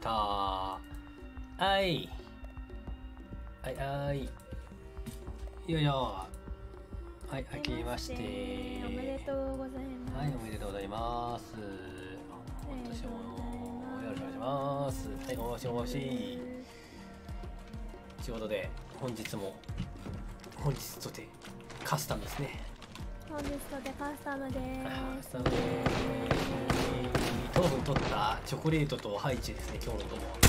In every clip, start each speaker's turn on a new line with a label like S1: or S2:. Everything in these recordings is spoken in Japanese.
S1: た。はい。はいはい。よいしょ。はい、開けまして。
S2: おめでとうございます。
S1: はい、おめでとうございます。私もよろしくお願いします。はい、もしもし。ということで、本日とてカスタムですね。
S2: 本日とてカスタムで
S1: カスタムで糖分取ったチョコレートとハイチですね、今日のお供は。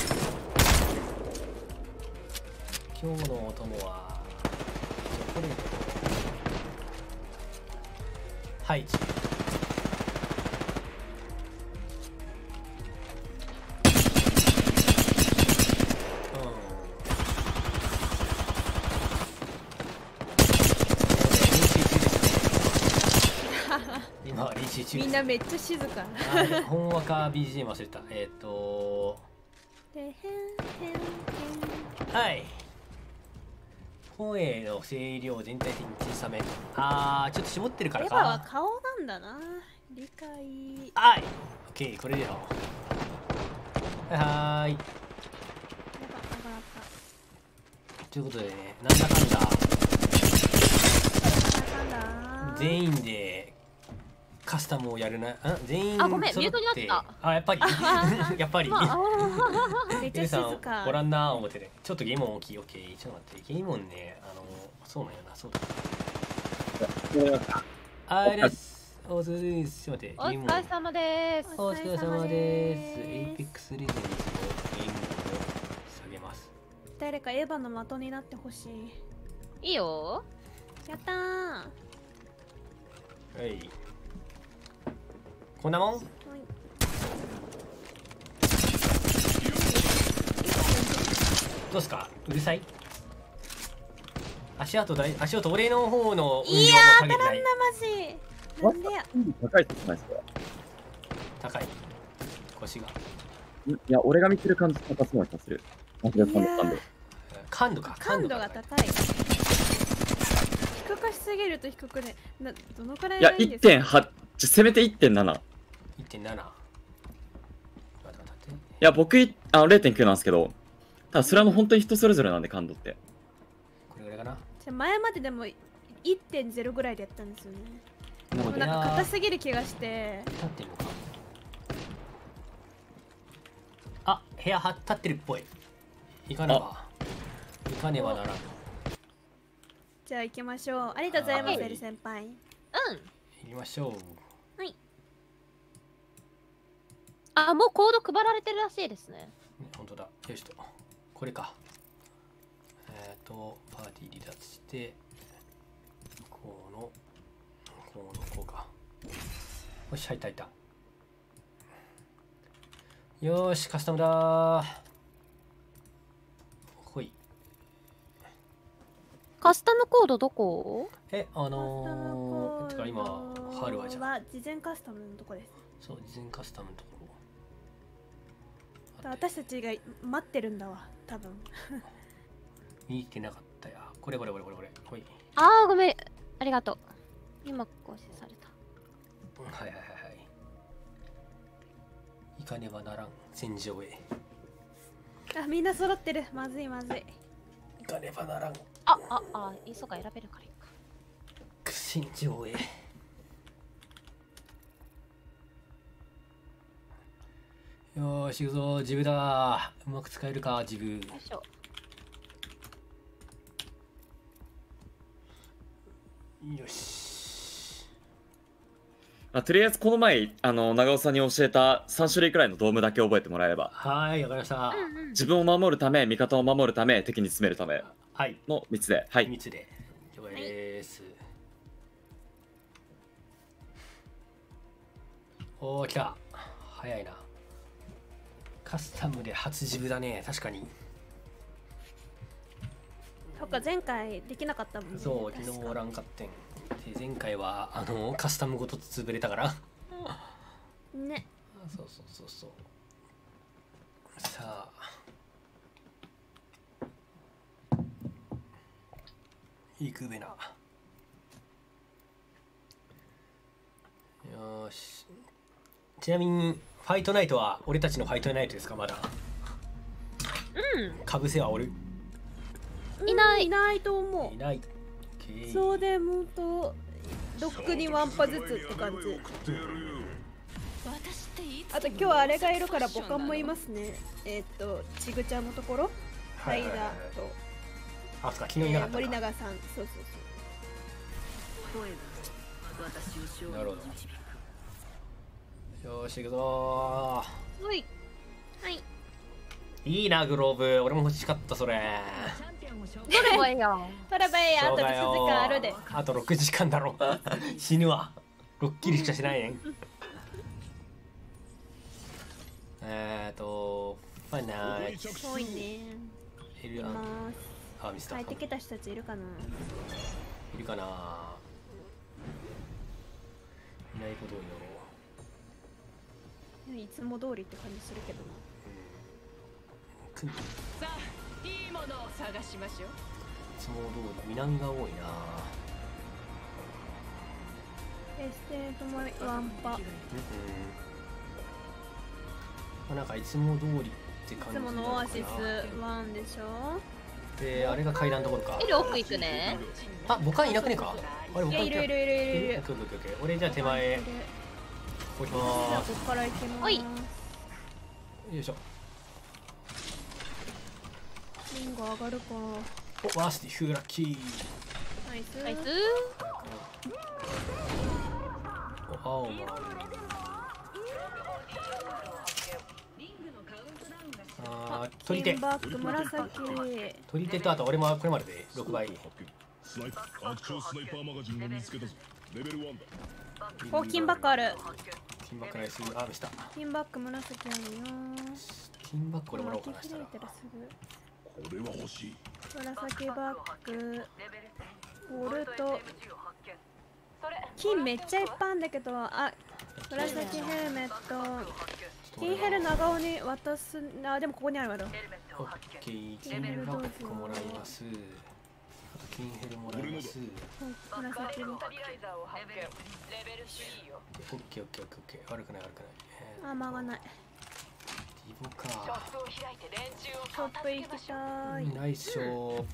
S1: 今日のお供はチョコレートとハイチ。今練習中。
S2: みんなめっちゃ静か。
S1: ほんわか BGM 忘れた。はい。本営の声量全体的に小さめ。ちょっと絞ってるからか。
S2: エヴァは顔なんだな。理解。
S1: はい。オッケー、これでよ。はーい。ということでね、なんだかんだ全員でカスタムをやるな。全員
S3: ごめん、ミュートになった。
S1: やっぱりやっぱり
S2: めっちゃ静か。
S1: ごらんな思ってね。ちょっとゲーム音大きい。オッケー。ちょっと待って。ゲーム音ね、そうなんやな。そうだ。あれです。お疲れです。ちょっと待って。
S3: お疲れ様です。
S1: お疲れ様です。エイペックスレジェンズのゲームを下げます。
S2: 誰かエヴァの的になってほしい。
S3: いいよ。
S2: やったー。
S1: はい。こんなもん？はい。どうすか？うるさい？足音俺の方の運動も下げてない。
S2: いやー、当たらんなマジ。なんでや。
S4: 高いってないですか？
S1: 高い。腰が。
S4: いや、俺が見てる感じ高そうな気がする。
S1: 感度か。
S2: 感度が高い。低くしすぎると低くね。どのくらい
S4: いや、
S2: がいいんですか
S4: 1.8、せめて 1.7。
S1: 1.7。い
S4: や、僕、0.9 なんですけど、ただそれは本当に人それぞれなんで、感度って。
S1: これぐらいかな。
S2: 前まででも 1.0 ぐらいでやったんですよね。でもなんか硬すぎる気がして。
S1: 立ってるのか。部屋立ってるっぽい。行かねばならん。
S2: じゃあ行きましょう。ありがとうございます、エル先輩。
S3: うん。
S1: 行きましょう。
S3: はい。もうコード配られてるらしいですね。
S1: 本当だ。よしと。これか。パーティー離脱して、こうか。よし、入った。よーし、カスタムだー。ほい。
S3: カスタムコードどこ？
S1: てか今、春はじゃん。
S2: 事前カスタムのとこです。
S1: そう、事前カスタムのところ。
S2: 私たちが待ってるんだわ、多分。
S1: 見てなかったや。これ。ほい。
S3: ごめん。ありがとう。今更新された。
S1: はい。行かねばならん。戦場へ。
S2: みんな揃ってる。まずい。
S1: 行かねばならん。
S3: そうか、選べるからいいか。
S1: 戦場へ。よーし、行くぞ。ジブだ。うまく使えるか、ジブ。よいしょ。よし。
S4: とりあえずこの前、長尾さんに教えた3種類くらいのドームだけ覚えてもらえれば。
S1: はい、わかりました。
S4: 自分を守るため、味方を守るため、敵に詰めるための3つで。はい。
S1: 3つで。了解です。おー、来た。早いな。カスタムで初ジブだね。確かに。
S2: そっか、前回できなかったもんね。
S1: そう、昨日おらんかってん。で、前回はカスタムごと潰れたから
S2: ね。
S1: そう。さあ、行くべな。よし。ちなみにファイトナイトは俺たちのファイトナイトですか？まだかぶせはおる？
S3: いない
S2: いないと思
S1: いない。
S2: う。そうでもとロックにワンパずつって感じ。あと今日はあれがいるからボカンもいますね。ちぐちゃんのところライダーと
S1: あ、そっか、昨日いなかったか。
S2: 森永さん。そうそうそう。
S1: なるほど。よーし行くぞ
S3: はい。はい。
S1: ー。いいなグローブ、俺も欲しかったそれ。
S3: どれもいいよ。
S2: トラバイあと6時
S1: そうだよ
S2: 間あるで。
S1: あと6時間だろ死ぬわ。6キリしかしないねん。ファイナイト
S2: 多いね。
S1: いるやん。
S2: います。
S1: あ、ミスター
S2: 帰ってきた人たちいるかな。
S1: いるかな。いないことを祈ろ
S2: いつも通りって感じするけどな。
S1: う。くんい
S5: さあ、いいものを探しましょう。
S1: つも通り南が多いな。
S2: エステートもワンパ。い
S1: なんかいつも通りって感じ
S2: つものオアシスワンでしょ。
S1: で、あれが階段のところか。
S3: L 奥行くね。
S1: あ、ボカンいなくねえか。あれボカン
S2: いるいるいるいるいる。
S1: オッケーオッケーオッケーオッケー。俺じゃあ手前こうし
S2: じゃあ
S1: ま
S2: ここから行きます。
S3: はい
S1: す。よいしょ。
S2: リンゴ上がるか。
S1: お、ワースティフラッキー。
S2: ナイス。
S3: ナイス。
S1: お、青も取り手
S2: キンバック紫。
S1: 取り手とあと俺もこれまでで6倍。
S6: スナイパー拡張スナイパーマガジンを見つけたぞ。レベル1だ。
S2: お、キンバックある。
S1: 金バックナイス。あ、見した。
S2: キンバック紫あるよ。
S1: 金バック俺もらおうかな
S2: 開
S1: したら。
S2: いたらすぐ。
S6: これは欲しい。
S2: 紫バック。ボルト。金めっちゃいっぱいあるんだけど、あ、紫ヘルメット。金ヘル長尾に渡す。あ、でもここにあるわよ。
S1: オッケー、金バックもらいます。あと金ヘルもらいます。
S2: 紫の。
S1: オッケーオッケーオッケーオッケー。悪くない悪くない。
S2: あ、曲がない。
S1: ディボか。
S2: トップ行きたい。
S1: ナイスショー。
S2: やっ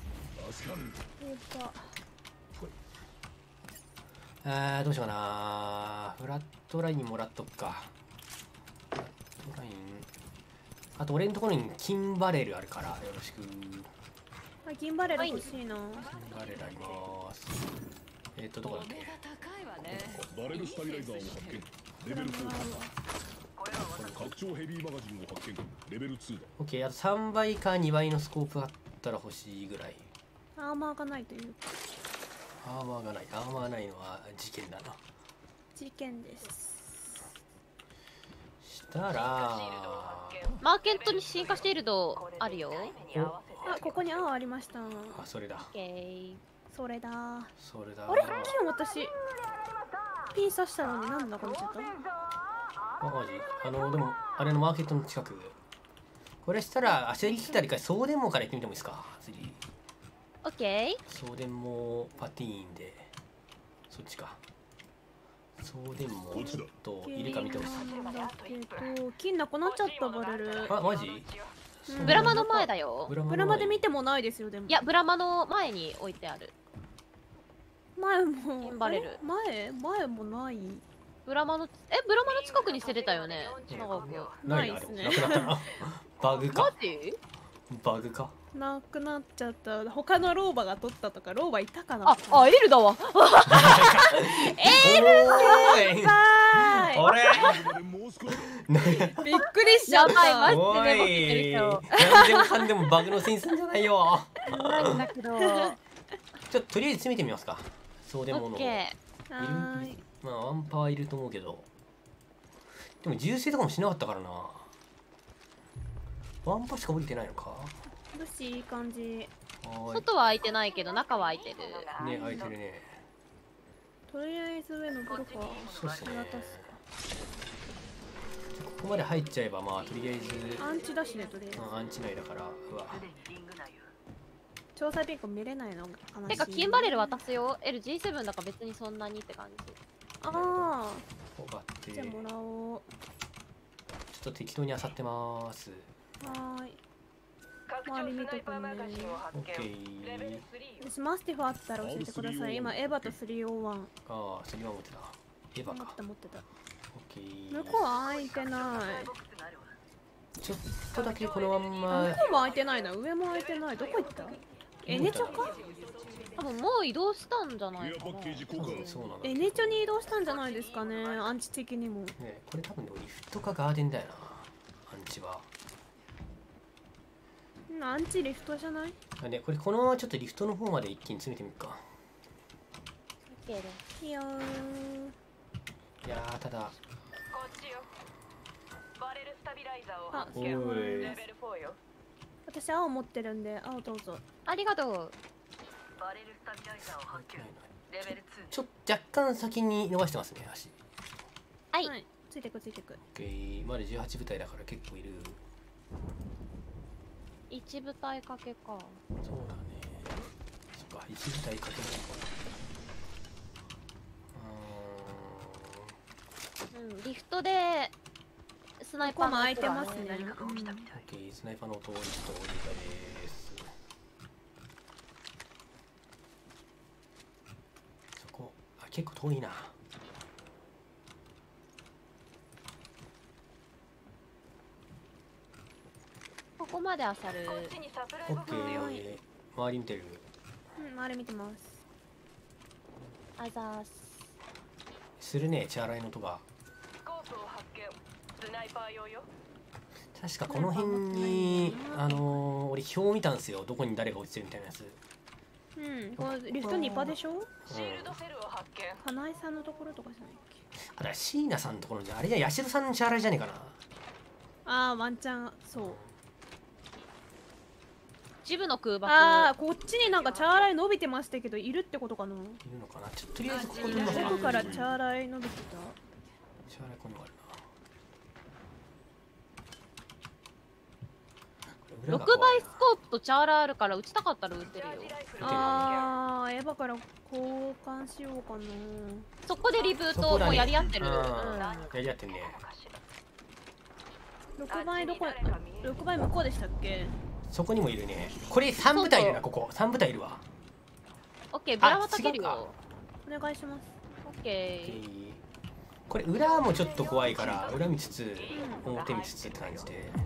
S1: どうしようかな。フラットラインもらっとくか。フラットライン。あと俺のところに金バレルあるからよろしく。
S2: ぱ銀バレル欲しいな。
S1: バレルあります。どこだっけ。
S6: バレルスタビライザーを発見。レベル4だ。拡張ヘビーマガジンを発見。レベル2だ。
S1: オッケー、あと3倍か2倍のスコープあったら欲しいぐらい。
S2: アーマーがないというか。
S1: アーマーがない。アーマーないのは事件だな。
S2: 事件です。
S1: したら
S3: マーケットに進化しているとあるよ。
S2: あ、ここに青ありました。
S1: あ、それだ。
S3: オッケー。
S2: それだ。
S1: それだ。
S2: あれ、今私ピン刺したのになんだこのちょっと。
S1: あ、マジ。でもあれのマーケットの近く。これしたら足りきたりか送電網から行ってみてもいいですか。次。
S3: オッケー。
S1: 送電網パティーンでそっちか。送電網ちょっといるか見てほしい。
S2: 金なくなっちゃったバレル。
S1: あ、マジ？
S3: ブラマの前だよ。
S2: ブラマで見てもないですよ。でも
S3: いや、ブラマの前に置いてある。
S2: 前も
S3: 金バレル。
S2: 前もない。
S3: ブラマの近くに捨ててたよね。長尾くん。
S1: ないですね。なくなったな。バグか。
S3: マジ？
S1: バグか。
S2: なくなっちゃった。他の老婆が取ったとか、老婆いたかな。
S3: あ、エルだわ。
S1: エル
S2: 先輩。
S1: 俺
S2: びっくりしちゃった。
S3: やばい、マ
S1: お
S3: ジで寝ぼけてる
S1: い、
S3: 人。
S1: 何でもかんでもバグのせいにすんじゃないよ。
S3: なんだけど。
S1: とりあえず詰めてみますか。送電網の。
S3: オッケ
S2: はーい。
S1: まあワンパワーいると思うけど。でも銃声とかもしなかったからな。ワンパしか降りてないのか。
S2: よし、いい感じ。
S3: ー。外は開いてないけど中は開いてる。
S1: ね、開いてるね。
S2: とりあえず上のブロか。
S1: そうっすね。
S2: 渡す
S1: ここまで入っちゃえばまあとりあえず
S2: アンチだしね、とりあえず。
S1: アンチ内だから。うわ。
S2: 調査ピンク見れないの。
S3: てか、金バレル渡すよ。LG7 だから別にそんなにって感じ。
S2: ああ。
S1: こうバッテ
S2: じゃあもらおう。
S1: と適当に漁ってます。
S2: はーい。
S5: 拡張スナイパーマガジンを発
S1: オッケ
S5: 見。レベル
S1: ー。
S5: 3を
S2: 私マスティフあったら教えてください。今エヴァと301
S1: ああ、それは持ってた。エヴァか。
S2: 持ってた。
S1: オッケー。
S2: 向こうは開いてない。
S1: ちょっとだけこのまん
S2: 向
S1: ま。
S2: こうも開いてないな。上も開いてない。どこ行った？エネチョか？
S3: 多分もう移動したんじゃないかな。
S6: エアパッケージ交換。
S1: そうなんだ。
S2: エネチョに移動したんじゃないですかね。アンチ的にも。
S1: ね、これ多分リフトかガーデンだよな。アンチは。
S2: アンチリフトじゃない？
S1: あね、これこのままちょっとリフトの方まで一気に詰めてみるか。
S3: OK です。
S2: いやー。
S1: いやー、ただ。
S5: こっちよ。バレルスタビライザーを
S2: あ、
S5: 発見。
S1: おい
S5: レベル4よ。
S2: 私青持ってるんで青どうぞ。
S3: ありがとう。
S5: バレルスタビライザーを発見。レベル2。
S1: ちょ若干先に伸ばしてますね、足。
S3: はい。
S2: はい。ついてくついてく。
S1: オッケー、まだ18部隊だから結構いる。
S3: 一部隊掛けか。
S1: そうだね。そっか、1部隊かけないか。
S3: うん。リフトでスナイパー
S2: ここも開いてますね。
S1: オッケー、スナイパーの音をちょっとお願いです。そこ、あ、結構遠いな。
S3: ここまであさる。
S5: こっちにサプライ
S1: オッケ
S5: が来るよ。
S1: ー、周り見てる。
S2: うん、周り見てます。
S3: あざーす。
S1: するね、チャーライの音が。
S5: スコープを発見。スナイパー用よ。
S1: 確かこの辺に、俺表見たんですよ。どこに誰が落ちてるみたいなやつ。
S2: うん、これリフト2パでしょ？
S5: シールドセルを発見。
S2: 花井さんのところとかじゃないっけ？
S1: あ、だから椎名さんのところじゃ、あれじゃ、八代さんのチャーライじゃねえかな。
S2: あー、ワンチャン、そう。
S3: 一部の空爆。
S2: あー、こっちになんかチャーライ伸びてましたけど、いるってことかな？
S1: いるのかな。ちょっととりあえずここにいますか。
S2: 奥からチャーライ伸びてた。
S1: チャーライこんのがあるな。
S3: 6倍スコープとチャーラーあるから撃ちたかったら撃てるよ。
S2: あー、エヴァから交換しようかな。
S3: そこでリブートもうやり合ってる。
S1: うん、
S3: うん。
S1: やり合ってんね。
S2: 6倍どこ、6倍向こうでしたっけ？
S1: そこにもいるね。これ3部隊いるな、ここ3部隊いるわ。
S3: オッケー、ブラはたける
S1: 違うか
S3: よ。
S2: お願いします。
S3: オッケ
S1: これ裏もちょっと怖いから裏見つつ表見つつって感じで。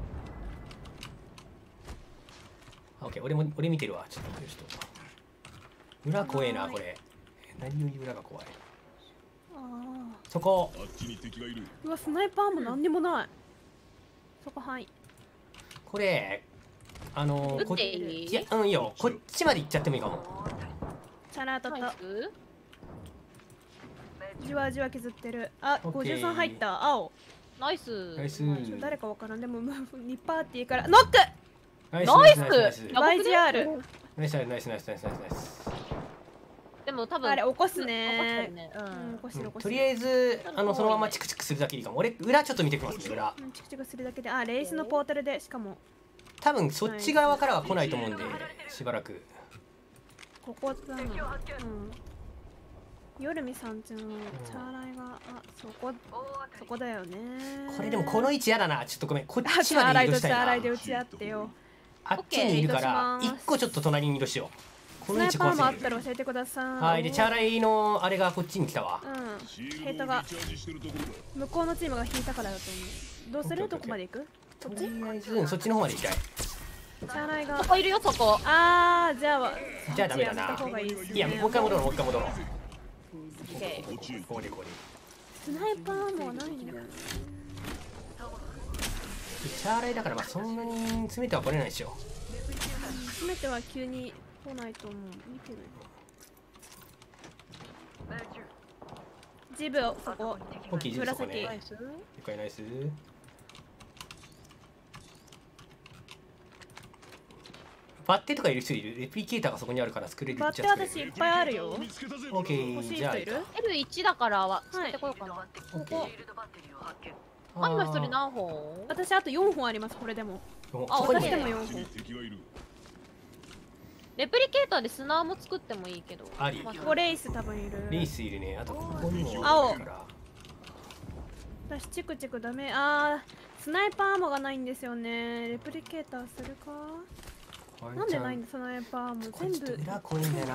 S1: あ、オッケー、俺見てるわ。ちょっと裏怖えな、これ。何より裏が怖い。
S2: あ
S1: そこ。
S6: あっちに敵がいる。
S2: ー。うわ、スナイパーもなんにもない。そこ、はい。
S1: これ
S3: 撃っていい？
S1: いや、うん、いいよ。こっちまで行っちゃってもいいかも。
S2: チャラ当たった。
S3: ナイス。
S2: じわじわ削ってる。あ、
S1: オッケー
S2: 53入った。青。
S3: ナイス。
S1: ナイス。
S2: 誰かわからん。でも、2パーティーから。ノック
S1: ナイ
S3: ナイス
S1: ナイスナイス
S3: やばくね
S2: YGR
S1: ナイスナイスナイスナイスナイスナイス。
S3: でも多分
S2: あれ、起こす
S3: 起こ
S2: ね
S3: してるね。
S2: うん、起こしてる起こしてる。
S1: とりあえずそのままチクチクするだけでいいかも。俺裏ちょっと見てきますね。裏
S2: うん、チクチクするだけで。あ、レースのポータルで、しかも、
S1: 多分そっち側からは来ないと思うんでしばらく。
S2: ここだな。うん。夜見さんちのチャーライが、あ、そこだよね。
S1: これでもこの位置やだな。ちょっとごめん、こっ
S2: あ、チャーラ
S1: ちまで移動
S2: イとチャーライ
S1: したいな。
S2: で打ち合ってよ。
S1: あっちにいるか
S2: オッケー
S1: ら
S2: 移動します
S1: 一個ちょっと隣に移動しよう。この位置
S2: スナイパーもあ
S1: 怖すぎる。
S2: ったら教えてください。
S1: はい、でチャーライのあれがこっちに来たわ。
S2: うん。
S6: シー
S2: ヘイトが
S6: ルドをリチャージしてるところだ。
S2: 向こうのチームが引いたからだと思う。どうする？
S1: オッケーオッケー
S2: どこまで行く？
S1: とりあえずそっちの方まで行きたい。
S2: チャーライが
S3: そ。こいるよそこ。
S2: あー、じゃあ、
S1: じゃあダメだな。
S2: そっちやめた方がいいですね。
S1: いや、もう一回戻ろう、もう一回戻ろう。
S3: オッケー。
S6: こっちへ。
S1: これこれ。
S2: スナイパーもないんだ。
S1: チャーライだからまあそんなに詰めては来れないでしょ。
S2: 全ては急に来ないと思う。見てる。ジブをそこ。
S1: 大きいそこ
S2: 紫。
S1: ね。一回ナイス。バッテとかいる人いる？レプリケーターがそこにあるから作れる。
S2: バッテ
S1: じゃあ作れる
S2: 私いっぱいあるよ。
S6: 見つけたぜ。
S1: オッケ
S2: 欲し
S1: ー、じゃあ
S2: い人いる？
S3: L1 だからは
S2: はい
S3: 作ってこようかな。
S1: オッケー。
S3: あ、今一人何本？
S2: 私あと4本あります、これでも。
S3: あ
S1: そこに
S2: 私でも
S3: オッケ
S2: 4
S6: あっちに
S2: 本。
S6: 敵がいる。
S3: レプリケーターで砂も作ってもいいけど。
S1: あり
S3: まあ
S2: ここレイス多分いる。
S1: レイスいるね。あとここにも
S2: 青
S1: あるから。
S2: 私チクチクダメ。あー、 スナイパーアーモがないんですよね。レプリケーターするか。なんでないんだスナイパーアーモ。
S1: これちょっと
S2: 全部
S1: 裏怖いんだよな。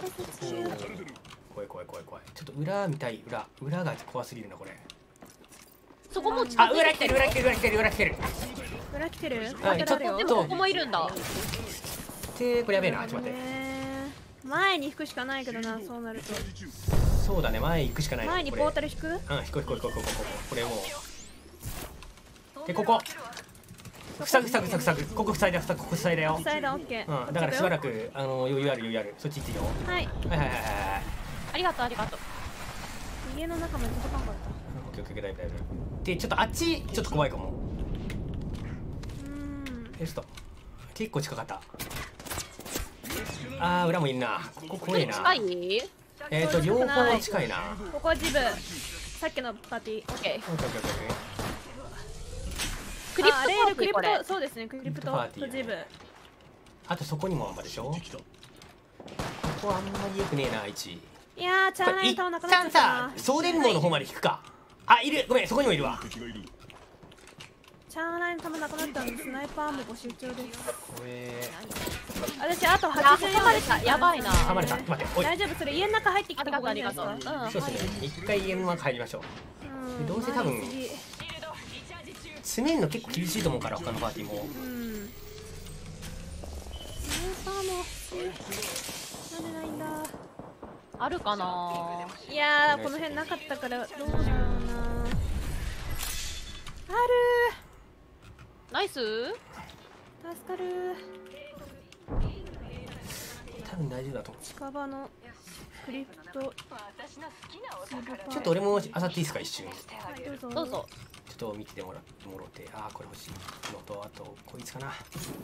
S1: 怖い怖い怖い怖い。ちょっと裏見たい。裏が怖すぎるなこれ。
S3: そこも近
S1: あ、
S3: づいて
S1: 裏来てる裏来てる裏来てる裏来てる。
S2: 裏来てる。
S1: はいちょっと
S3: でもここもいるんだ。
S1: でこれやべえな。ちょっと待って。
S2: 前に引くしかないけどな、そうなると。
S1: そうだね前行くしかないな。
S2: 前にポータル引く。
S1: うん、引こうこれもうでここ塞ぐここ塞いだここ塞いだよ。
S2: サイドオッケー。
S1: うん、だからしばらく余裕あるそっち行っていいよ。
S2: はい。
S1: はい
S3: ありがとうありがとう。
S2: 家の中まで届かんかった。
S1: オッケーだいぶでちょっとあっちちょっと怖いかも。ちょっと結構近かった。裏もいんな。ここ怖いな。
S3: 近い？
S1: 両方近いな。
S2: ここジブ。さっきのパーティー。
S3: オッケー。
S1: オッケー
S3: クリプト
S2: あ、レールクリプ
S3: これ
S2: ト、そうですね、クリプト
S1: パーティー
S2: とジブ。
S1: あとそこにもあんまでしょ。ここあんまり良くねえな位置。
S2: いやー、チャーライン
S1: 一
S2: タワーなくなっちゃ
S1: 旦
S2: った
S1: さ
S2: な。
S1: 送電網の方まで引くか。あ、いるごめんそこにもいるわ。
S2: チャーラインタワーなくなったんで、スナイパーも募集中です。
S1: これ
S2: 私、あと
S3: あ、
S2: 84
S3: 挟まれた。やばいな。
S1: 挟まれた。待っておい。
S2: 大丈夫、それ家の中入ってき
S3: ありがとうあ
S2: た方がいいん
S3: りがとう。
S2: じゃないですか。
S3: うん。
S1: そうですね一回家の中入りましょう。
S2: うん
S1: どうせ多分
S2: 前に次
S1: 詰めるの結構厳しいと思うから他のパーティーも。
S2: うん。スナイパーも欲しい。なんでないんだ。
S3: あるかな。
S2: いやー、この辺なかったから、どうだろうな。あ
S3: ナイス？
S2: るー。助かるー。
S1: 多分大丈夫だと思
S2: 近場のクリプト。
S5: 私の好きなお宝
S1: う。ちょっと俺も漁っていいですか一瞬。
S2: はい、どうぞ。
S3: どうぞ。
S1: ちょっと見てもらってこれ欲しいのとあとこいつかな。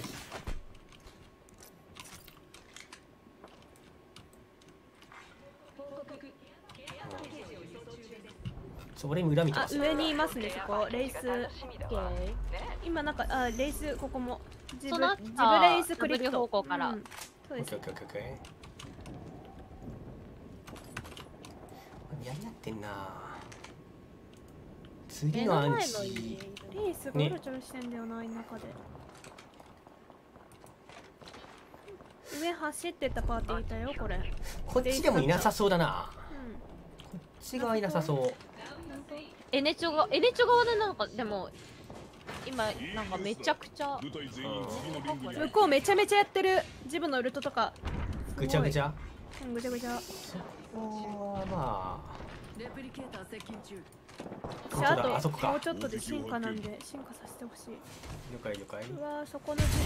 S1: そう俺裏見て
S2: あ、
S1: ます。
S2: 上にいますね、そこ。レース。
S3: オッケー。
S2: 今なんか、レース、ここも。ジブ
S3: その
S2: レースクリプ
S3: W
S2: ト。
S3: 方向から
S2: うんそうです
S1: オッケー。やり合ってんな。次
S3: 目
S1: のアン
S3: の前の家
S1: チ
S3: いる。
S2: レースがうろちょろしてんだよな、中で。上走ってったパーティーいたよ、これ。
S1: こっちでもいなさそうだな。
S2: うん。
S1: こっち側いなさそう。
S3: エネチョ側でなんかでも今なんかめちゃくちゃ
S6: 部隊全員次のリングに
S2: 向こうめちゃめちゃやってる。ジブのウルトとか。
S1: ぐちゃぐちゃ。
S2: うん、ぐちゃぐちゃ。
S1: そこはま
S5: レプリケーター接近中。
S1: 本当だあそこか
S2: もうちょっとで進化なんで、進化させてほしい。
S1: 了解了解。
S2: うわー、そこのジ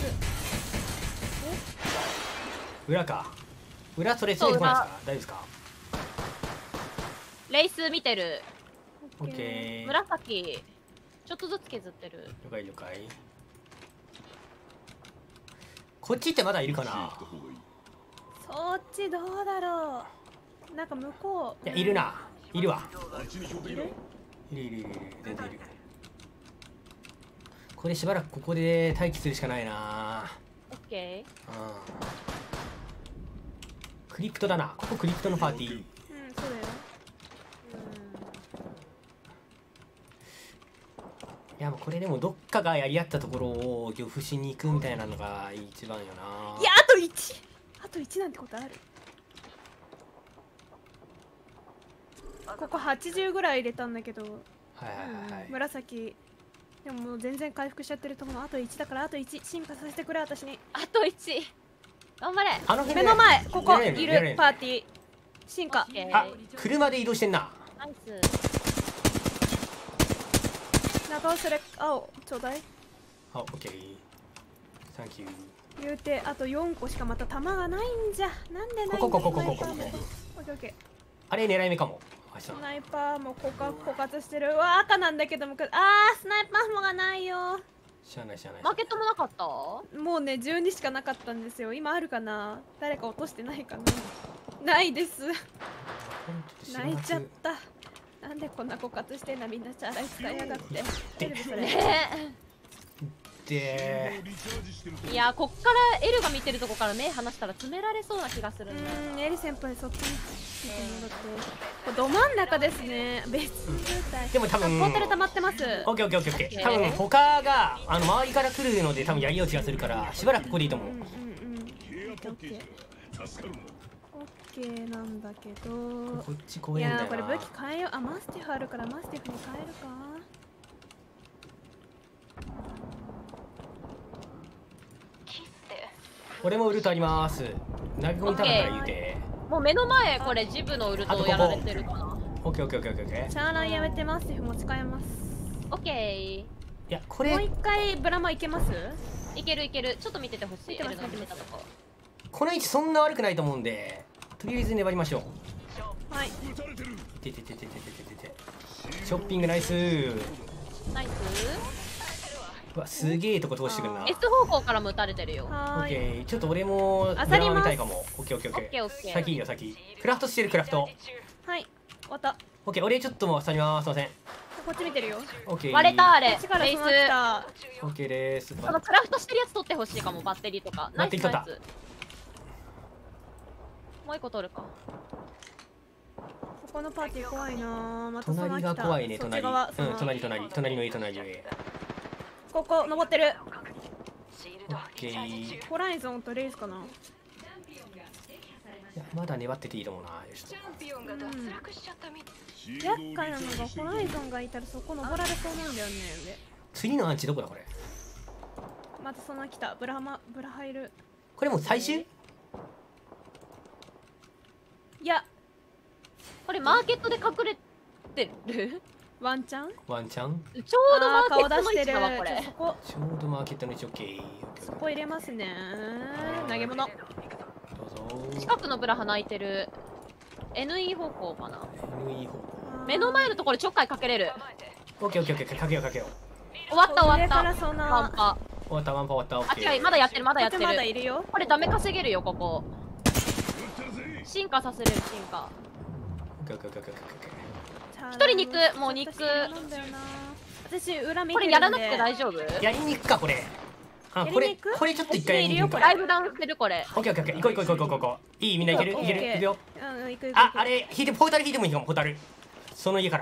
S1: 裏か。裏それついてこないですか。大丈夫ですか。
S3: レイス見てる。
S1: オッケー。
S3: 紫ちょっとずつ削ってる。
S1: 了解了解。こっちってまだいるかな。
S2: そっちどうだろう。なんか向こう。
S1: いやいるな。いるわ。
S6: あっちに標的だ。
S1: いる全然いる。これしばらくここで待機するしかないな。
S3: オッケ
S1: クリプトだな。ここクリプトのパーティー。
S2: うん、そうだよ。
S1: いやもうこれでもどっかがやり合ったところを漁夫しに行くみたいなのが一番よな。
S2: いや、あと1。あと1なんてことある。ここ80ぐらい入れたんだけど、
S1: はいはい。
S2: 紫。でももう全然回復しちゃってると思う。あと1だから、あと1進化させてくれ、私に。
S3: ー。あと1。頑張れ。
S1: あの辺で
S2: 目の前、ここ
S1: 出れんの
S2: い
S1: 出れんの
S2: るパーティー。進化。
S3: オッケー
S1: あ、車で移動してんな。
S3: ナイス。
S2: 中尾それ、青、ちょうだい。
S1: あ、オッケー。サンキュー。
S2: 言うて、あと4個しかまた弾がないんじゃ。なんでないんだ。
S1: ここ
S2: スナイパーもオッケーオッケー。
S1: あれ狙い目かも。あ
S2: スナイパーも枯渇してる。うわ、赤なんだけども、スナイパーもがないよ。
S1: 知らない。
S3: マーケットもなかった？
S2: もうね、12しかなかったんですよ。今あるかな。誰か落としてないかな。ないです。泣いちゃった。なんでこんな枯渇してんだ、みんなチャラい使いやがって。テレビそれ。
S3: ね
S1: で
S6: リチャージし
S3: いやこっから L が見てるとこから目離したら詰められそうな気がするんだよな。
S2: エリ先輩そっちに来てもらって。これど真ん中ですね。別渋滞。
S1: でも多分
S2: ポータル溜まってます。
S1: オッケーオッケーオッケーオッケー。多分他が周りから来るので多分やりよう気がするからしばらくここでいいと思う。
S2: オッケー。オッケーなんだけど。
S1: こっち怖
S2: い
S1: いんだよな。
S2: やーこれ武器変えよう。あマスティフあるからマスティフに変えるか。
S1: 俺もウルトあります投げ込みたかったら言うて。
S3: もう目の前これジブのウルトやられてるかな。
S1: オッケーオッケーオッケーオッケー。
S2: チャーランやめてマスティフ持ち替えます。
S3: オッケ
S1: いやこ
S2: もう
S1: れ
S2: 一回ブラマいけます？
S3: ーいけるいける。ちょっと見ててほしい。
S2: 見てます
S3: L の決めたとこ。
S1: この位置そんな悪くないと思うんでとりあえず粘りましょう。
S2: はい。
S1: てててててててて。ショッピングナイス。
S3: ナイス。
S1: うわすげえとこ通してくるな。
S3: S 方向からも撃たれてるよ。
S1: オ
S2: はーい。
S1: ッケーちょっと俺も
S2: あさります
S1: 見たいかも。オッケーオッケーオッケー。
S3: オッケーオッケー。
S1: 先いいよ先。クラフトしてるクラフト。
S2: はい。終わった。
S1: オッケー俺ちょっともう去ります。すいません。
S2: こっち見てるよ。
S1: オッケー。
S3: 割れたあれ。
S2: こっちから
S3: レイ
S2: その来た。
S1: オッケーです。
S3: ス。そのクラフトしてるやつ取ってほしいかも。バッテリーとか。ナイスナイ
S1: バッテリー取っ
S3: ス。もう一個取るか。
S2: ここのパーティー怖いなー。またその
S1: 隣
S2: 来た。
S1: が怖いね
S2: そっち
S1: 隣。
S2: 側その
S1: 隣の家隣の家。
S2: ここ登ってる。
S1: オッケー。い
S2: ホライゾンとレイズかな。
S1: やまだ粘ってていいと思うな。よしと。
S2: 厄介なのがホライゾンがいたらそこ登られそうなんだよね。上。
S1: 次のアンチどこだこれ。
S2: またその来た。ブラハいる。
S1: これもう最終？
S2: いや
S3: これマーケットで隠れてる
S2: ワンチャン？
S1: ワンチャン？
S3: ちょうどマ
S2: あー顔
S3: ーケットの位
S2: 出してる。
S3: 置だわこれ。
S2: そこ
S1: ちょうどマーケットの位置オッケー。
S2: そこ入れますね。投げ物。
S1: どうぞ。
S3: 近くのブラハ泣いてる。NE 方向かな。
S1: NE 方向。
S3: 目の前のところちょっかいかけれる。
S1: オッケーオッケーオッケーかけようかけよう。
S3: 終わった終わ
S2: 上から
S3: った。
S2: そんな。
S3: ワンパ。
S1: 終わったワンパ終わったオッケー。
S3: あ違うまだやってるまだやってる。
S2: こっちまだいるよ。
S3: これダメ稼げるよここ。進化させれる進化。
S1: オッケーオッケーオッケーオッケーオッケー。
S3: 一人肉もう肉。
S2: 私裏見てるんで。
S3: これやらなくて大丈夫？
S1: やりに行くかこれ。あこれ
S2: やりに行く
S1: これちょっと一回やりに行くか。
S3: ライブダウンしてるこれ。
S1: オッケーオッケーオッケー行こう行こう行こう行こう。いいみんないけるいける行くよ。
S2: うん行く行く。
S1: ああれ引いてポータル引いてもいいかもポータル。その家から。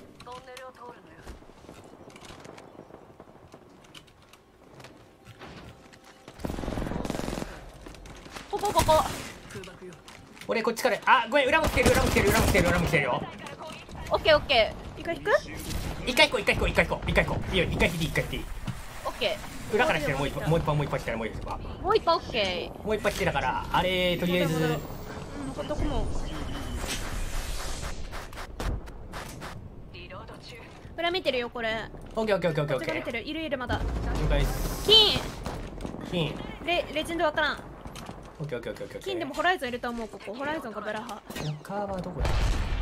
S3: ここここ。
S1: 俺こっちからごめん裏も来てる裏も来てる裏も来てる裏も来てるよ。
S3: オッケーオッケ
S2: 行く行く。
S1: 一回行こう一回行こう一回行こう一回行こう。いいよ一回引いて一回引いていい。
S3: ーオッケ
S1: 裏から来てるもう一本もう一本もう一本来てるもう一本。
S3: ー。もう一個オッケ
S1: もう一本来てたからあれとりあえず。
S2: うんどこも。裏見てるよこれ。
S1: オッケーオッケーオッケーオッケーオッケ
S2: こっちが見てるいるいるまだ。
S1: ー。了解です。
S2: 金
S1: 金。
S2: レジェンドわからん。
S1: オッケーオッケーオッケーオッケー。
S2: 金でもホライゾンいると思うここ。ホライゾンかブラハ。
S1: 他はどこだ。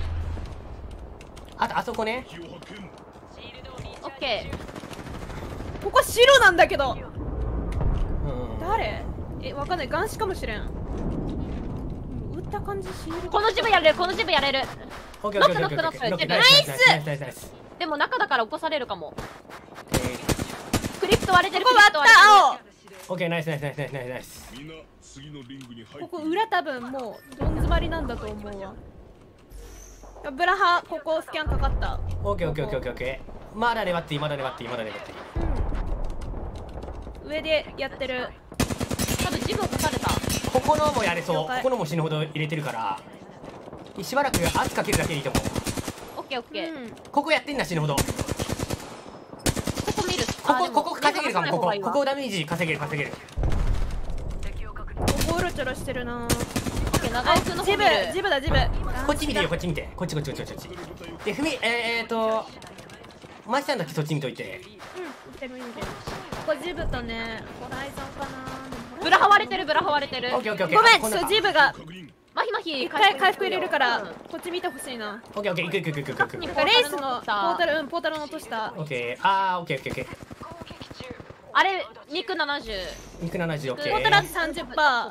S1: あとあそこね。
S3: ー。オッケ
S2: ここ白なんだけど。
S1: うん。
S2: 誰？わかんない。ガンシかもしれん。撃った感じシール
S3: ー。このジムやれるこのジムやれる。
S1: オッケーオッケーオッケーオッケー。
S3: ノック
S1: ナイスナイスナイスナイスナイス。
S3: でも中だから起こされるかも。
S1: え
S3: クリプト割れてる。
S2: ここ割った
S1: オッケーナイスナイスナイスナイスナイスナイス。
S6: みんな次のリングに入
S2: 青。ここ裏多分もうどん詰まりなんだと思うわ。ブラハここスキャンかかった。
S1: オッケーオッケーオッケーオッケーオッケー。まだ粘っていいまだ粘っていいまだ粘っていい。
S2: 上でやってる。
S3: 多分ジム起こされた。
S1: ここのもやれそう。こ
S2: 了解
S1: このも死ぬほど入れてるからしばらく圧かけるだけでいいと思う。
S3: オッケーオッケー。
S2: うん。
S1: ここやってんだ死ぬほど。
S3: ここ見る。
S1: ここ稼げるかも。ここダメージ稼げる稼げる。
S2: ここうろちょろしてるな。
S3: オッケー長尾くんの
S2: ジブ
S3: 方見る。
S2: ジブだジブ。
S1: こっち見てよこっち見てこっちこっちこっちこっち。でふみマキさんだけそっち見といて。
S2: うん見てる見てる。ここジブとねホライゾンかな。
S3: ブラハ割れてるブラハ割れてる。
S1: オッケーオッケーオッケー。
S2: ごめん
S1: こ中
S2: ジブが
S6: 確認
S3: マヒマヒ
S2: 一回回復入れるから
S3: うん
S2: こっち見てほしいな。
S1: オッケーオッケー行く行く行く行く行く行く。
S2: レイスのポータルポータルの落とした。
S1: オッケーオッケーオッケーオッケー。
S3: あれ肉70。
S1: 肉70オッケ
S2: ポータルあと
S1: ー。
S2: 30%。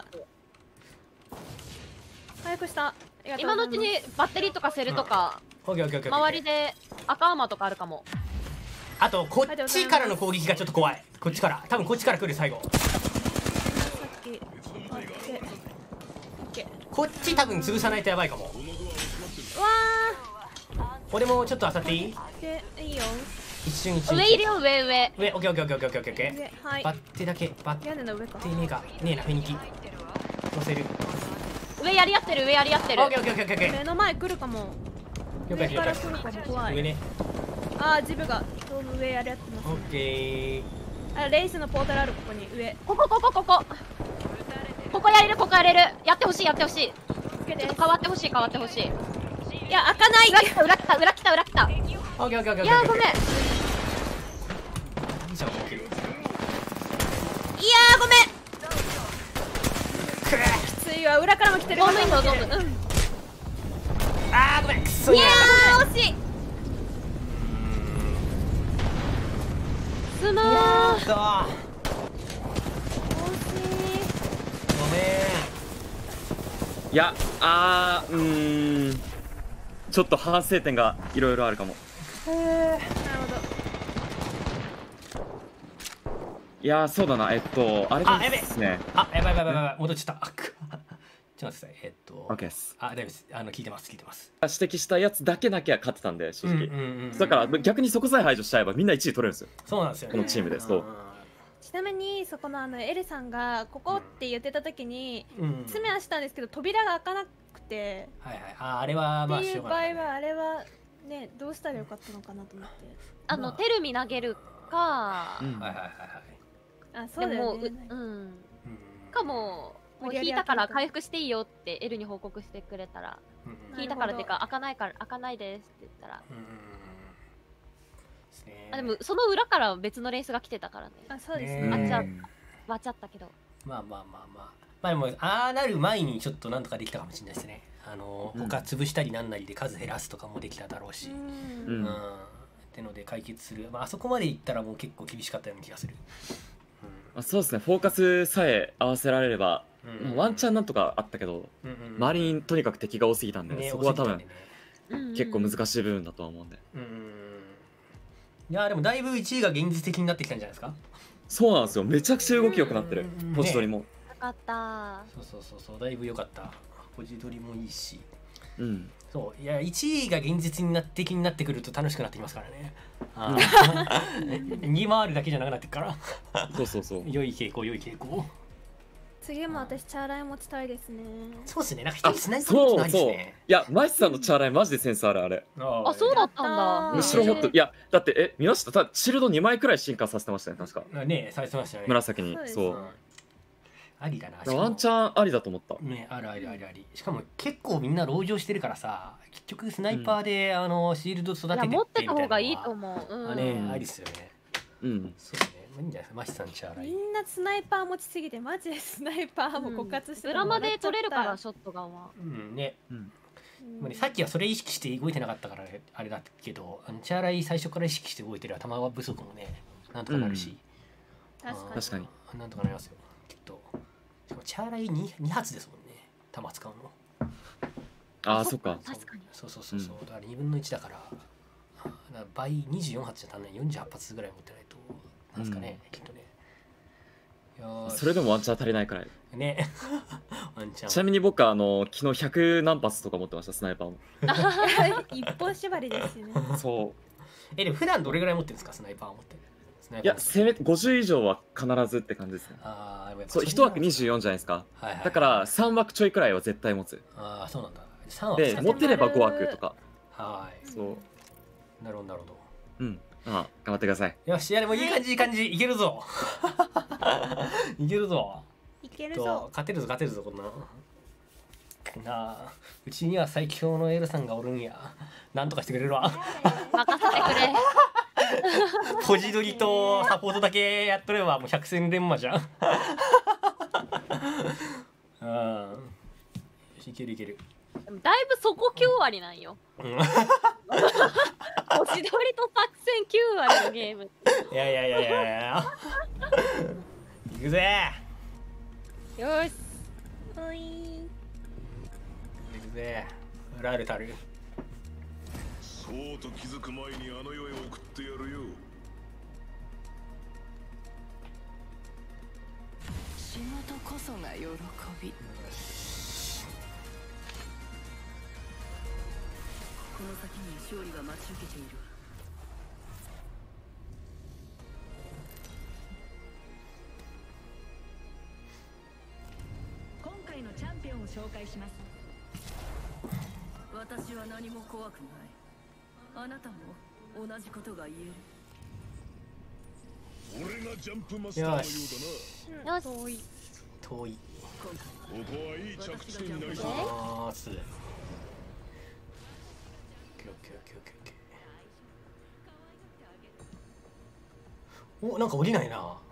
S2: 回復した。
S3: 今のうちにバッテリーとかセルとか
S1: オッケーオッケーオッケー。
S3: 周りで赤アーマーとかあるかも。
S1: あとこっちからの攻撃がちょっと怖い。こっちから多分こっちから来る最後。
S2: さっきあってオッケー。
S1: こっち多分潰さないとやばいかも。
S2: わ
S1: 俺もちょっと漁っていい？
S2: ーでいいよ。
S1: 一瞬一瞬。
S3: 上いるよ、上。
S1: 上。オッケーオッケーオッケーオッケーオッケーオッケ
S2: 上
S1: ー。
S2: はい。
S1: バッテだけバッ
S2: 屋根の上か。
S1: テねえかねえなフェニキ。乗せる。
S3: 上やり合ってる、上やり合ってる
S1: オッ。ケーオッケーオッケーオッケー。
S2: 目の前来るかも。
S1: 了解了解
S2: 上から来るかも怖い。
S1: 上ね。
S2: あージブがどうも上やり合ってます。
S1: オッケー。
S2: あレイスのポータルあるここに上。
S3: ここやれる、ここやれる。やってほしい、やってほしい。
S2: つけて。
S3: 変わってほしい、変わってほしい。
S2: いや開かない。
S3: 裏来た、裏来た、裏来た、裏来た。い
S1: オッケーオッケーオッケーオッケー。
S3: やー、ごめん。
S1: 何じゃんオッケー。
S2: いやーごめん。
S1: くれ。
S2: きついわ裏からも来てる。
S3: ゾームインド、ゾーム。
S1: あーごめん。くそ
S2: いやー惜しい。
S3: すまー。
S1: そう
S2: 惜し
S1: ごめ
S4: いやちょっと反省点がいろいろあるかも。
S2: い。なるほ
S4: いやーそうだなあれですね。
S1: あやばいやばいやばいやばい戻っちゃった。あくちょっと待ってください。
S4: OK です
S1: あ大丈夫です聞いてます聞いてます。
S4: 指摘したやつだけなきゃ勝ってたんで正直、
S1: うん
S4: だから逆にそこさえ排除しちゃえばみんな1位取れるんですよ。
S1: そうなんですよね
S4: このチームでそう
S2: ちなみにそこのエルさんがここって言ってた時に
S1: うん
S2: 詰めはしたんですけど扉が開かなくて
S1: はいはいあれはまあ
S2: っていう場合
S1: しょうがない
S2: はあれはねどうしたらよかったのかなと思って
S1: まあ
S3: テルミ投げるか、
S4: うん
S1: はいはいはいはい
S2: あそうだ
S3: でも
S2: よね
S1: うん
S3: かもう引いたから回復していいよってエルに報告してくれたら、
S1: うん
S3: 引いたからっていうか開かないですって言ったら、
S1: ですね
S3: あでもその裏から別のレースが来てたからね。
S2: あそうです
S1: ね
S2: ね
S3: あじゃあ割っちゃったけど。
S1: まあでもああなる前にちょっとなんとかできたかもしれないですね他潰したりなんなりで数減らすとかもできただろうし
S2: うん
S1: ってので解決するあそこまでいったらもう結構厳しかったような気がする
S4: そうですねフォーカスさえ合わせられれば、ワンチャンなんとかあったけど、周りにとにかく敵が多すぎたんで、そこは多分、結構難しい部分だとは思うんで、
S1: いやでもだいぶ1位が現実的になってきたんじゃないですか。
S4: そうなんですよめちゃくちゃ動き良くなってる、ポジ取りも、
S3: よかった。
S1: そうだいぶ良かった。ポジ取りもいいし
S4: うん
S1: そういや1位が現実に的になってくると楽しくなってきますからね。2回るだけじゃなくなってくから
S4: そう
S1: 良い傾向
S2: 次も私チャーライ持ちたいですね
S1: そうですねなんか一人スナイパー持ちのありですね。
S4: いやマイスさんのチャーライマジでセンスあるあれ。
S3: あそうだったんだ。
S4: むしろもっといやだって見ましたシールド2枚くらい進化させてましたね確か
S1: ねされてましたね。
S4: 紫にそう
S1: ありだな。
S4: ワンチャンありだと思った
S1: ねあるしかも結構みんな籠城してるからさ結局スナイパーでシールド育ててって
S3: 持ってた方がいい
S1: みた
S3: と思う。
S1: あねありっすよね。
S4: そう
S1: ですね。いいんじゃないですかマシさんチャーライ。
S2: みんなスナイパー持ちすぎてマジでスナイパーも枯渇して
S3: 裏まで取れるからショットガンは。
S1: ね。さっきはそれ意識して動いてなかったからあれだけどチャーライ最初から意識して動いてる頭不足もねなんとかなるし。
S2: 確
S4: かに
S1: なんとかなりますよきっと。しかもチャーライ2発ですもんね弾使うの。
S4: ああそっか
S3: 確かに。
S1: そうだから2分の1だから倍24発じゃ足んない48発ぐらい持ってないとなんですかねきっとね。
S4: それでもワンチャン足りないくらい
S1: ねワンチャン。
S4: ちなみに僕は昨日100何発とか持ってましたスナイパーも
S2: 一本縛りですよね
S4: そう
S1: でも普段どれぐらい持ってるんですかスナイパー持って。
S4: いやせめて50以上は必ずって感じですね。そう1枠24じゃないですか、だから3枠ちょいくらいは絶対持つ。
S1: ああそうなんだ。3枠
S4: で持てれば5枠とか。
S1: はい
S4: そう
S1: なるほど
S4: 頑張ってください。
S1: よしいやでもいい感じいけるぞいけるぞ勝てるぞこんなあうちには最強のエルさんがおるんやなんとかしてくれるわ
S3: 任せてくれ
S1: ポジ取りとサポートだけやっとればもう百戦錬磨じゃんいける
S3: だいぶそこ9割なんよ押し取りと作戦9割のゲーム。
S1: いや行くぜ
S3: よし
S2: おい
S1: 行くぜラールタル。
S6: そうと気づく前にあの世へ送ってやるよ。
S7: ことこそが喜び。この先に勝利が待ち受けている。今回のチャンピオンを紹介します。私は何も怖くない。あなたも同じことが言える。
S6: 俺がジャンプマスターのようだな。
S3: よし
S2: 遠い。
S1: 遠い。
S6: ここはいい着地点になりそうだ。
S1: あーす。オッケーオッケーオッケーオッケー。お、なんか降りないな。も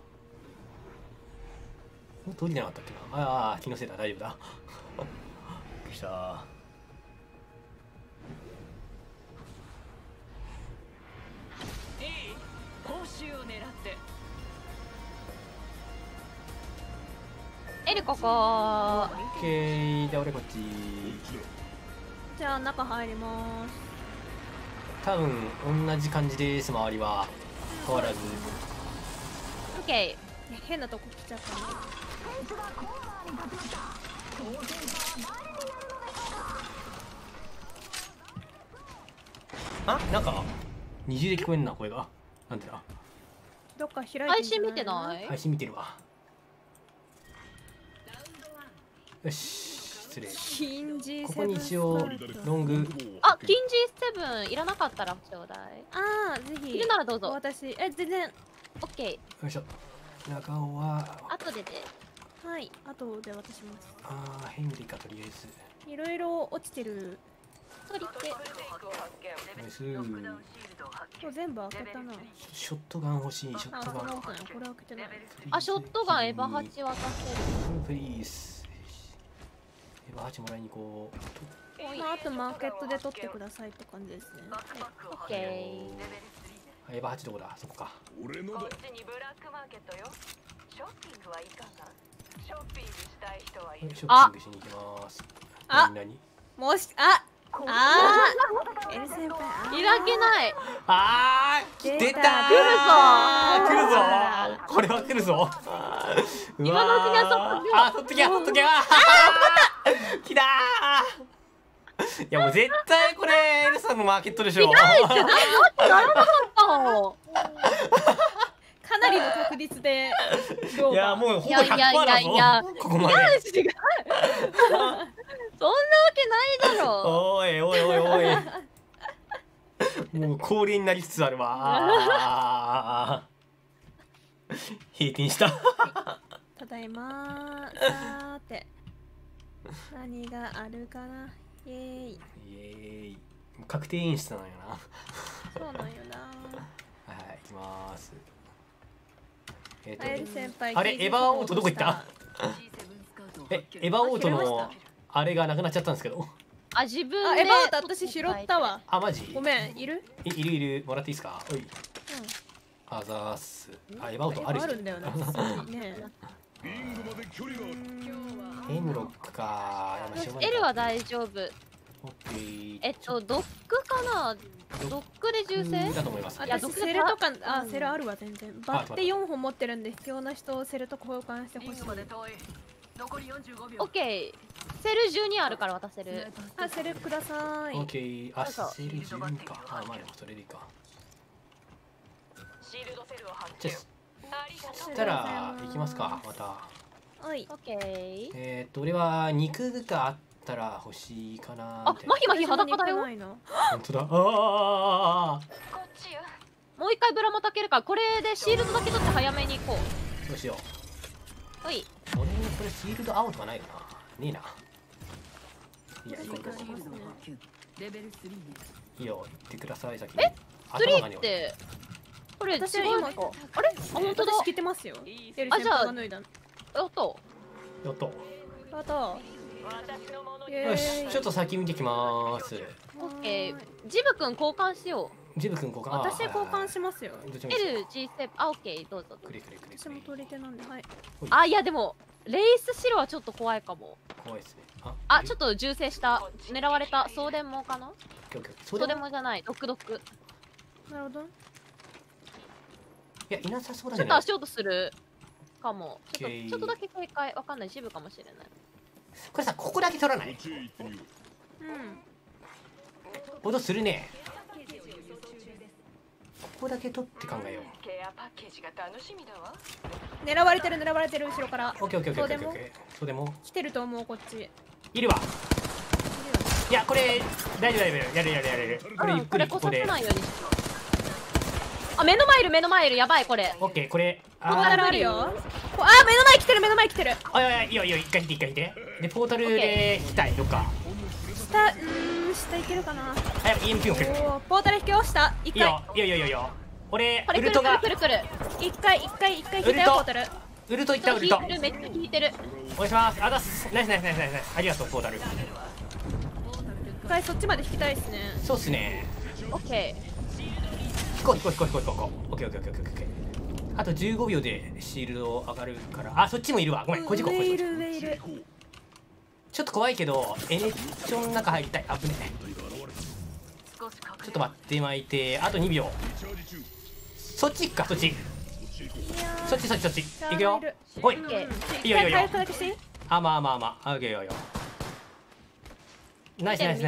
S1: っと降りなかったっけな。ああ、気のせいだ、大丈夫だ。びっくりした。
S7: 報酬を狙って。
S3: エルここ。
S1: オッケー、じゃあ俺こっち。
S2: じゃあ中入ります。
S1: 多分同じ感じです、周りは。変わらず。
S3: オッケ
S2: 変なとこ来ちゃったね。
S1: あ、なんか二重で聞こえんな、声が。なんでだ。
S2: どっか開いて
S3: ー。配信見てない
S1: 配信見てるわ。よし、失礼。
S2: キンジー
S1: ここに一応ロング。
S3: あ、キンジー7いらなかったらちょうだい。
S2: ああ、ぜひ。
S3: いるならどうぞ。
S2: 私、全然。
S3: オッケ
S1: よいしょ。中尾は。
S3: ー。後でで。
S2: はい、後で渡します。
S1: ああ、ヘンリーかとりあえず。
S2: いろいろ落ちてる。
S3: 取り手。
S1: ナイス。
S2: これ全部開けたな。
S1: ショットガン欲しい、ショッ
S2: あ、そんな
S1: トガン。
S2: ことない。これ開けてない。
S3: あ、ショットガンエヴァ8渡せる。
S1: プリース。エヴァ8もらいに行こう。
S2: まあ、あとマーケットで取ってくださいって感じですね。
S3: オッケー。
S1: エヴァ8どこだ、そこか。
S6: 俺のだ。
S5: こっちにブラックマーケットよ。ショッピングはいかが？ショッピングしたい人はいる。
S1: ショッピングしに行きます。
S2: あ
S1: 何？
S2: もし、あエル先輩。
S3: 開けない。
S1: あー、出たー。来るぞ。これは来るぞ。
S3: 今のうちに
S1: あ、取ってきゃ、取っときゃ。来たー。いやもう絶対これエルさんのマーケットでしょ。
S3: ないってならなかったの。
S2: かなりの確率で。
S1: いやもうほぼ100%だぞ。ここまで。
S3: 違う。そんなわけないだろ。
S1: おいおいおいおい。もう恒例になりつつあるわ。閉店した。
S2: ただいまー。さーて。何があるかな。イエーイ。
S1: イエーイ。確定演出なんよな。
S2: そうなんよな。
S1: はい、行きます。
S2: あエル先輩。
S1: あれ、エヴァオートどこ行った？エヴァオートのあれがなくなっちゃったんですけど。
S3: あ、自分で。
S2: あ、エヴァオート私拾ったわ。
S1: あ、マジ？
S2: ごめん、いる？
S1: いるいる、もらっていいですか？おい。あざーす。あ、エヴァオートある。
S2: あるんだよな。ね。
S6: リングまで距離がある。
S1: エムロックか。
S3: L は大丈夫。
S1: オッケー。
S3: ドックかな。ドックで銃声
S1: だと思います。
S2: 私セルとか、あ、セルあるわ全然。バッテ4本持ってるんで必要な人セルと交換してほしい。
S3: オッケー。セル12あるから渡せる。
S2: あ、セルください。
S1: オッケー。あ、セル12か。あ、まあでもそれでいいか。
S5: シールドセルを発
S1: じゃあそしたら行きますか、また。
S2: はい。
S3: オッケー。
S1: 俺は肉があったら欲しいかな。
S3: あ、マヒマヒ裸だよ。
S1: 本当だ。ああ。
S3: もう一回ブラもたけるから、これでシールドだけ取って早めに行こ
S1: う。どうしよ
S3: う。はい。
S1: 俺これシールド青とかないかな。ねえな。いや、行こう。いいよ、行ってください、先に。
S3: 3って。これ
S2: 私は今、
S3: あれ？あ、本当だ。
S2: 聞いてますよ。
S3: あ、じゃあ、
S2: やっと。
S1: やっと。
S2: やっと。
S1: よし、ちょっと先見てきます。
S3: オッケー。ジブ君交換しよ
S1: う。ジブ君交換。
S2: 私交換しますよ。
S3: L、G7、あ、オッケー、どうぞ。
S2: 私も取り手なんで、はい。
S3: あ、いやでも、レイス白はちょっと怖いかも。
S1: 怖いですね。
S3: あ、ちょっと銃声した。狙われた。送電網かな？送電網じゃない。ドックドック。
S2: なるほど。
S1: いや、いなさそうだ
S3: ね。ちょっと足音する。 かも。ちょっとだけ警戒、わかんない、支部かもしれない。
S1: これさ、ここだけ取らない？
S6: こっちへ行ってみよう。
S1: 音するね。ここだけ取って考えよう。
S5: ケアパッケージが楽しみだわ。
S2: 狙われてる後ろから。
S1: オッケーオッケーオッケーオッケーオッケー。そうでも
S2: 来てると思う、こっち。
S1: いるわ。いや、これ大丈夫大丈夫、やれる。これゆっ
S3: これこ
S1: くりここで。
S3: させないようにしよう。あ、目の前いる、やばいこれ。
S1: オッケー、これ。
S2: ポータルあるよ。あ、目の前来てる。
S1: あ、いいよ一回引いて。でポータルで引きたい、どっか。
S2: 下行けるかな。
S1: はい、EMP をくる。
S2: ポータル引き押した。一回。
S1: いいよ。俺
S3: これ
S1: ウルトが
S3: 来る。
S2: 一回引いたよ、ポータル。
S1: ウルトいったウルト。
S3: 引いてる、めっちゃ引いてる。
S1: お願いします。あざっす。ナイス。ありがとうポータル。
S2: 一回そっちまで引きたいですね。
S1: そうっすね。
S3: オッケ
S1: 引こう。オッケー。あと15秒でシールド上がるから。あ、そっちもいるわ。ごめん、こっち行こう。
S2: 上いる。
S1: ちょっと怖いけどエネチョンの中入りたい。危ねえ。
S5: 少し隠
S1: ちょっと待って巻いて、あと2秒。そっち行くか、そっち。そっち。行くよ。おい。
S3: ー。
S1: いいよ。
S2: 回復だけしていい？
S1: あ、まあ。オッケーよ。ナイス逃げ。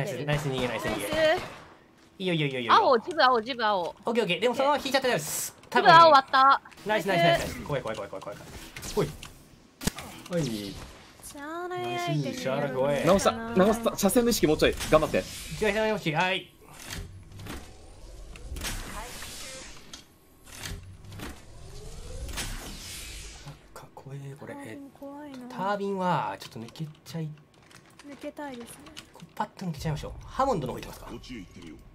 S1: いいよ。
S3: 青、ジブ青。
S1: オッケー。でもそのまま引いちゃってないです。
S3: ジブ青終わった。
S1: ナイス。怖い。おい。はい。
S2: しゃーない
S1: ナイス。シャーラ怖い。
S4: 直した車線の意識もうちょい頑張って。
S1: はい。怖いこれ。
S2: 怖いな。
S1: タービンはちょっと抜け
S2: たいですね。
S1: パッと抜けちゃいましょう。ハモンドの方行きますか。
S6: こっちへ行ってみよう。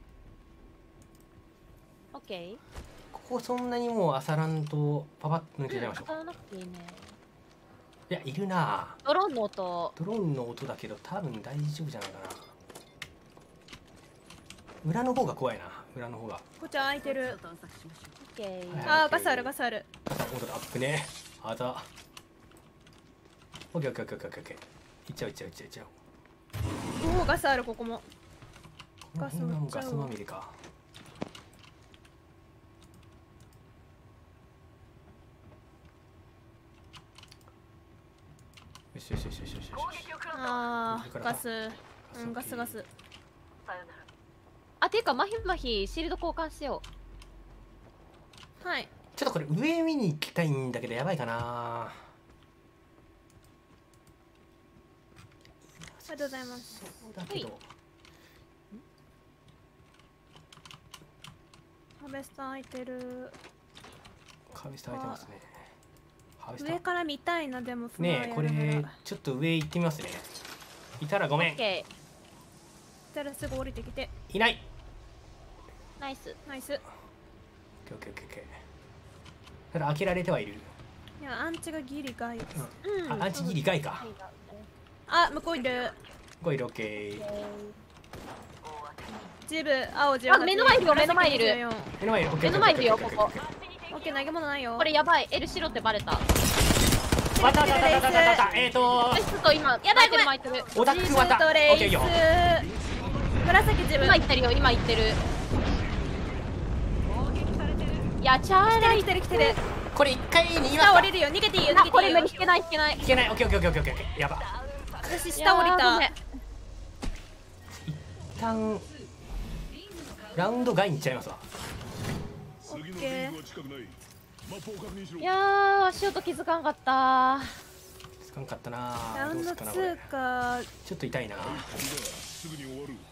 S3: オッケー。
S1: ここそんなにもうあさらんとパパッと抜けちゃいましょう。
S3: 当たらなくていいね。
S1: いや、いるな。
S3: ドローンの音。
S1: ドローンの音だけど多分大丈夫じゃないかな。裏の方が怖いな。裏の方が。
S2: こっち開いてる。
S3: オッケー。
S2: あ、ガスある。
S1: 本当だ。アップね。あざ。オッケー。いっちゃう。
S2: おお、ガスある、ここも。
S1: ガスまみれか。よし。
S5: 攻撃を食らった。
S2: あー、ガス。ガス。
S5: さよなら。
S3: あ、ていうか、マヒシールド交換しよう。
S2: はい。
S1: ちょっとこれ上見に行きたいんだけどやばいかな。
S2: ありがとうございます。
S1: だけど
S2: ハーベスター開いてる。
S1: 壁下開いてますね。
S2: 上から見たいな、でも
S1: ねえ、これちょっと上行ってみますね。いたらごめん。
S3: オッケ
S2: いたらすぐ降りてきて。
S1: いない。
S3: ー。ナイス。
S2: ナイス。
S1: オッケー。ただ開けられてはいる。
S2: いや、アンチがギリ外。
S1: あ、アンチギリ外か。
S2: あ、向こういる。
S1: こういる。オッケー。
S2: ジブ、青ジブ。
S3: あ、目の前いるよ。
S1: 目の前いるよ。
S3: 目の前いるよ、ここ。
S2: オッケー、投げ物ないよ。
S3: これやばい。L 白ってバレた。
S1: わた。
S3: ナイスと今、やばい、巻いてる。
S1: オタクわた。オッケーよ。
S2: 紫ジブ。
S3: 今行ってるよ、今行ってる。いや、チャーライ。
S2: 来てる。
S1: これ一回逃げます
S2: 下
S1: か。
S2: 降りるよ。逃げていいよ。
S3: これ無理、引けない。
S1: いけない。オッケー。やば。
S2: 私下降りた。
S1: 一旦ラウンド外に行っちゃいますわ。
S6: 次のリングは近くない。マップを確認しろ。
S3: いやー、足音気づかんかった。
S1: つかんかったな。
S2: ラウンド
S1: どうすっかなこれ
S2: 2か。
S1: ちょっと痛いな。
S6: すぐに終わる。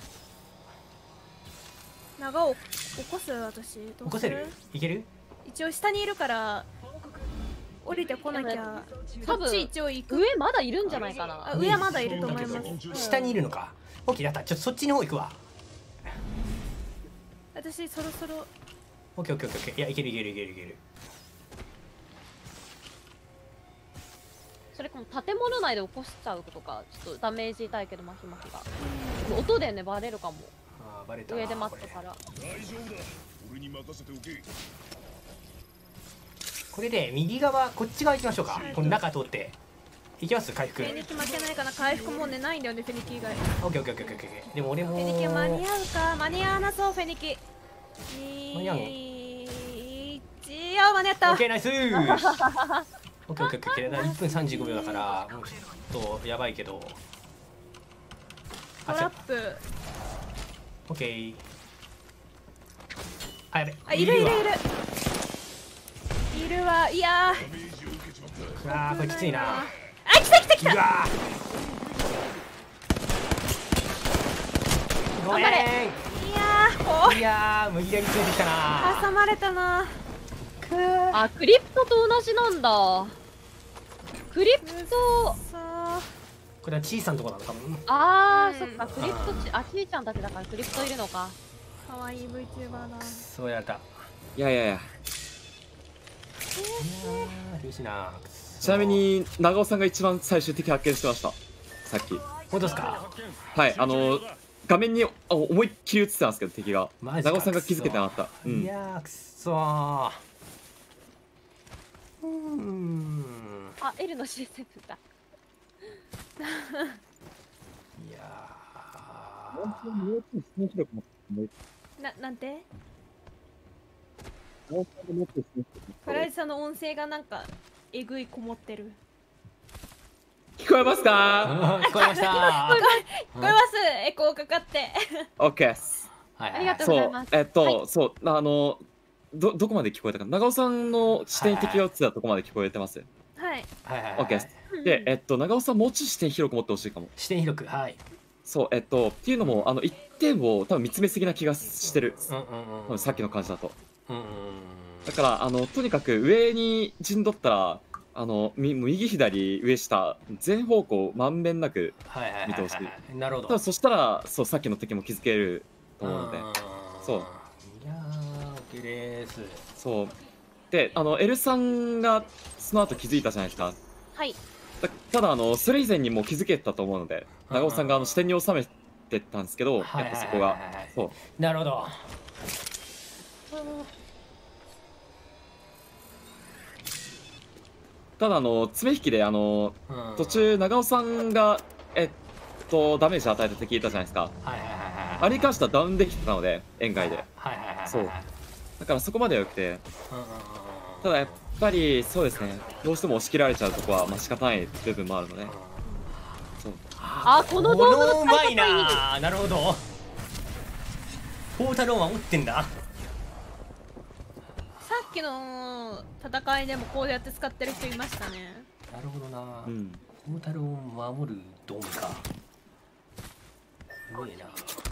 S2: 長を起こす私。
S1: 起こせる？いける？
S2: 一応下にいるから降りてこなきゃ。
S3: 多分
S2: そっち一応行く。
S3: 上まだいるんじゃないかな。
S2: あ、上はまだいると思います。
S1: 下にいるのか。オッケー、やった。ちょっとそっちの方行くわ。
S2: 私そろそろ。
S1: オッケー。いや、いける。
S3: それかも建物内で起こしちゃうとか、ちょっとダメージ痛いけど、マヒが。音でね、バレるかも。
S1: あー、バレたな。
S3: 上で待ってたら。
S6: 大丈夫だ。俺に任せておけ。
S1: これで右側、こっち側行きましょうか。この中通って行きます。回復。
S2: フェニキ負けないかな。回復もうねないんだよね、フェニキ以外。
S1: オッケー。でも俺も
S2: フェニキ間に合うか。間に合わなそう。フェニキ
S1: 間に合うの？
S2: 1、間に合った。
S1: オッケー、ナイスー。 オッケーオッケーオッケー。1分35秒だからもうちょっとやばいけど。
S2: トラップ。
S1: オッケー。あ、やべ。
S2: あ、いるいるいる。いるわ。いや
S1: ー。あー、これきついな。
S2: あ、来た来た来た。
S1: うわー。ごめん。
S2: いやー、おい。
S1: いやー、無理やりついてきたな。
S2: 挟まれたな。
S3: あ、クリプトと同じなんだ。クリプト。
S1: これは小さなとこなのかも。
S3: あー、そっか、クリプトあ、ちいちゃんたちだからクリプトいるのか。
S2: かわいい VTuber だ。
S1: そうやられた。
S4: いやいやいや。
S1: 苦しいな。
S4: ちなみに長尾さんが一番最終的発見してました。さっき。
S1: 本当ですか？
S4: はい、画面に思いっきり映ってたんですけど敵が。
S1: マジか。
S4: 長尾さんが気づけてなかった。
S1: いやー、くっそー。
S3: あ、L の C7 だ。
S1: いや
S2: なんて？フライさんの音声がなんかえぐいこもってる。
S4: 聞こえますか？
S1: 聞こえました。
S2: 聞こえます。エコーかかって。
S4: オッケーです。
S3: ありがとうございます。
S4: そうどこまで聞こえたか。長尾さんの視点に敵が映ってたとこまで聞こえてます。
S2: はい。
S4: オッケーです。で、長尾さんもうちょっと視点広く持ってほしいかも。
S1: 視点広く、はい。
S4: そう、っていうのも一点を多分見つめすぎな気がしてる。さっきの感じだと。だからとにかく上に陣取ったら右左上下全方向まんべんなく見てほしい。
S1: なるほど。
S4: 多分そしたらそうさっきの敵も気づけると思うので。そう。
S1: いやー、OK です。
S4: そうでL さんがその後気づいたじゃないですか。
S3: はい。
S4: ただそれ以前にもう気づけたと思うので長尾さんが視点に収めてたんですけど、やっぱそこがそう。
S1: なるほど。
S4: ただ爪引きで途中長尾さんがダメージ与えた敵いたじゃないですか。あれに関してはダウンできてたので円外で。そうだからそこまではよくて、ただやっぱりそうですね、どうしても押し切られちゃうとこは仕方ない部分もあるので。そう。
S3: あ、この動画の
S1: うまいな。なるほど。ポータルを守ってんだ。
S2: さっきの戦いでもこうやって使ってる人いましたね。
S1: なるほどな。ポータルを守るドームか。すごいな。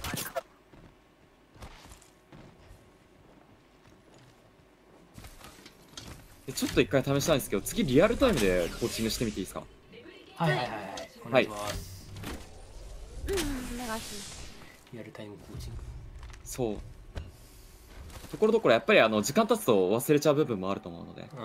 S4: ちょっと一回試したいんですけど、次リアルタイムでコーチングしてみていいですか？
S1: はいはいはいはい。お願いします。
S3: お願いします。
S1: リアルタイムコーチング。
S4: そう。ところどころやっぱり時間経つと忘れちゃう部分もあると思うので。そう。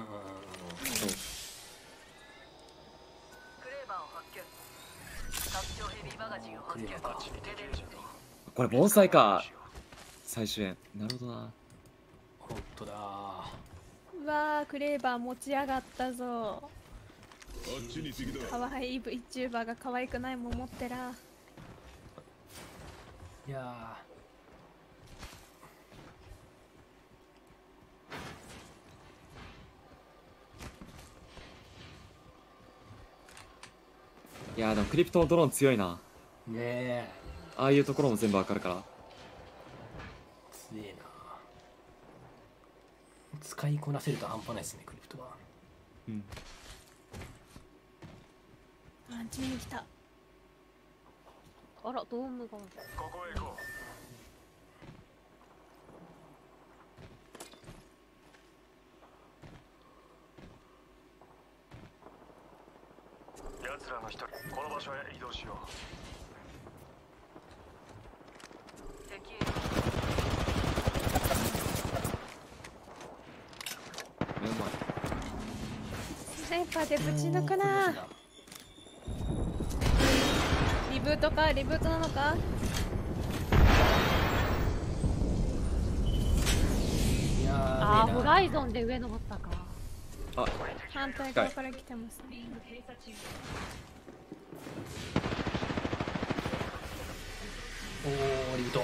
S4: これ盆栽か。最終円。なるほどな。
S1: 本当だ。
S2: うわー、クレーバー持ち上がったぞ。かわいい VTuber が可愛くないもん持ってら。
S1: いや
S4: いやでもクリプトのドローン強いな。
S1: ねえ。
S4: ああいうところも全部わかるから。
S1: 強えな。使いこなせると半端ないですね、クリプトは。
S2: あっちに来た。
S3: あら、ドームが。ここへ行こ
S8: う。奴らの一人、この場所へ移動しよう。
S2: スナイパーでぶち抜くな。リブートか、リブートなのか。
S3: あー、ホライゾンで上登ったか。
S4: あ、
S2: 反対側から来てますね。
S1: おー、リブート。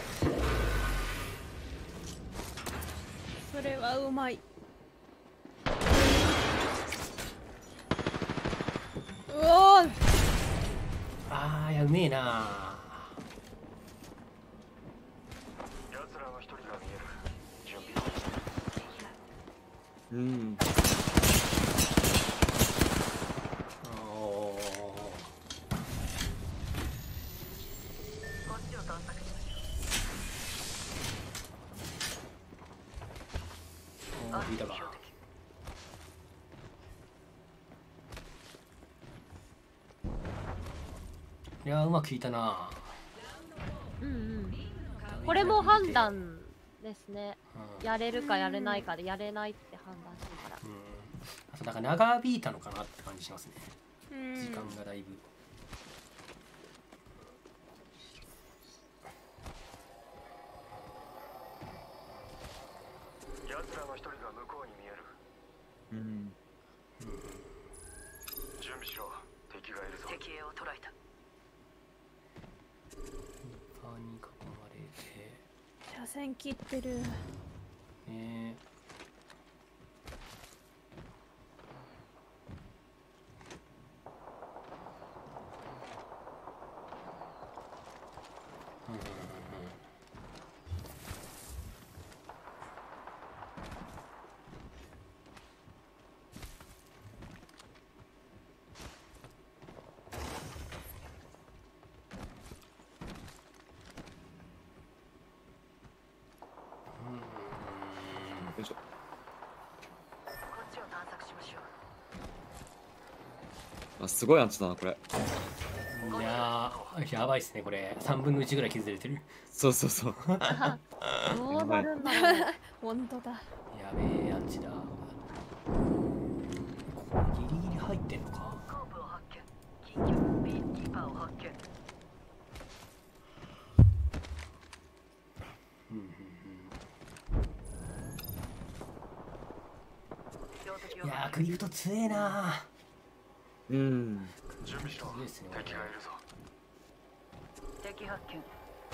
S2: それはうまい。
S1: やうめえな。
S8: 奴らの一人が見える。準備。
S4: うん。
S1: いたか。いやうまくいったな。
S3: うんうん。これも判断ですね。やれるかやれないかで、やれないって判断してから。
S1: あとなんか長引いたのかなって感じしますね。時間がだいぶ。
S8: 奴らの一人が向こうに見える。
S4: うん。
S8: 準備しろ。敵がいるぞ。
S7: 敵を捉えた。
S1: パーに囲まれて。
S2: 車線切ってる。
S4: よいしょ。
S7: こっちを探索しましょう。
S4: あ、すごいアンチだなこれ。
S1: いやーやばいっすねこれ。3分の1ぐらい削れてる。
S4: そうそうそう。
S3: どうなるんだろう。
S2: 本当だ。
S1: やべえアンチだ。ここギリギリ入ってんのか。
S7: コープを発見。緊急ビーキーパーを発見。
S1: いやークリフト強えな。
S4: うん。
S8: 準備しろ。敵がいるぞ。
S7: 敵発見。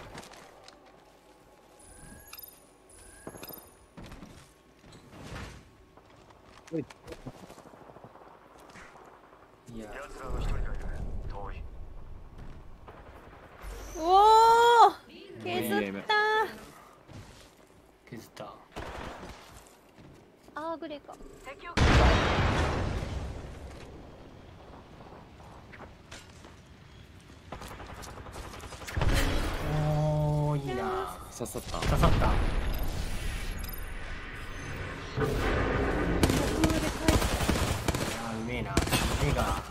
S1: いや
S8: 奴らの一人がいる。遠い。
S2: おお削った
S1: 削った。
S3: あーグレーか。
S7: 敵を
S1: おーいいな。
S4: 刺さった。
S1: 刺さった。
S2: あ
S1: うめえな。目が。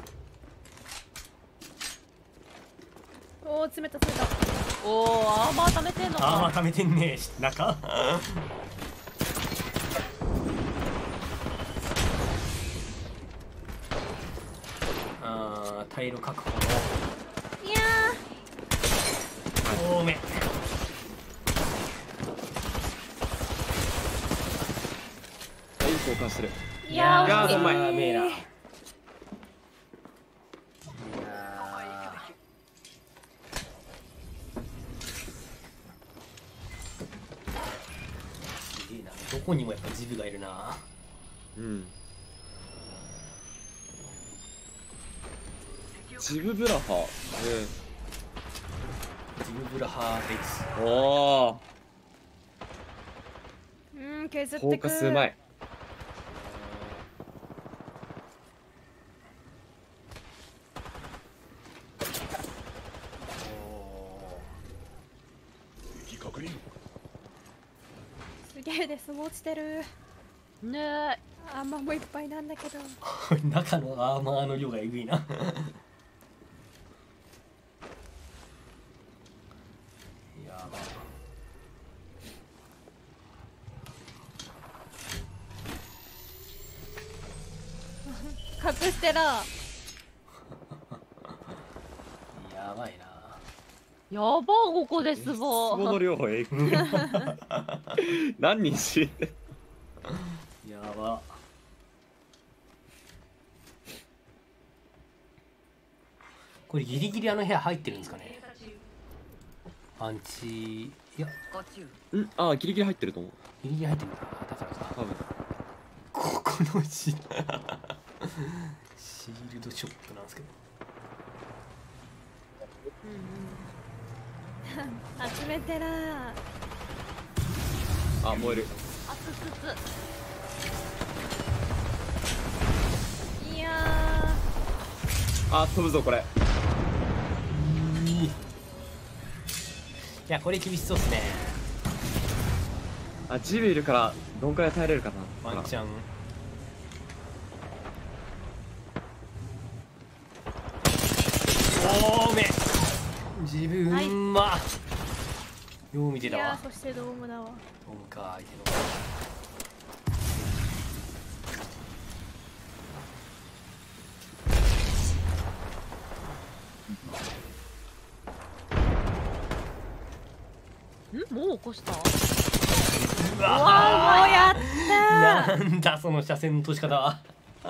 S2: おお詰めた詰めた。
S3: おおアーマー溜めてんのか。
S1: ああ溜めてんね。中。退路確保の。
S2: いや
S1: ー多め。
S4: はい交換してる。
S2: いやー
S4: うまい。
S1: うめえな。すげえな。どこにもやっぱジブがいるな。
S4: うん。ジブブラハ。
S1: ジブブラハレイス。
S4: おお。
S2: 削ってく。
S4: フォーカスうまい。
S6: 確認。
S2: すげえデスも落ちてる。
S3: ねえ。
S2: アーマーもいっぱいなんだけど。
S1: 中のアーマーの量がえぐいな。やばい。
S2: 隠してら。
S1: やばいな。
S3: やばここでスボ。
S4: スボの量えぐい。何人死んで。
S1: やば。これギリギリあの部屋入ってるんですかね。パンチ。いや。
S4: うんあギリギリ入ってると思う。
S1: ギリギリ入ってるんだ。だからか。
S4: 多分。
S1: ここのシールドショップなんですけど。
S2: 集めてら
S4: あ、燃える。
S3: あつつ
S2: ー。いや
S4: あ、飛ぶぞこれ。
S1: いや、これ厳しそうっすね。
S4: あ、ジビいるからどんくらい耐えれるかな。
S1: ワンチャン。おーめ自分は、よう見て
S2: ー。い
S1: たわ。
S2: やー、そしてドームだわ。
S1: ドームか相手
S3: つ。もう起こした？
S1: の。う
S2: わ
S1: わ
S2: ー、もうやったー。
S1: なんだその車線の落とし方は。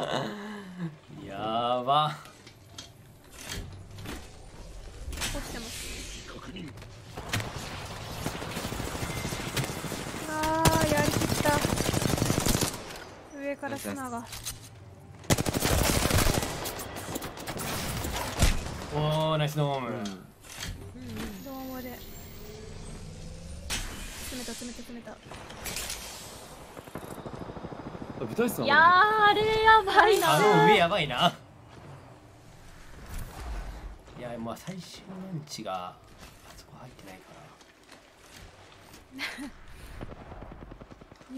S1: やば。
S2: 落ちてます。
S6: 確認。
S2: あー、やりきった。上から砂が。
S1: おー、ナイスドーム。
S2: ドームで。詰めた詰めた詰めた。
S4: 舞台さん。
S3: いやー、あれやばいな。
S1: あの上やばいな。いや、まあ最終のンチがあそこ入ってないから。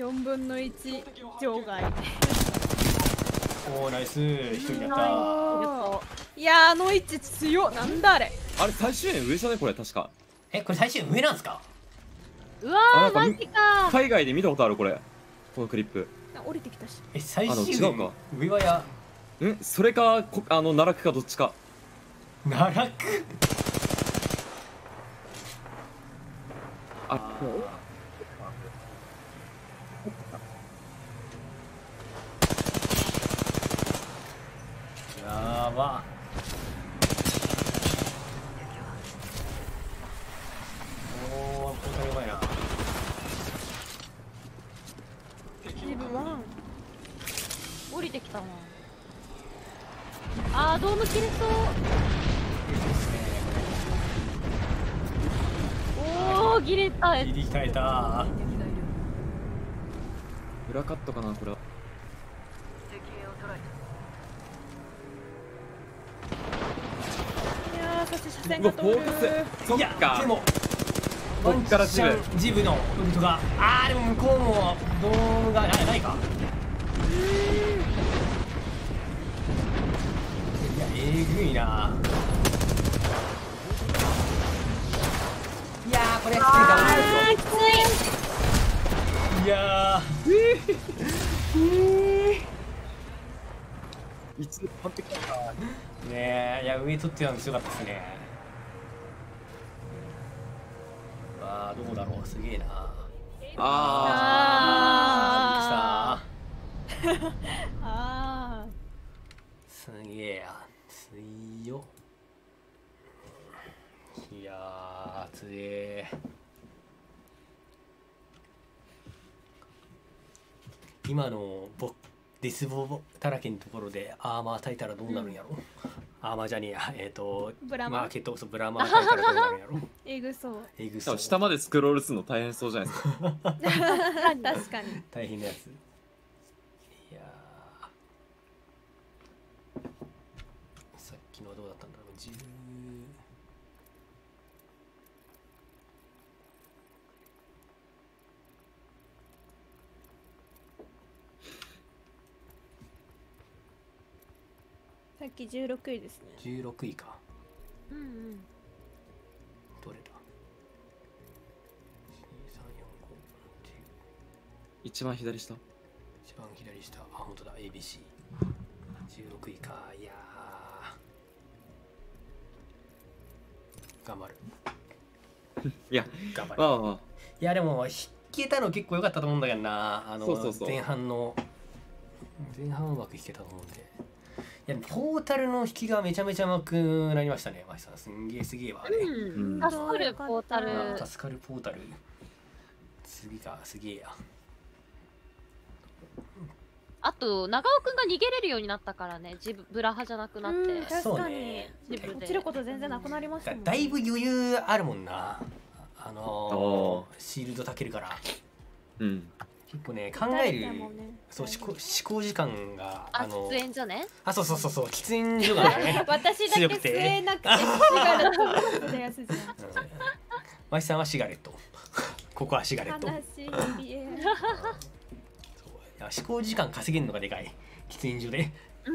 S2: 4分の1場外。
S1: おー、ナイス。一人やった。
S2: いやー、あの位置強っ。なんだあれ。
S4: あれ最終円上じゃねこれ確か。
S1: え、これ最終上なんすか？
S3: うわー、マジか。
S4: 海外で見たことあるこれ。このクリップ。
S2: 降りてきたし。
S1: え、最終
S4: 違うか。
S1: 上はや。
S4: それか奈落かどっちか。
S1: 奈落。
S4: あ、
S1: やば。おー、これやばいな。
S2: 自分は
S3: 降りてきたな。あー、ドーム切れそう。おー、切れた。
S1: 切り替えた。
S4: 裏カットかなこれは。
S2: いやー、そして車線が通る。
S4: そっ
S1: いや、
S4: か
S1: で。も
S4: こっからジブ
S1: ジブのルートが、あーでも向こうもドームがないか。いや、えぐいな。いやー、これきついかも。
S2: きつい。
S1: いや
S4: いつ完璧だった。
S1: ーねえ、いや上取ってたの強かったですね。わあ、どうだろう、すげえな。
S2: あ
S1: びっくりした。
S2: あ
S1: すげえや、強っ。いやー、強え。今のデスボだらけのところでアーマー焚いたらどうなるんやろ。アーマーじゃねえや、
S2: ブラマ
S1: マーケット、そう、ブラマー焚いたらどうなるんやろ。
S2: えぐそう。
S1: えぐそう。
S4: 下までスクロールするの大変そうじゃないですか。
S2: 確かに。
S1: 大変なやつ。いやー、さっきのはどうだったんだろう。
S2: さっき16位ですね。
S1: 16位か。
S3: うんうん。
S1: どれだ。
S4: 一番左下。
S1: 一番左下。あ、本当だ。ABC。16位か。いやー、頑張る。
S4: いや、
S1: 頑張る。
S4: まあ
S1: いや、でも引けたの結構良かったと思うんだけどな。
S4: そう
S1: 前半うまく引けたと思うんで。いや、ポータルの引きがめちゃめちゃうまくなりましたね。マシさん、すんげえすげえわ、あれ。
S3: うん、助かるポータル。
S1: 助かるポータル。次がすげえや。
S3: あと長尾くんが逃げれるようになったからね、ブラ派じゃなくなって。
S2: 確かに落ちること全然なくなりましたもん。
S1: だいぶ余裕あるもんな。シールドたけるから。
S4: うん。
S1: 結構ね、考える、そう思考時間が
S3: 喫煙所ね。
S1: そう喫煙所がね
S2: 私だけ吸えなくてシガレットってやつじゃん。
S1: マイさんはシガレット、ここはシガレット。思考時間稼げるのがでかい、喫煙所で。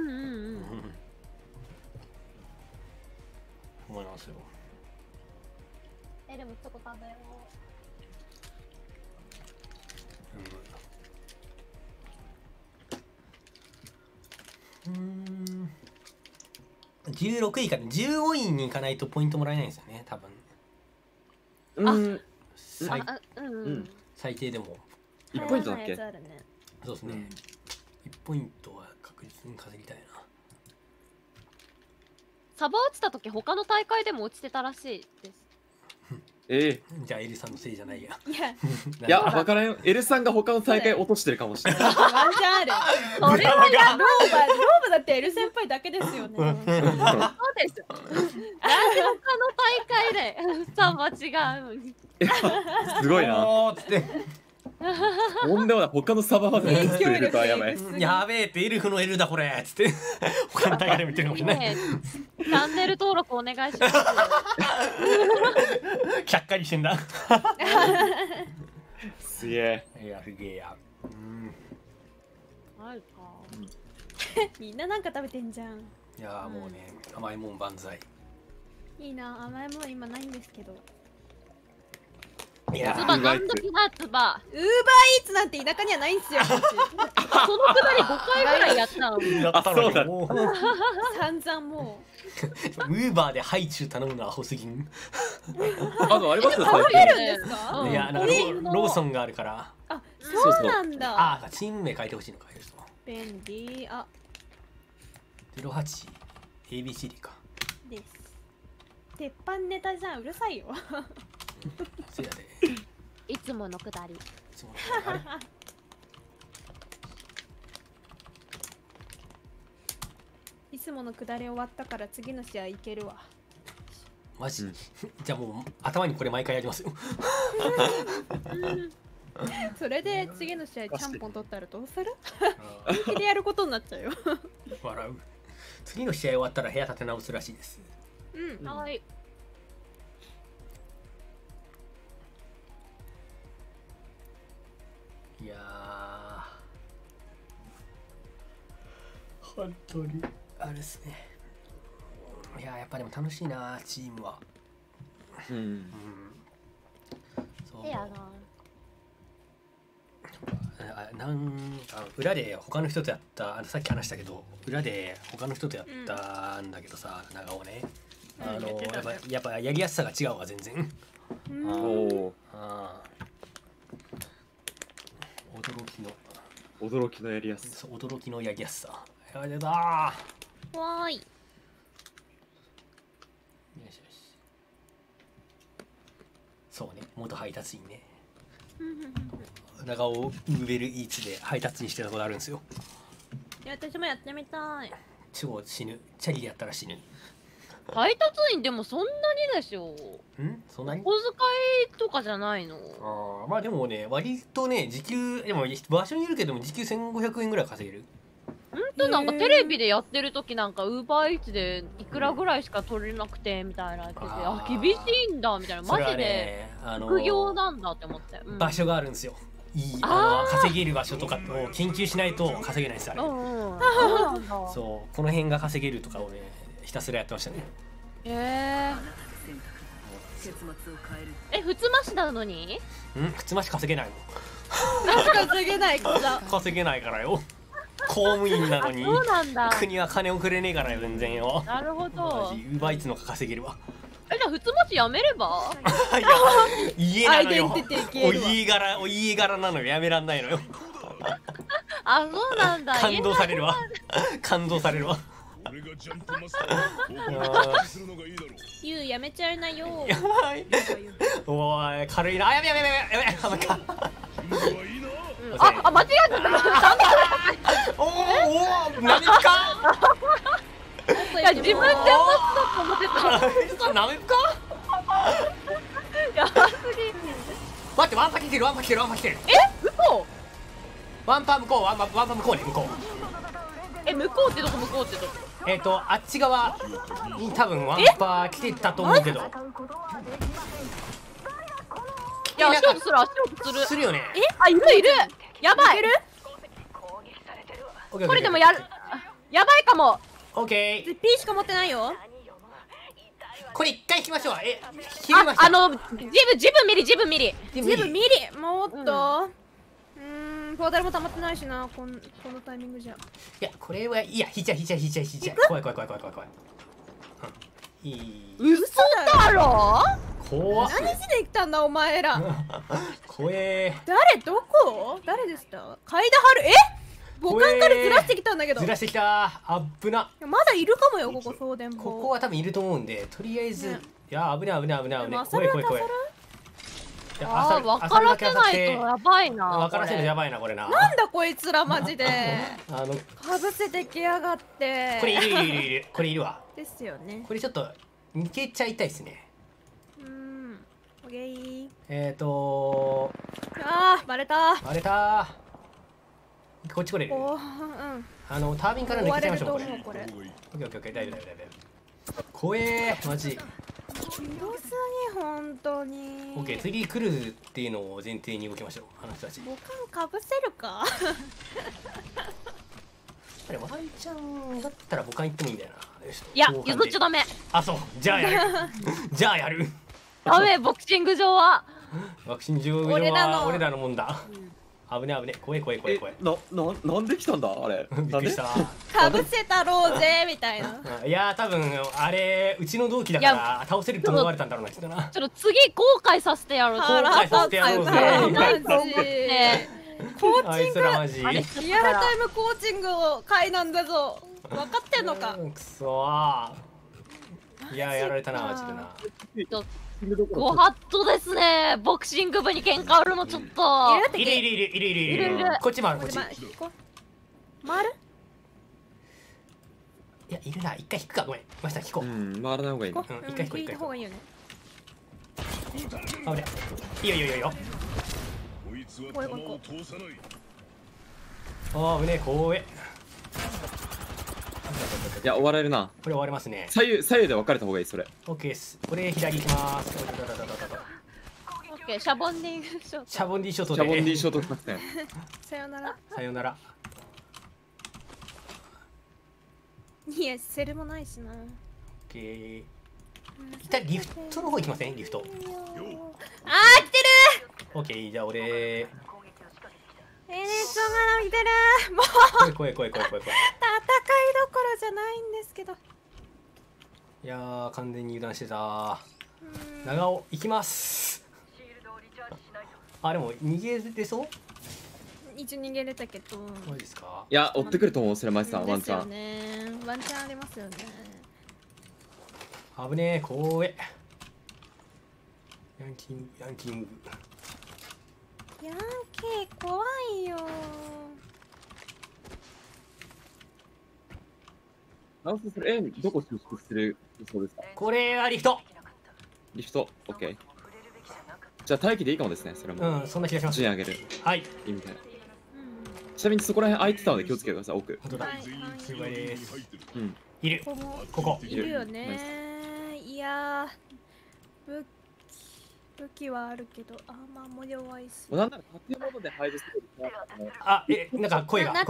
S1: 思いますよ。
S3: でもチョコ食べよ
S1: う。16位から15位に行かないとポイントもらえないんですよね、多分。最低でも
S4: 1ポイントだっけ？
S1: そうですね。1ポイントは確実に稼ぎたいな。
S3: サバ落ちた時他の大会でも落ちてたらしいです。
S1: じゃあエルさんのせいじゃないや。
S4: いや、分からん。エルさんが他の大会落としてるかもしれない。
S2: ワンチャンある。それはやローバだってエル先輩だけですよね。そうです。
S3: なんで他の大会でサバ違うのに。
S4: すごいな。とんでもない、他のサバまで落ちてるとはやばい。
S1: やべえって、エルフのエルだこれっつって他の大会でも言ってるかもしれない。
S3: チャンネル登録お願いします。
S1: ちゃっかりしてんだ。
S4: すげえ。
S1: いや、すげえや。
S3: あるか。
S2: みんななんか食べてんじゃん。
S1: いやもうね、甘いもん万歳。
S2: いいな、甘いもん今ないんですけど。
S1: いや
S3: ツバ何時だツバ。
S2: ウーバーイーツなんて田舎にはないんすよ。
S3: そのくだり5回ぐらいやったの。
S1: そうだ。
S2: 散々も
S1: う。ウーバーでハイチュウ頼むのはアホすぎん。
S4: ありますよ。
S2: 食べるんですか？
S1: いや、なんかローソンがあるから。
S2: あ、そうなんだ。
S1: チーム名変えてほしいのか。
S2: 便利。あ、
S1: 08 ABCD か。
S2: です。鉄板ネタじゃん、うるさいよ。
S1: そうやで。
S3: いつものくだり。
S2: いつものくだり終わったから次の試合いけるわ。
S1: マジ？じゃあもう頭にこれ毎回やりますよ。
S2: それで次の試合ちゃんぽん取ったらどうする？本気でやることになっちゃうよ。
S1: 笑う。次の試合終わったら部屋立て直すらしいです。
S3: はい。
S1: いや本当にあれですね。いややっぱでも楽しいなチームは。
S3: そうやな。
S1: なんか裏で他の人とやったさっき話したけど裏で他の人とやったんだけどさ、長尾ねやっぱやりやすさが違うわ全然。
S4: 驚きのやりやすさ。
S1: 驚きのやりやすさ。やだー。
S3: わーい。よ
S1: しよし。そうね、元配達員ね。長尾ウーベルイーツで配達員してたことあるんですよ。
S2: 私もやってみたい。
S1: 超死ぬ。チャリでやったら死ぬ。
S3: 配達員でもそんなにでしょ。
S1: そんなに？
S3: お小遣いとかじゃないの？
S1: まあでもね、割とね、時給でも場所によるけども時給1500円ぐらい稼げる。
S3: なんかテレビでやってる時なんかウーバーイーツでいくらぐらいしか取れなくてみたいな言ってて、厳しいんだみたいな、マジで副業なんだって思って。
S1: 場所があるんですよ。稼げる場所とかを研究しないと稼げないですあれ。そうこの辺が稼げるとかをねひたすらやってましたね。
S3: ふつましなのに？
S1: ふつまし稼げないもん。
S2: 稼げないから。
S1: 稼げないからよ。公務員なのに国は金をくれねえからよ全然よ。
S3: なるほど。
S1: ウーバーイーツの方が稼げるわ。
S3: じゃあふつましやめれば？
S1: 家なのよ。お家柄なのよ。やめらんないのよ。
S3: そうなんだ。
S1: 感動されるわ。感動されるわ。
S2: ゆうやめちゃいなよ。
S1: おい軽いな。やべ。
S3: 間違えた。
S1: おなめっか
S3: いや自分で思ったと思ってた。
S1: なめっか
S3: やばすぎ。
S1: 待って、ワンパ来てるワンパ来てるワンパ来てる。
S3: 嘘。
S1: ワンパ向こう、ワンパ向こうね、向こう。
S3: 向こうってどこ、向こうってどこ。
S1: あっち側に多分ワンパ来てたと思うけど。
S3: いや、足音する、足音する。
S1: するよね。
S3: あ、いるいる。やばい。これでもやばいかも。
S1: オッケー。
S2: P しか持ってないよ。
S1: これ一回引きましょう。引きました。
S3: ジブミリ。
S2: ジブミリ。もっと。ポータルも溜まってないしな、このタイミングじゃ。い
S1: や、これは、いや、引いちゃう。怖い。
S3: 嘘だろ。
S1: 怖っ。
S2: 何しに来たんだ、お前ら。
S1: 怖え。
S2: どこ誰でした？階段張る。母艦からずらしてきたんだけど。
S1: ずらしてきた。あっぶな。
S2: まだいるかもよ、ここ送電棒。
S1: ここは多分いると思うんで、とりあえず、いや、危ない。怖い。
S3: あ、分からせないとやばいな。
S1: 分からせるとやばいな、これな。
S2: なんだこいつらマジで。かぶせてきやがって。
S1: これいる。これいるわ。
S2: ですよね。
S1: これちょっと抜けちゃいたいですね。
S2: オッケー。バレた。
S1: こっち来れる。タービンから抜けちゃいましょう、これ。オッケー、大丈夫。怖え、マジ。
S2: 広すぎ、本当に。
S1: オッケー、次来るっていうのを前提に動きましょう、あの人たち。
S2: 母艦かぶせるか。
S1: あれ、ワンちゃんだったら母艦行ってもいいんだよな。
S3: いや、譲っちゃダメ。
S1: あ、そう、じゃあやる。
S3: ダメ、ボクシング場は。
S1: ボクシング場は俺らのもんだ。危ね。怖い。
S4: なんで来たんだあれ。
S1: びっくりした。
S2: かぶせたろうぜみたいな。
S1: いや、多分あれうちの同期だから倒せると思われたんだろうな、きっとな。
S3: ちょっと次後悔させてやろう。
S1: 後悔させてやろうぜ。
S2: コーチング、
S1: リアルタ
S2: イムコーチングを会なんだぞ。分かってんのか。
S1: くそー。いや、やられたな、マジでな。
S3: ご法度ですね。ボクシング部に喧嘩売るのちょっと。
S1: いる。こっちもある、こっち。
S2: 回る？
S1: いや、いるな。一回引くか、ごめん。ました、引こう。
S4: 回らない方がいい。
S1: 一回引こう。
S2: 引いた方がいいよね。
S1: あ、俺。いいよ。あ、危ねえ、怖え。
S4: いや、終われるな。
S1: これ終われますね。
S4: 左右で分かれた方がいい、それ。
S1: オッケーです。これ左行きます。
S3: オッケー、シャボンディショット。
S1: シャボンディショット。
S2: さよなら。いや、セルもないしな。
S1: オッケー。一旦リフトの方行きません？リフト。
S2: 来てる。
S1: オッケー、じゃあ俺。
S2: 来てる。もう。
S1: 怖い。戦いどころ
S2: じゃないんですけど。
S1: いやー、完全に油断してた。長尾行きます。あ、でも逃げれそう？
S2: 一応逃げれたけど。
S1: マジですか？
S4: いや、追ってくると思う、それマジさん、ワンチャン。
S2: ワンチャンありますよね。
S1: 危ねえ、怖え。ヤンキー
S2: 怖いよ。
S4: どこ出資するそうですか？
S1: これはリフト、
S4: オッケー。じゃあ待機でいいかもですね、それも。
S1: そんな気がします。
S4: 順位上げる。
S1: はい。
S4: いいみたいな。ちなみにそこら辺空いてたので気をつけてください、奥。
S1: 本当だ。すごいです。いる。ここ。
S2: いるよね。いや武器はあるけど、もう弱いし。
S4: なんなら建物で配置する。
S1: なんか声が。
S2: 聞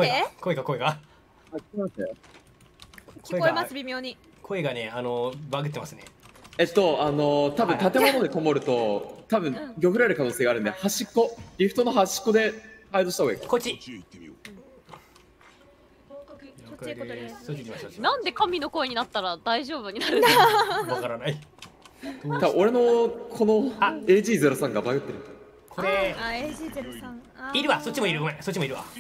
S2: こえます、微妙に。
S1: 声がね、バグってますね。
S4: 多分建物でこもると、多分漁夫られる可能性があるんで、リフトの端っこで配置した方がいい。
S1: こっち。
S3: なんで神の声になったら大丈夫になる？
S1: わからない。
S4: 俺のこの AG03 がバグってる。
S1: これ。
S2: AG03。
S1: いるわ、そっちもいる、ごめん、そっちもいるわ。
S2: い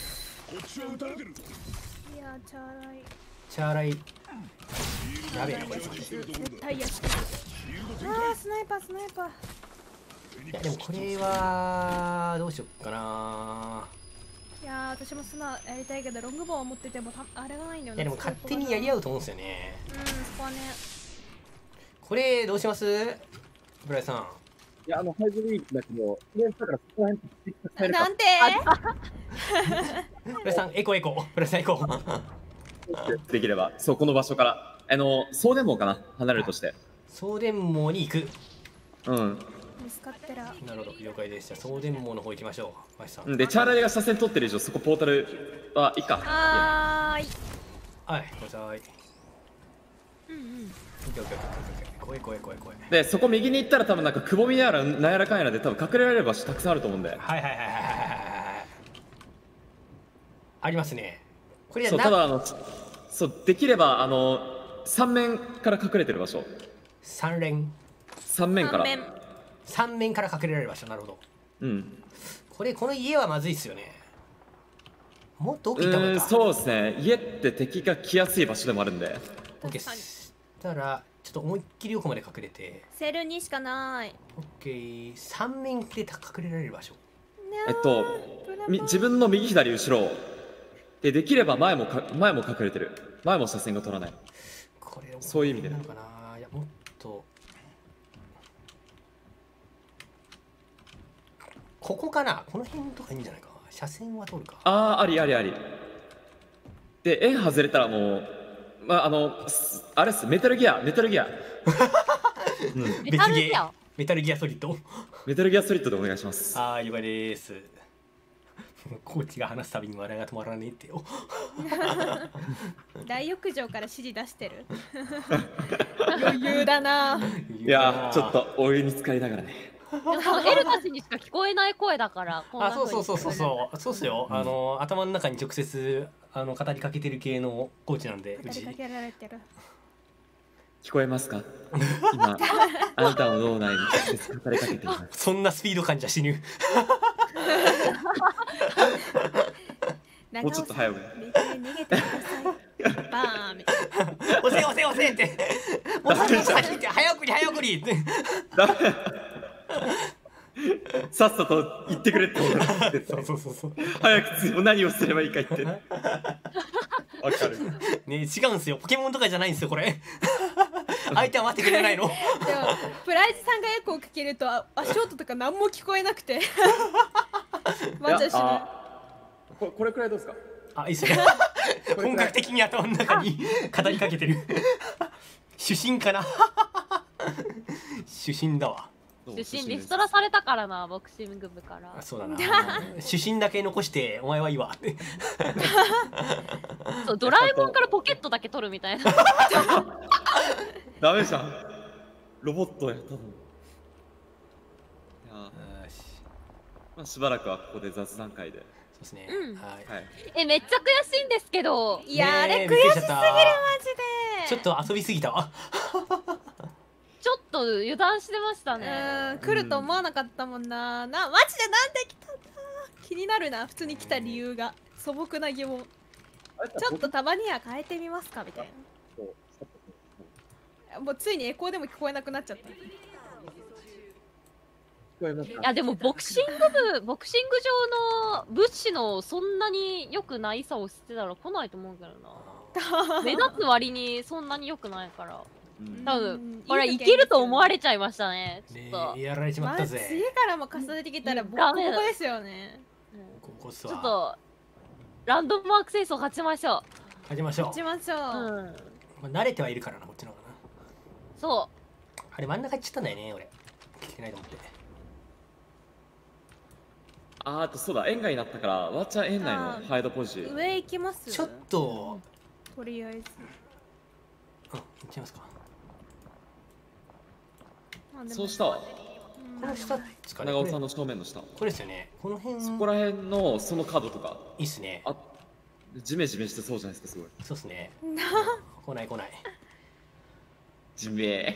S2: や、チ
S1: ャーライ。やべえな、これ。
S2: 絶対やしてる。スナイパー。
S1: いや、でもこれはどうしよっかな。
S2: いやー私も素直やりたいけどロングボウを持っててもあれがないんだよね。
S1: いやでも勝手にやり合うと思うんですよね。
S2: そこはね。
S1: これどうしますブライさん。
S4: いやハイブリッドだけどだからそこら辺
S2: なんて
S1: ブライさんエコエコ。ブライさんエコ。
S4: できればそうこの場所から送電網かな離れるとして
S1: 送電網に行く。
S2: 見つかったら。
S1: なるほど了解でした。送電網の方行きましょう。マシさん。
S4: でチャーラリが車線取ってる以上そこポータルはいいか。
S2: はーい。
S1: はいごめんなさい。怖い怖い怖い怖い。
S4: でそこ右に行ったら多分なんかくぼみやらなんやらかんやらで多分隠れられる場所たくさんあると思うんで。
S1: ありますね。これ
S4: そうただそうできれば3面から隠れてる場所。
S1: 3面
S4: から
S1: 3面から隠れられる場所。なるほど。この家はまずいっすよね。もっと奥行った方がいいか。
S4: そうですね。家って敵が来やすい場所でもあるんで。
S1: オッケー。そしたらちょっと思いっきり奥まで隠れて。
S2: セルにしかない。
S1: オッケー。3面で隠れられる場所。
S4: 自分の右左後ろできれば前も隠れてる。前も車線が取らない。
S1: これ
S4: そういう意味で。
S1: なのかな。いやもっとここかな。この辺とかいいんじゃないか。車線は通るか。
S4: あり。で円外れたらもうあれっすメタルギア。
S1: メタルギアソリッド。
S4: メタルギアソリッドでお願いします。
S1: 了解です。コーチが話すたびに笑いが止まらねえってよ。
S2: 大浴場から指示出してる。余裕だな。
S4: いやちょっとお湯に浸かりながらね。
S3: エルたちにしか聞こえない声だから。
S1: そうっすよ。頭の中に直接語りかけてる系のコーチなんで。
S2: 語りかけられてる。
S4: 聞こえますか？今あなたの脳内に直接語りかけています。
S1: そんなスピード感じゃ死ぬ。
S4: もうちょっと早く。
S2: 逃げてください。バーンみたいな。
S1: 押せって。もう先って早送りって。
S4: さっさと言ってくれって思う。
S1: そう。
S4: 早く何をすればいいか言って。わかる。
S1: ね違うんすよ。ポケモンとかじゃないんですよこれ。相手は待ってくれないの。
S2: でもプライズさんがエコーかけると足音とか何も聞こえなくて。マジで死ぬ。
S4: これくらいどうですか？
S1: いいっすね。本格的に頭の中に語りかけてる。主審かな。主審だわ。
S3: 主審リストラされたからな、ボクシング部から。
S1: そうだな。主審だけ残してお前はいいわって。
S3: そうドラえもんからポケットだけ取るみたいな。
S4: ダメじゃん。ロボットや多分。しばらくはここで雑談会で。そう
S1: ですね。
S3: めっちゃ悔しいんですけど。
S2: いやあれ悔しすぎるマジで。
S1: ちょっと遊びすぎたわ。
S3: ちょっと油断してましたね。
S2: 来ると思わなかったもんな。マジでなんで来たんだ。気になるな普通に来た理由が。素朴な疑問。ちょっとたまには変えてみますかみたいな。もうついにエコーでも聞こえなくなっちゃった。
S3: いやでもボクシング上の物資のそんなに良くないさを知ってたら来ないと思うけどな。目立つ割にそんなに良くないから。多分これいけると思われちゃいましたね。ちょっと
S1: やられちまったぜ。
S2: 次からも重ねてきたらボコボコですよね。
S3: ちょっとランドマーク戦争勝ちましょう。
S2: 勝ちましょう。
S1: 慣れてはいるからなこっちの方がな。
S3: そう。
S1: あれ真ん中行っちゃったんだよね俺。聞けないと思って。
S4: あとそうだ円外になったからワーちゃん円内のハイドポジ
S2: 上行きます。
S1: ちょっと
S2: とりあえず
S1: 行っちゃいますか。
S4: そうしたわ。
S1: この下ですかね。
S4: 長尾さんの正面の下。
S1: これですよね。この辺。
S4: そこら辺のその角とか。
S1: いいっすね。
S4: ジメジメしてそうじゃないですかすごい。
S1: そうっすね。来ない。
S4: ジメ。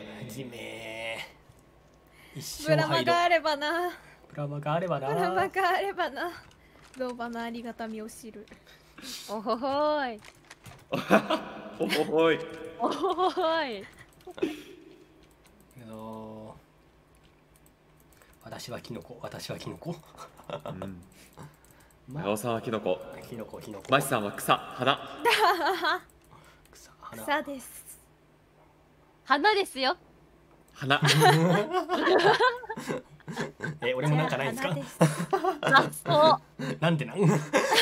S2: ブラマがあればな。
S1: ブラマがあればな。
S2: 老婆のありがたみを知る。
S3: おほほーい。
S4: おほほい。
S3: おほほい。
S1: 私はキノコ。
S4: 長尾さんはキノコ。
S1: キノコ。
S4: マシさんは草、花。
S2: 草です。
S3: 花ですよ。
S4: 花。
S1: 俺もなんかないんですか。
S3: あ、そう。
S1: なんでなん。
S3: この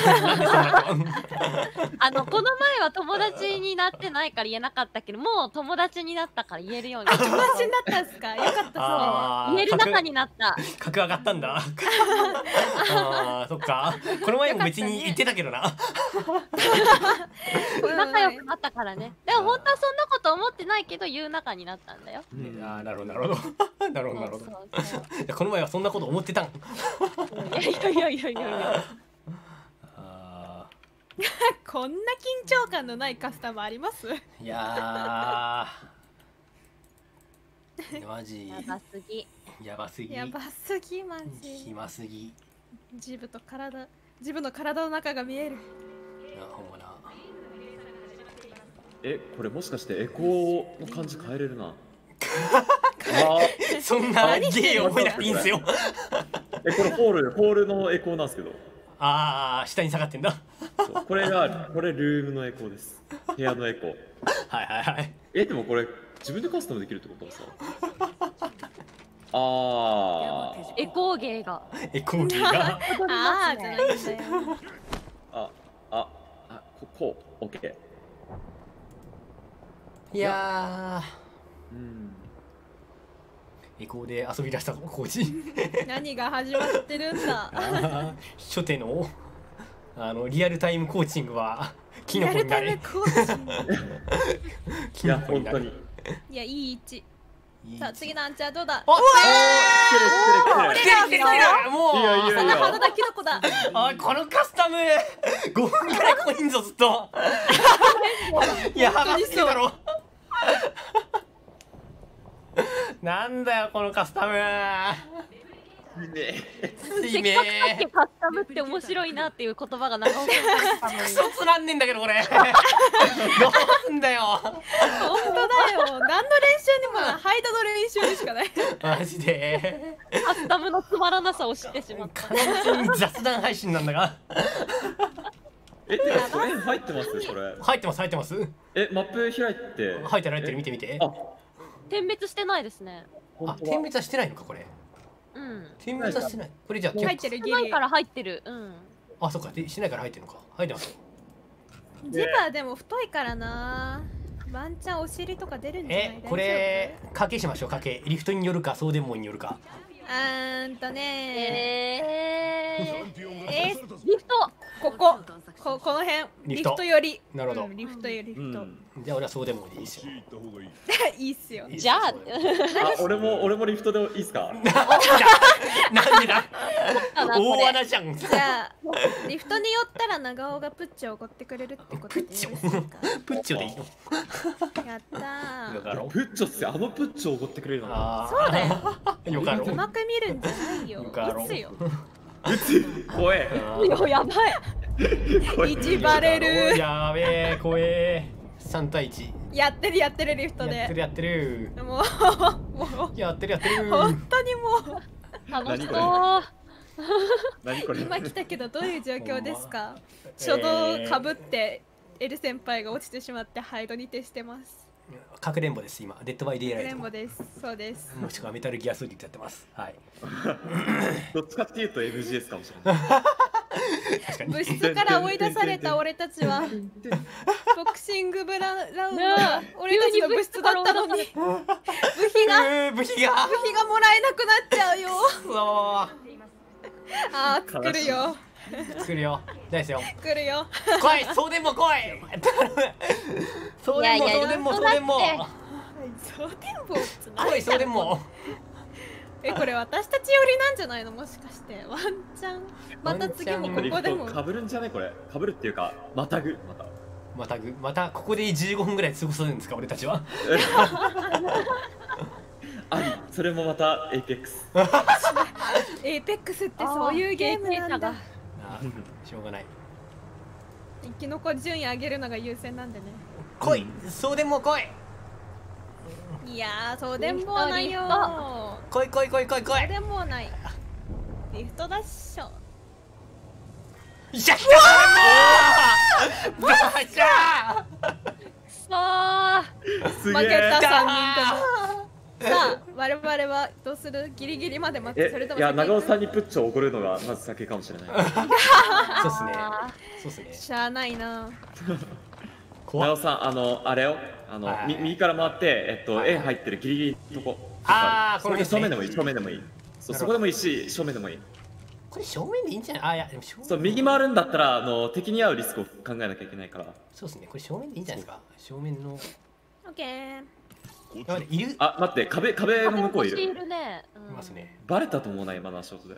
S3: 前は友達になってないから言えなかったけど、もう友達になったから言えるように。
S2: 友達になったんですか。よかった
S3: そう。言える仲になった。
S1: 格上がったんだ。そっか。この前も別に言ってたけどな。
S3: 仲良くなったからね。でも本当はそんなこと思ってないけど言う仲になったんだよ。
S1: なるほど。この前はそんなこと思ってたん。
S3: いや。
S2: こんな緊張感のないカスタムあります？
S1: いやマジ
S3: やばすぎ
S2: マジ
S1: 暇すぎ。
S2: 自分の体の中が見える。
S1: ほんまな。
S4: これもしかしてエコーの感じ変えれるな。
S1: そんなゲーを覚えなくていいんすよ。
S4: これホールのエコーなんですけど。
S1: 下に下がってんだ。
S4: これルームのエコーです。部屋のエコー。
S1: はい。
S4: でもこれ自分でカスタムできるってことはさ。
S3: エコーゲーが。
S2: じゃないんだよ。
S4: こう、オッケー。
S1: いやエコーで遊び出したコーチ。
S2: 何が始まってるんだ。
S1: 初手のリアルタイムコーチングはキノコになれ。
S4: いや本当に。
S2: いやいい位置。さあ次のアンチャーどうだ。
S1: おお。
S2: 来てる。
S1: もう。
S2: そんな花だキノコだ。
S1: このカスタム5分くらいここにいんぞずっと。やばすぎだろ。なんだよこのカスタム。
S3: せっかくカスタムって面白いなっていう言葉が長尾君から
S1: クソつまんねえんだけどこれ。どうすんだよ。
S2: 本当だよ。何の練習にもない。ハイドの練習にしかない。
S1: マジで。
S3: カスタムのつまらなさを知ってしまった。
S1: 完全に雑談配信なんだが。
S4: これ入ってますそれ。
S1: 入ってます。
S4: マップ開いて。
S1: 入ってる見て。
S3: 点滅してないですね。
S1: 点滅はしてないのかこれ。点滅はしてない。これじゃ
S2: 入ってる
S3: ギリから入ってる。
S1: そっか。しないから入ってるのか。入ってます。
S2: ジバーでも太いからな。ワンチャンお尻とか出るんじゃない？
S1: これ賭けしましょう。賭け。リフトによるか送電網によるか。
S3: リフト。
S2: この辺リフトより。
S1: なるほど。
S2: リフト。
S1: じゃあ俺は送電網でいいですよ。
S2: いいっすよ。
S3: じゃあ
S4: 俺もリフトでいいっすか。
S1: なんでだ。大穴じゃん。
S2: じゃあリフトに寄ったら長尾がプッチをおごってくれるってことでよろしいですか。
S1: プッチョでいいの。
S2: やった
S4: ー。プッチョっすよ。プッチョをおごってくれるの。
S2: そうだよ。
S1: よかろう。
S2: うまく見るんじゃないよ。打つよ。
S4: 怖え。
S3: やばい。
S2: いじばれる。
S1: やべえ怖え。3対1。
S2: やってるリフトで。
S1: やってる。
S2: もう
S1: やってる。
S2: 本当にもう。
S3: 楽しそう。
S4: 何これ。
S2: 今来たけどどういう状況ですか。初動かぶってエル先輩が落ちてしまってハイドに徹してます。
S1: かくれんぼです今。デッドバイデイライト。
S2: かくれんぼです。そうです。
S1: もしくはメタルギアソリッドやってます。はい。
S4: どっちかっていうと MGS かもしれない。
S2: 部室から追い出された俺たちはボクシングラウンド俺たちの部室だったのに部費がもらえなくなっちゃうよ。作るよ。
S1: 大ですよ。
S2: 来るよ。
S1: 来い。送電網来い。送電網。来い送電網。
S2: これ私たち寄りなんじゃないの。もしかしてワンチャンまた次もここでも
S4: かぶるんじゃないこれ。かぶるっていうかまたぐ。
S1: またここで15分ぐらい過ごすんですか俺たちは。
S4: それもまたエイペックス。
S2: エイペックスってそういうゲームなんだ。
S1: しょうがない。
S2: 生き残り順位上げるのが優先なんでね。
S1: 来い。送電網来い。
S2: いやそうでもないよ。
S1: 来い。
S2: そうでもない。リフトダッシュ。
S1: いや、バカじゃ
S4: す
S2: 負け
S4: げえ。
S2: た3人とも。さあ我々はどうする？ギリギリまで待って、それとも
S4: いや、
S2: 先に
S4: 長尾さんにプッチョを怒るのがまず先かもしれない。
S1: そうっすね。そうっすね。
S2: しゃあないな。
S1: 怖っ。
S4: 長尾さん、あれよ、右から回って、円入ってるギリギリのとこ。
S1: これ
S4: 正面でもいい、正面でもいい。そう、そこでもいいし、正面でもいい。
S1: これ正面でいいんじゃない？いや、でも正面。
S4: そう、右回るんだったら、敵に合うリスクを考えなきゃいけないから。
S1: そうですね。これ正面でいいんじゃないですか。正面の。
S2: オッケー。
S1: いる？
S4: あ、待って、壁の向こういる。
S3: いるね。
S1: いますね。
S4: バレたと思うな、今の足音で。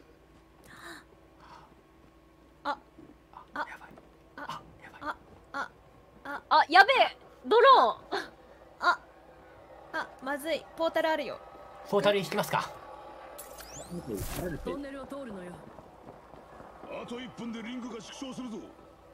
S3: あ、やべえ、ドローン。
S2: まずい、ポータルあるよ。
S1: ポータル引きますか。
S7: トンネルを通るのよ。
S6: あと1分でリングが縮小するぞ。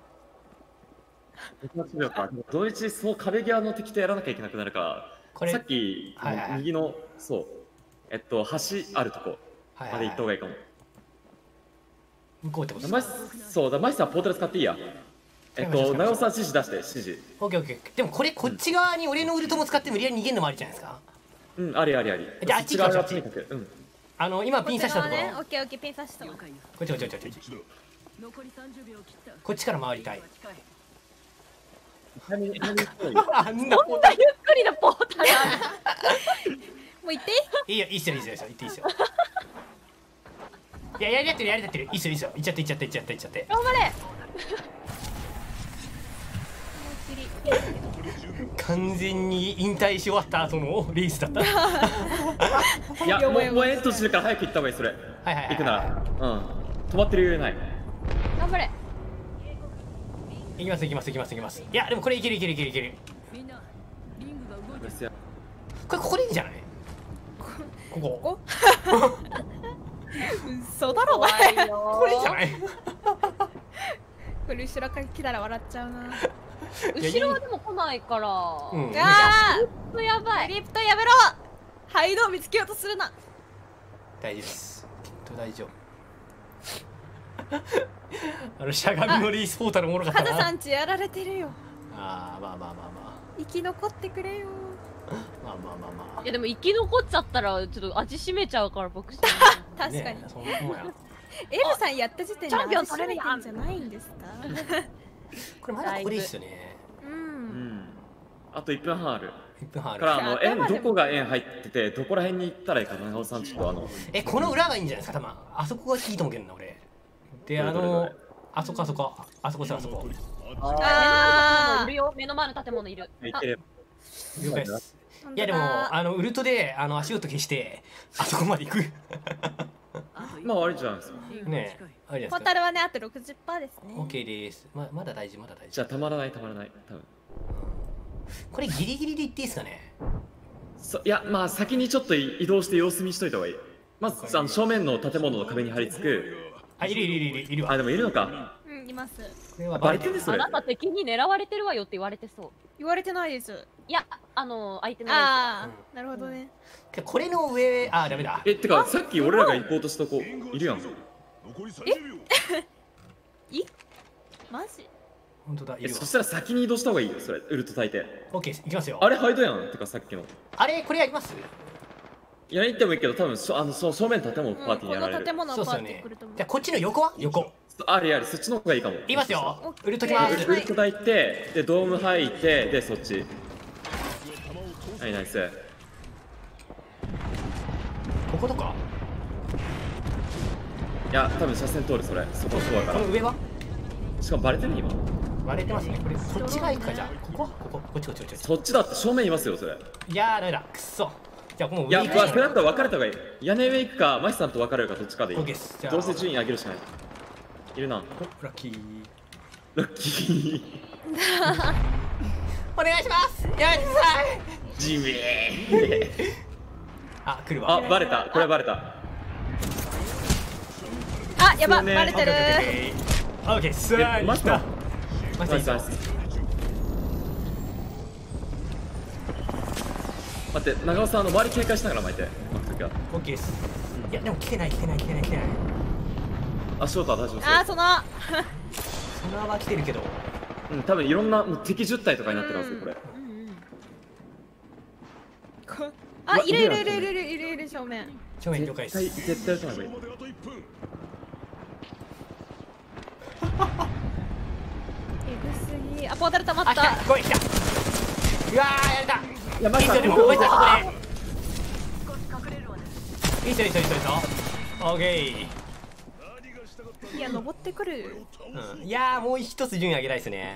S4: 同一そう壁際の敵とやらなきゃいけなくなるから、さっき右のそう橋あるとこまで行った方がいいかも。
S1: 向こうってこと？
S4: そうだ、マイスさんポータル使っていいや。長尾さん指示出して指示。
S1: オッケーオッケー。でもこれこっち側に俺のウルトも使って無理やり逃げるのもありじゃないですか。
S4: うん、ありありあり。
S1: じゃああっち行きましょう。
S4: とにかく。
S1: 今ピン刺したところ。
S2: オッケーオッケー、ピン刺したわ。
S1: こっち
S7: 残り30秒切った。
S1: こっちから回りたい。
S3: そんなゆっくりなポータルある。
S2: もう行って
S1: いいよ、いいっすよ、いいっすよ、行っていいっすよ。いや、やりってる、いいっすよ、いいっすよ。行っちゃって、行っちゃって、行っちゃって、行っちゃって。
S3: 頑張れ。
S1: 完全に引退し終わった後のレースだった。
S4: いや、もうエントしてるから早く行った方がいい、それ。行くなら。止まってる余裕ない。
S3: 頑張れ。
S1: 行きます、行きます、行きます、行きます。いや、でもこれいける、いける、いける、いける。
S7: みんなリングが動いてる。
S1: これいいんじゃない？ここ。
S2: 嘘だろお前。
S1: これいいんじゃない？
S2: これ後ろから来たら笑っちゃうな。
S3: 後ろはでも来ないから。
S2: あ
S3: あ、やばい。
S2: リプトやめろ。ハイドを見つけようとするな。
S1: 大丈夫です。きっと大丈夫。しゃがみのリースポータルおもろかったな。
S2: カズさんちやられてるよ。
S1: まあ。
S2: 生き残ってくれよ。
S1: まあ。
S3: いやでも生き残っちゃったらちょっと味しめちゃうから僕。
S2: 確かに。
S1: そんなもんや。
S2: エルさんやった時点で
S3: チャンピオン取れるやん
S2: じゃないんですか？
S1: これまだここでいいっすよね。
S4: あと1分半ある。
S1: 1分半ある。
S4: からどこが円入っててどこら辺に行ったらいいか長尾さんちょっと
S1: この裏がいいんじゃないですか、多分。あそこがいいと思うけどな、俺。で、あそこ。
S3: いるよ、目の前の建物いる。
S1: 了解です。いやでもウルトで足音消してあそこまで行く。
S4: まあありじゃないですか。
S1: ねえ、ありじゃないですか。
S2: ポータルはねあと 60% ですね。
S1: オッケーです。まだ大事。
S4: じゃあたまらない多分。
S1: これギリギリで行っていいですかね。
S4: いや、まあ先にちょっと移動して様子見しといた方がいい。まず正面の建物の壁に張り付く。
S1: いるわ。
S4: でもいるのか。
S2: います。
S4: バレてるそれ。
S3: あなた敵に狙われてるわよって言われてそう。
S2: 言われてないです。
S3: いや、相手の。
S2: ああ、なるほどね。
S1: これの上、ダメだ。
S4: てかさっき俺らが行こうとした子いるやん。
S2: マジ？
S1: 本当だ。
S4: そしたら先に移動した方がいいよ、それウルト炊いて。
S1: オッケー、行きますよ。
S4: あれハイドやん。てかさっきの。
S1: あれこれやります？
S4: やりに行ってもいいけど、多分正面の建物パーティーにやられる。
S2: この建物パーティー来ると思う。
S1: じゃあこっちの横は？横。
S4: あり、そっちの方がいいかも。
S1: いますよ。ウルトきます。
S4: ウルト炊いて、でドーム入ってでそっち。はい、ナイス。
S1: こことか？
S4: いや、多分車線通るそれ。そこそうだから。
S1: この上は？
S4: しかもバレてる今。
S1: バレてますね。これこっちが行くかじゃあ。こっち。
S4: そっちだって正面いますよそれ。
S1: いやーダメだ。くっそ。じゃあもう
S4: 上行く。いや、それだったら分かれた方がいい。屋根上行くか、マシさんと分かれるかどっちかでいい。
S1: オッケーです。
S4: どうせ順位上げるしかない。いるな。
S1: ラッキー。
S2: お願いします。やめてください。
S4: 地味。
S1: 来るわ。
S4: バレた。これバレた。
S2: やば、バレてる。
S1: オッケー。さあ、
S4: マスター。待って、長尾さん周り警戒しながら巻いて。
S1: オッケーです。いやでも来てない。
S4: 足音は大丈夫です。
S2: その
S1: 砂は来てるけど、
S4: うん、多分いろんなもう敵10体とかになってるはずこれ。
S2: あ、いるいるいるいるいるいるいる、正面。
S1: 正面了解です。
S4: 絶対撃たない方がいい。
S2: えぐすぎ。あ、ポータル溜まった。
S1: 来い、来た。うわー、やれた。
S4: いや、マジで
S1: もうこいつはここで。いいぞいいぞいいぞいいぞ。オッケ
S2: いや、登ってくる。
S1: ー。いやー、もう一つ順位上げたいですね。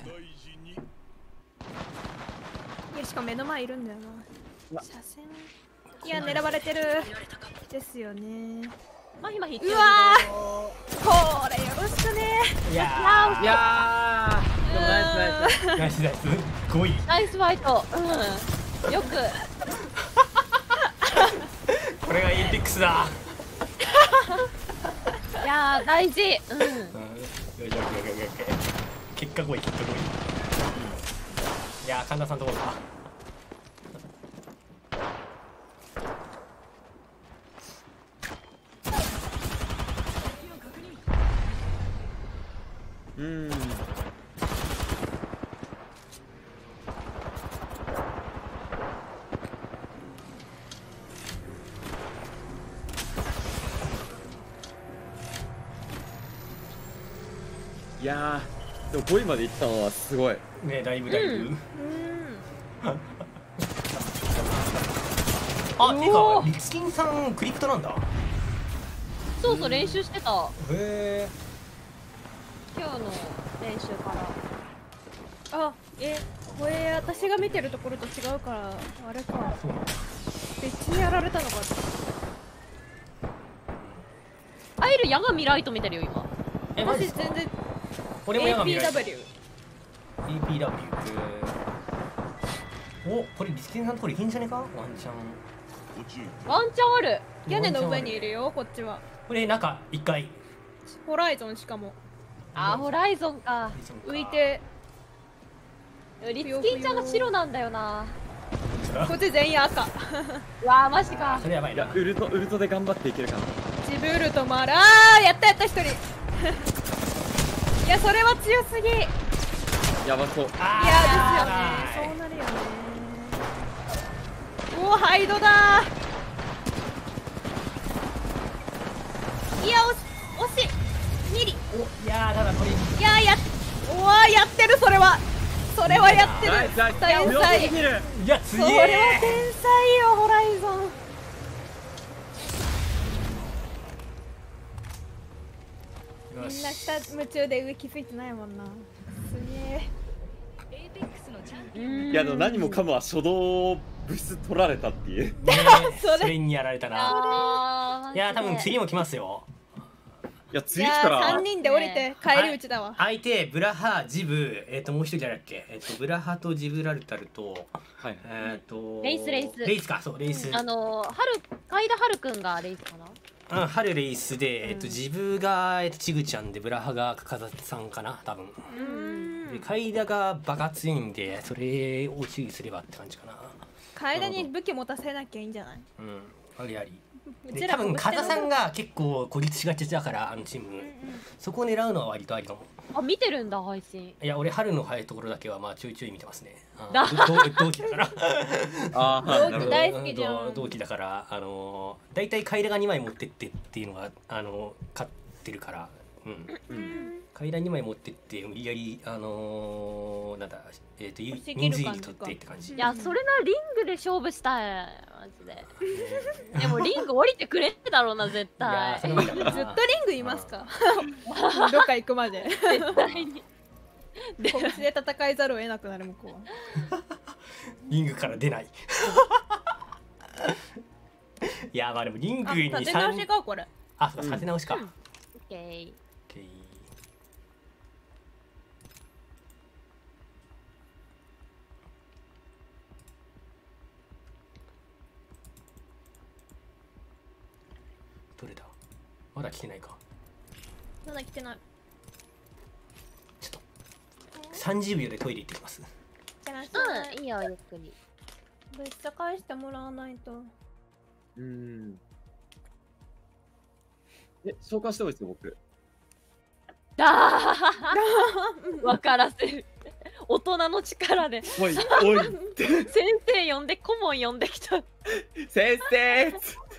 S2: いや、しかも目の前いるんだよな。車線。いや、狙われてる。ですよね。
S3: マヒマヒ。
S2: うわー、これよろしくね。
S1: いや
S4: ー、いやー、でもナイスナイス
S1: ナイスナイス。5位。
S3: ナイスファイト。うん。よく。
S1: これがインピックスだ。
S3: いやー、大事。うん。
S1: 結果5位、結果5位。いやー、神田さんところか。
S4: いやー、でも5位まで行ったのはすごい
S1: ね、だいぶだいぶ。あ、てかリツキンさんクリプトなんだ。
S3: そうそう、練習してた。
S1: へえ。
S3: 今日の練習から。
S2: あ、これ私が見てるところと違うから、あれか。別にやられたのか。
S3: アイルヤガミライト見てるよ今。
S2: 私全然。
S1: 俺もヤガミライト。
S2: APW。
S1: APW。お、これリツキンさんのところいけんじゃねえか？ワンチャン。
S3: ワンチャンある。
S2: 屋根の上にいるよ、こっちは。
S1: これ中1回。
S2: ホライゾンしかも。
S3: あ、ホライゾンか。
S2: 浮いて。
S3: リツキンちゃんが白なんだよな。
S2: こっち全員赤。
S3: うわー、マジか。
S1: それやばいな。
S4: ウルトで頑張っていけるかな。
S2: ジブルトマラー、やったやった一人。いや、それは強すぎ。
S4: やばそう。いや、
S2: ですよね。そうなるよね。おお、ハイドだー。いや、惜しい。ミリ。
S1: お、いやー、ただこれ。
S2: いや、おわ、やってる、それは。それはやってる。天才。
S1: いや、強い。
S2: それは天才よ、ホライゾン。みんな下夢中で上気づいてないもんな。すげ
S4: え。いや、でも何もかもは初動物質取られたっていう。
S1: それにやられたな。いや、多分次も来ますよ。
S4: いや、次来たら
S2: 3人で降りて帰り討ちだわ。
S1: 相手ブラハ、ジブ、もう一人誰だっけ、ブラハとジブラルタルと、
S3: レイス
S1: レイスか、そうレイス。
S3: カイダハルくんがレイスかな。
S1: うん、春レイスで、ジブがちぐちゃんで、ブラハがカザさんかな、多分。で、カイダがバカ強いんで、それを注意すればって感じかな。
S2: カイダに武器持たせなきゃいいんじゃない？
S1: うん、ありあり。多分カザさんが結構孤立しがちだから、あのチーム、そこを狙うのは割とありかも。
S3: あ、見てるんだ配信。
S1: いや、俺春の早いところだけはまあちょいちょい見てますね。同期だから。
S2: 同期大好きじゃん。
S1: 同期だからだいたいカイラが2枚持ってってっていうのが勝ってるから、カイラ2枚持ってって無理やりなんだ人数入り取ってって感じ。
S3: いや、それなリングで勝負したいマジで。でもリング降りてくれってだろうな絶対。
S2: ずっとリングいますか？どっか行くまで。
S3: 絶対に。
S2: 拳で戦いざるを得なくなる向こうは。
S1: リングから出ない。いや、まあでもリングに
S2: 立て直しかこれ。
S1: あ、そう立て直しか。
S3: オッケー。
S1: どれだ？まだ来てないか。
S2: まだ来てない。
S1: ちょっと30秒でトイレ行ってきます。
S3: いいよ、ゆっくり。
S2: 物質返してもらわないと。
S4: 召喚してもいいですよ、僕。
S3: だー分からせる。大人の力で
S4: おいおい
S3: 先生呼んで顧問呼んできた。
S4: 先生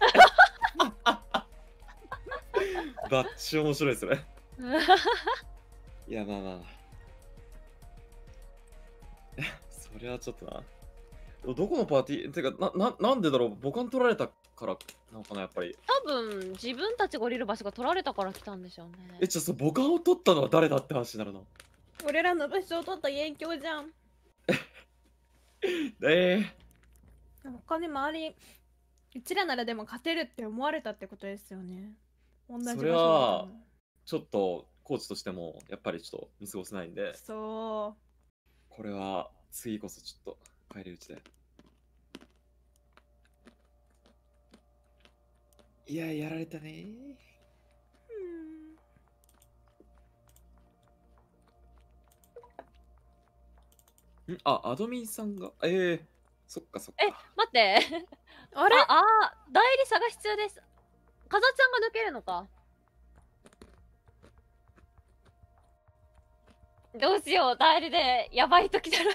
S4: バッチ面白いですね。いやまあまあそれはちょっとな。どこのパーティーてかなんでだろう。母艦取られたからなのかなやっぱり。
S3: 多分自分たちが降りる場所が取られたから来たんでしょうね。
S4: ちょっと母艦を取ったのは誰だって話になるな。
S2: 俺らの場所を取った元凶じゃん。他に周りうちらならでも勝てるって思われたってことですよね。同じ場所
S4: それはちょっとコーチとしてもやっぱりちょっと見過ごせないんで。
S2: そう。
S4: これは次こそちょっと返り討ちで。いややられたね。アドミンさんがそっかそっか。
S3: 待って
S2: あれ
S3: 代理差が必要です。かざちゃんが抜けるのか。どうしよう、代理でやばい時だら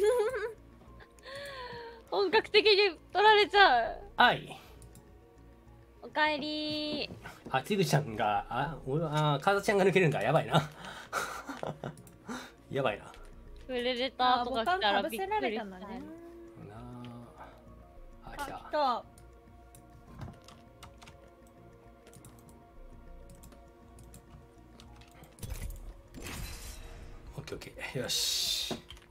S3: 本格的に取られちゃう。
S1: はい。
S3: おかえり
S1: ー。つぐちゃんがかざちゃんが抜けるんだ。やばいなやばいな。
S3: プレデターとか来たらびっくりした。
S2: 来た。
S1: オッケーオッケー。よし。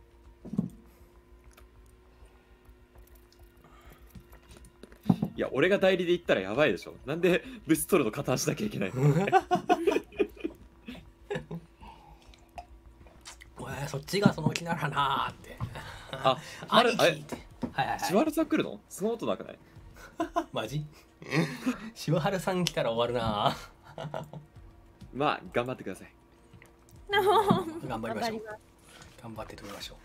S4: いや俺が代理で行ったらやばいでしょ。なんでブス取るの加担しなきゃいけないの
S1: そっちがその気ならなーって。
S4: 兄貴
S1: って。はいはいはい。
S4: しわるさん来るの？そのことなくない？
S1: マジ？しわはるさん来たら終わるな。
S4: まあ頑張ってください。
S1: 頑張りましょう。頑張って取りましょ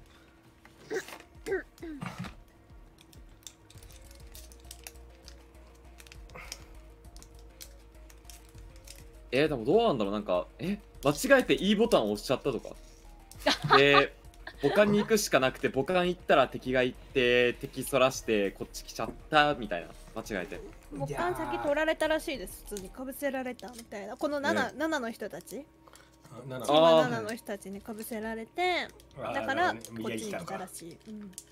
S4: う。でもどうなんだろう。なんか間違えて E ボタンを押しちゃったとか。で母艦に行くしかなくて母艦行ったら敵が行って敵そらしてこっち来ちゃったみたいな。間違えて
S2: 母艦先取られたらしいです。普通にかぶせられたみたいな。この7の人たち、7の人たちにかぶせられて、だからこっちに来たらしい。い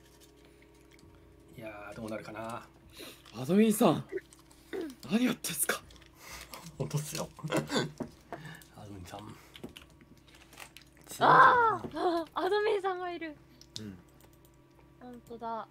S1: やーどうなるかな。
S4: アドミンさん何やってんすか。
S1: 本当っすよアドミンさん。
S3: アドミンさんがいる。本当だ。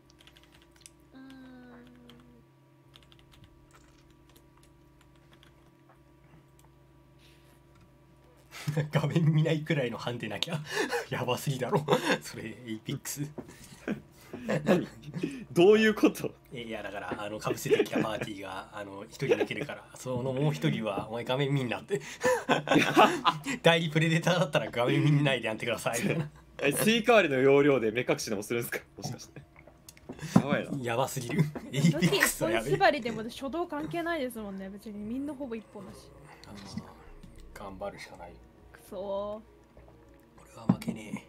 S1: 画面見ないくらいのハンデなきゃやばすぎだろそれエイピックス
S4: 何どういうこと？
S1: いやだからかぶせてきたパーティーが一人抜けるから、そのもう一人はお前画面見んなって代理プレデターだったら画面見ないでやってくださいみたいな。
S4: スイカ割りの要領で目隠しでもするんですか、もしかして。やばいな。
S1: やばすぎる。エイピックスはやべえ。
S2: 縛りでも初動関係ないですもんね。別にみんなほぼ一本だし。
S1: 頑張るしかない。
S2: くそ
S1: ー。俺は負けね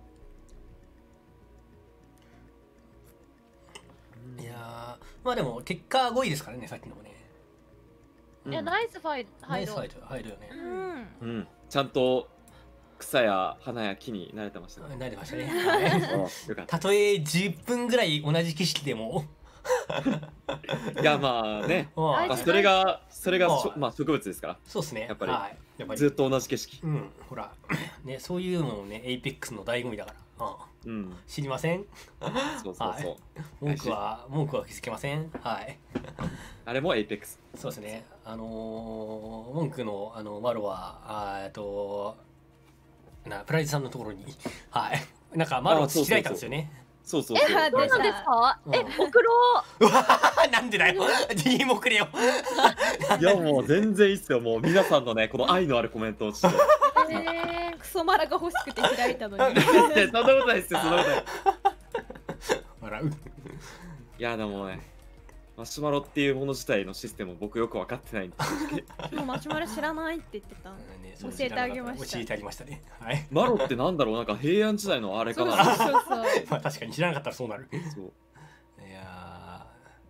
S1: え。いやまあでも結果5位ですからね、さっきのもね。
S3: いや、ナイスファイト
S1: ナイスファイト入るよね。
S4: うん。ちゃんと草や花や木に慣れてましたね。
S1: 慣れてましたね。たとえ10分ぐらい同じ景色でも
S4: いやまあね、それがまあ植物ですから。
S1: そうですね。
S4: やっぱりずっと同じ景色。
S1: ほらね、そういうのをね、エイペックスの醍醐味だから。知りません？
S4: そうそうそう。
S1: 文句は気づけません？はい。
S4: あれもエイペックス。
S1: そうですね。文句のマロはプライズさんのところになんかマロを開いたんですよね。
S4: そうそう。
S3: そうなんですか？送ろ
S1: う。なんでだよ。DM 送れよ。
S4: いやもう全然いいっすよ。もう皆さんのねこの愛のあるコメントをして。
S2: クソマラが欲しくて開いたのに。
S4: そんなことないっすよ。そんなことない。
S1: 笑う。
S4: いやでもね、 マシュマロっていうもの自体のシステム僕よく分かってないんで
S2: もうマシュマロ知らないって言ってた。教えてあげました。
S1: 教えてあげましたね。はい。
S4: マロってなんだろう、なんか平安時代のあれかな。
S2: そうそうそう。
S1: まあ確かに知らなかったらそうなる。
S4: そう。
S1: いや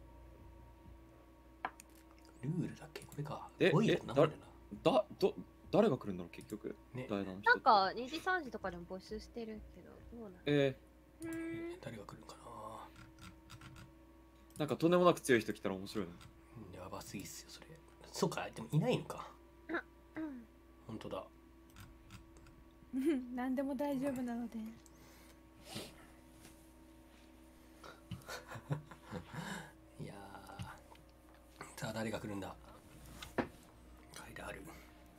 S1: ルールだっけこれか。
S4: 誰が来るんだろう結局。
S3: なんか2時3時とかでも募集してるけどどうなの？
S1: 誰が来るかな。
S4: なんかとんでもなく強い人来たら面白いね。
S1: やばすぎっすよそれ。そうかでもいないのか。本当だ。
S2: 何でも大丈夫なので。
S1: いやさあ誰が来るんだ。書いてある。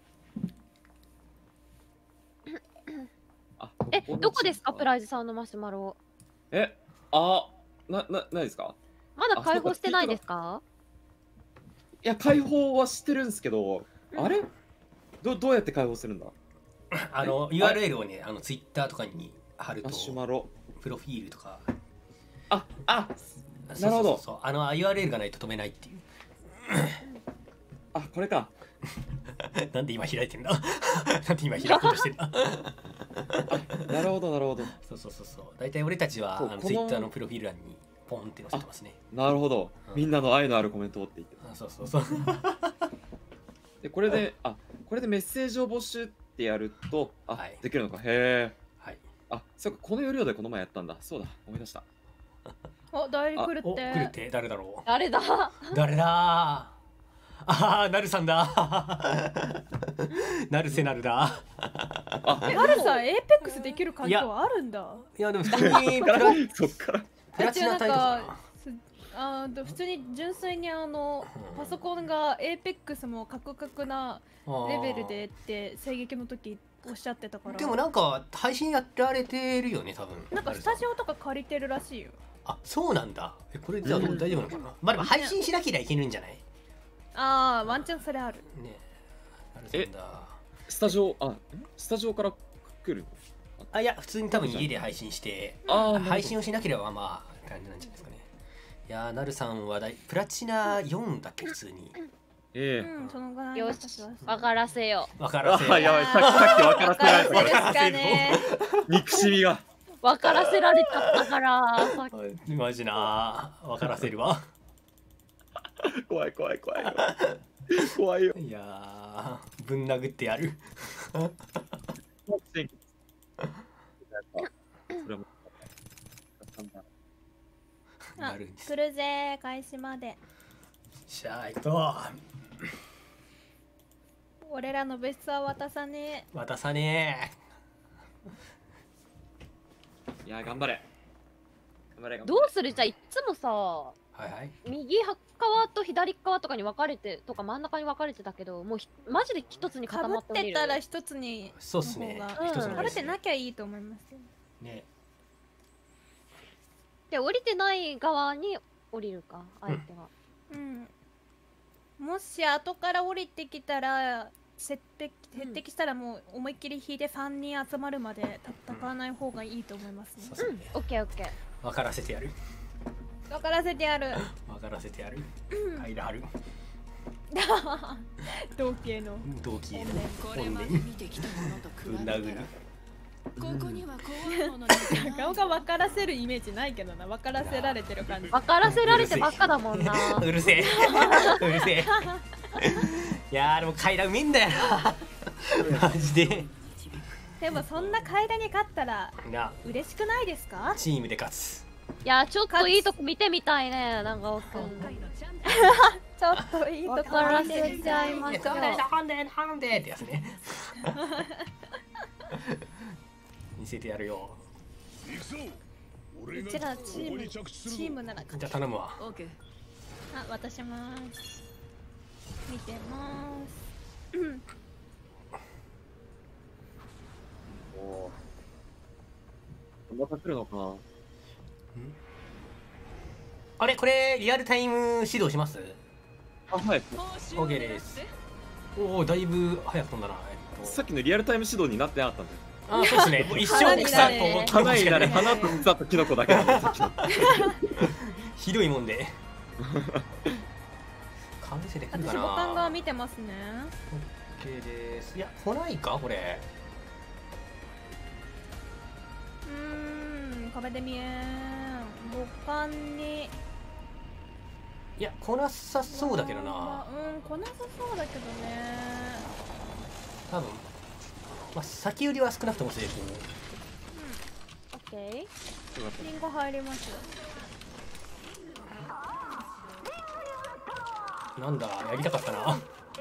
S3: どこですかプライズさんのマシュマロ。
S4: ないですか。
S3: まだ開放してないですか。
S4: いや開放はしてるんですけど、あれどうやって開放するんだ。
S1: URL をねツイッターとかに貼ると
S4: マシュマロ
S1: プロフィールとか
S4: なるほど。
S1: そうURL がないと止めないっていう。
S4: これか。
S1: なんで今開いてんだ。なんで今開こうとしてんだ。
S4: なるほどなるほど。
S1: そう大体俺たちはツイッターのプロフィール欄にポンって載せてますね。
S4: なるほど、みんなの愛のあるコメントをって言って。
S1: そう
S4: でこれでメッセージを募集ってやるとできるのか。へえ。そうか、この要領でこの前やったんだ。そうだ、思い出した。
S2: 代理来るって。
S1: 来るって誰だろう。
S3: 誰だ。
S1: なるさんだ。なるせなるだ。
S2: なるさんエーペックスできる環境はあるんだ。
S1: いやでも普通に
S4: そっから
S1: プラチナタイプか
S2: な。普通に純粋にパソコンがエーペックスもカクカクなレベルでって声撃の時おっしゃってたから。
S1: でもなんか配信やられてるよね多分。
S2: なんかスタジオとか借りてるらしいよ。
S1: そうなんだ。これじゃあ大丈夫なのかな。まあでも配信しなきゃいけるんじゃない。
S2: ワンチャンそれある
S1: ね。
S4: スタジオから来る
S1: の。いや普通に多分家で配信して配信をしなければまあ感じなんじゃないですかね。いやなるさんはプラチナ4だっけ普通に。
S2: そのぐらい。
S3: よし分からせよ。
S4: やばい、さっき分からせられた。憎しみが
S3: 分からせられちゃったから。
S1: マジな分からせるわ。
S4: 怖いよ。
S1: いやぶん殴ってやる。
S2: 来るぜ開始まで。
S1: しゃあ行くと。
S2: 俺らの別荘は渡さね
S1: え。
S4: いや頑張れ。
S3: どうする。じゃあいつもさ右側と左側とかに分かれてとか真ん中に分かれてたけど、もうマジで一つに固まって
S2: 降りる。かぶってたら一つに。
S1: そうっすね。
S2: かぶってなきゃいいと思います
S1: ね。
S3: で降りてない側に降りるか相手は。
S2: もし後から降りてきたら接敵したらもう思いっきり引いて3人集まるまで戦わない方がいいと思いますね。
S3: オッケー。
S1: 分からせてやる。
S2: 分からせてやる。
S1: 入らはる。
S2: 同期への
S7: これまで見てきたものと比べたらここには怖いものに
S2: 顔が分からせるイメージないけどな。分からせられてる感じ。
S3: 分からせられてばっかだもんな。
S1: うるせえ。いやでも階段うめえんだよな。マジで。
S2: でもそんな階段に勝ったら嬉しくないですか。
S1: チームで勝つ。
S3: いやちょっといいとこ見てみたいね。なんか
S2: ちょっといいとこ
S3: 分からせちゃいました。
S1: ハンデってやつね。見せてやるよ。
S2: うちらチームなら。
S1: じゃあ頼むわ。
S2: 渡します。見てます。
S4: また来るのかな。
S1: あれこれリアルタイム指導します。
S4: はい。
S1: OK です。おおだいぶ早く飛んだな。
S4: さっきのリアルタイム指導になってなかったんで。
S1: そうですね。一生草と
S4: 花になれ、花と草とキノコだけなんです。
S1: ひどいもんで。 かぶせてくるかな。
S2: 私ボタン側見てますね。
S1: オッケーです。いや来ないかこれ。
S2: 壁で見えん。ボタンに。
S1: いや来なさそうだけどな。
S2: 来なさそうだけどね。
S1: 多分まあ先売りは少なくとも成功。
S3: オッケー。
S2: リンゴ入ります。
S1: なんだやりたかったな。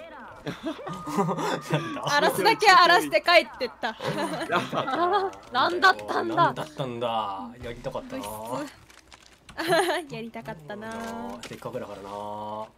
S2: 荒らすだけ荒らして帰ってった。
S3: なんだったんだ。
S1: なんだったんだ。やりたかったな。
S2: やりたかったな。
S1: せっかくだからな。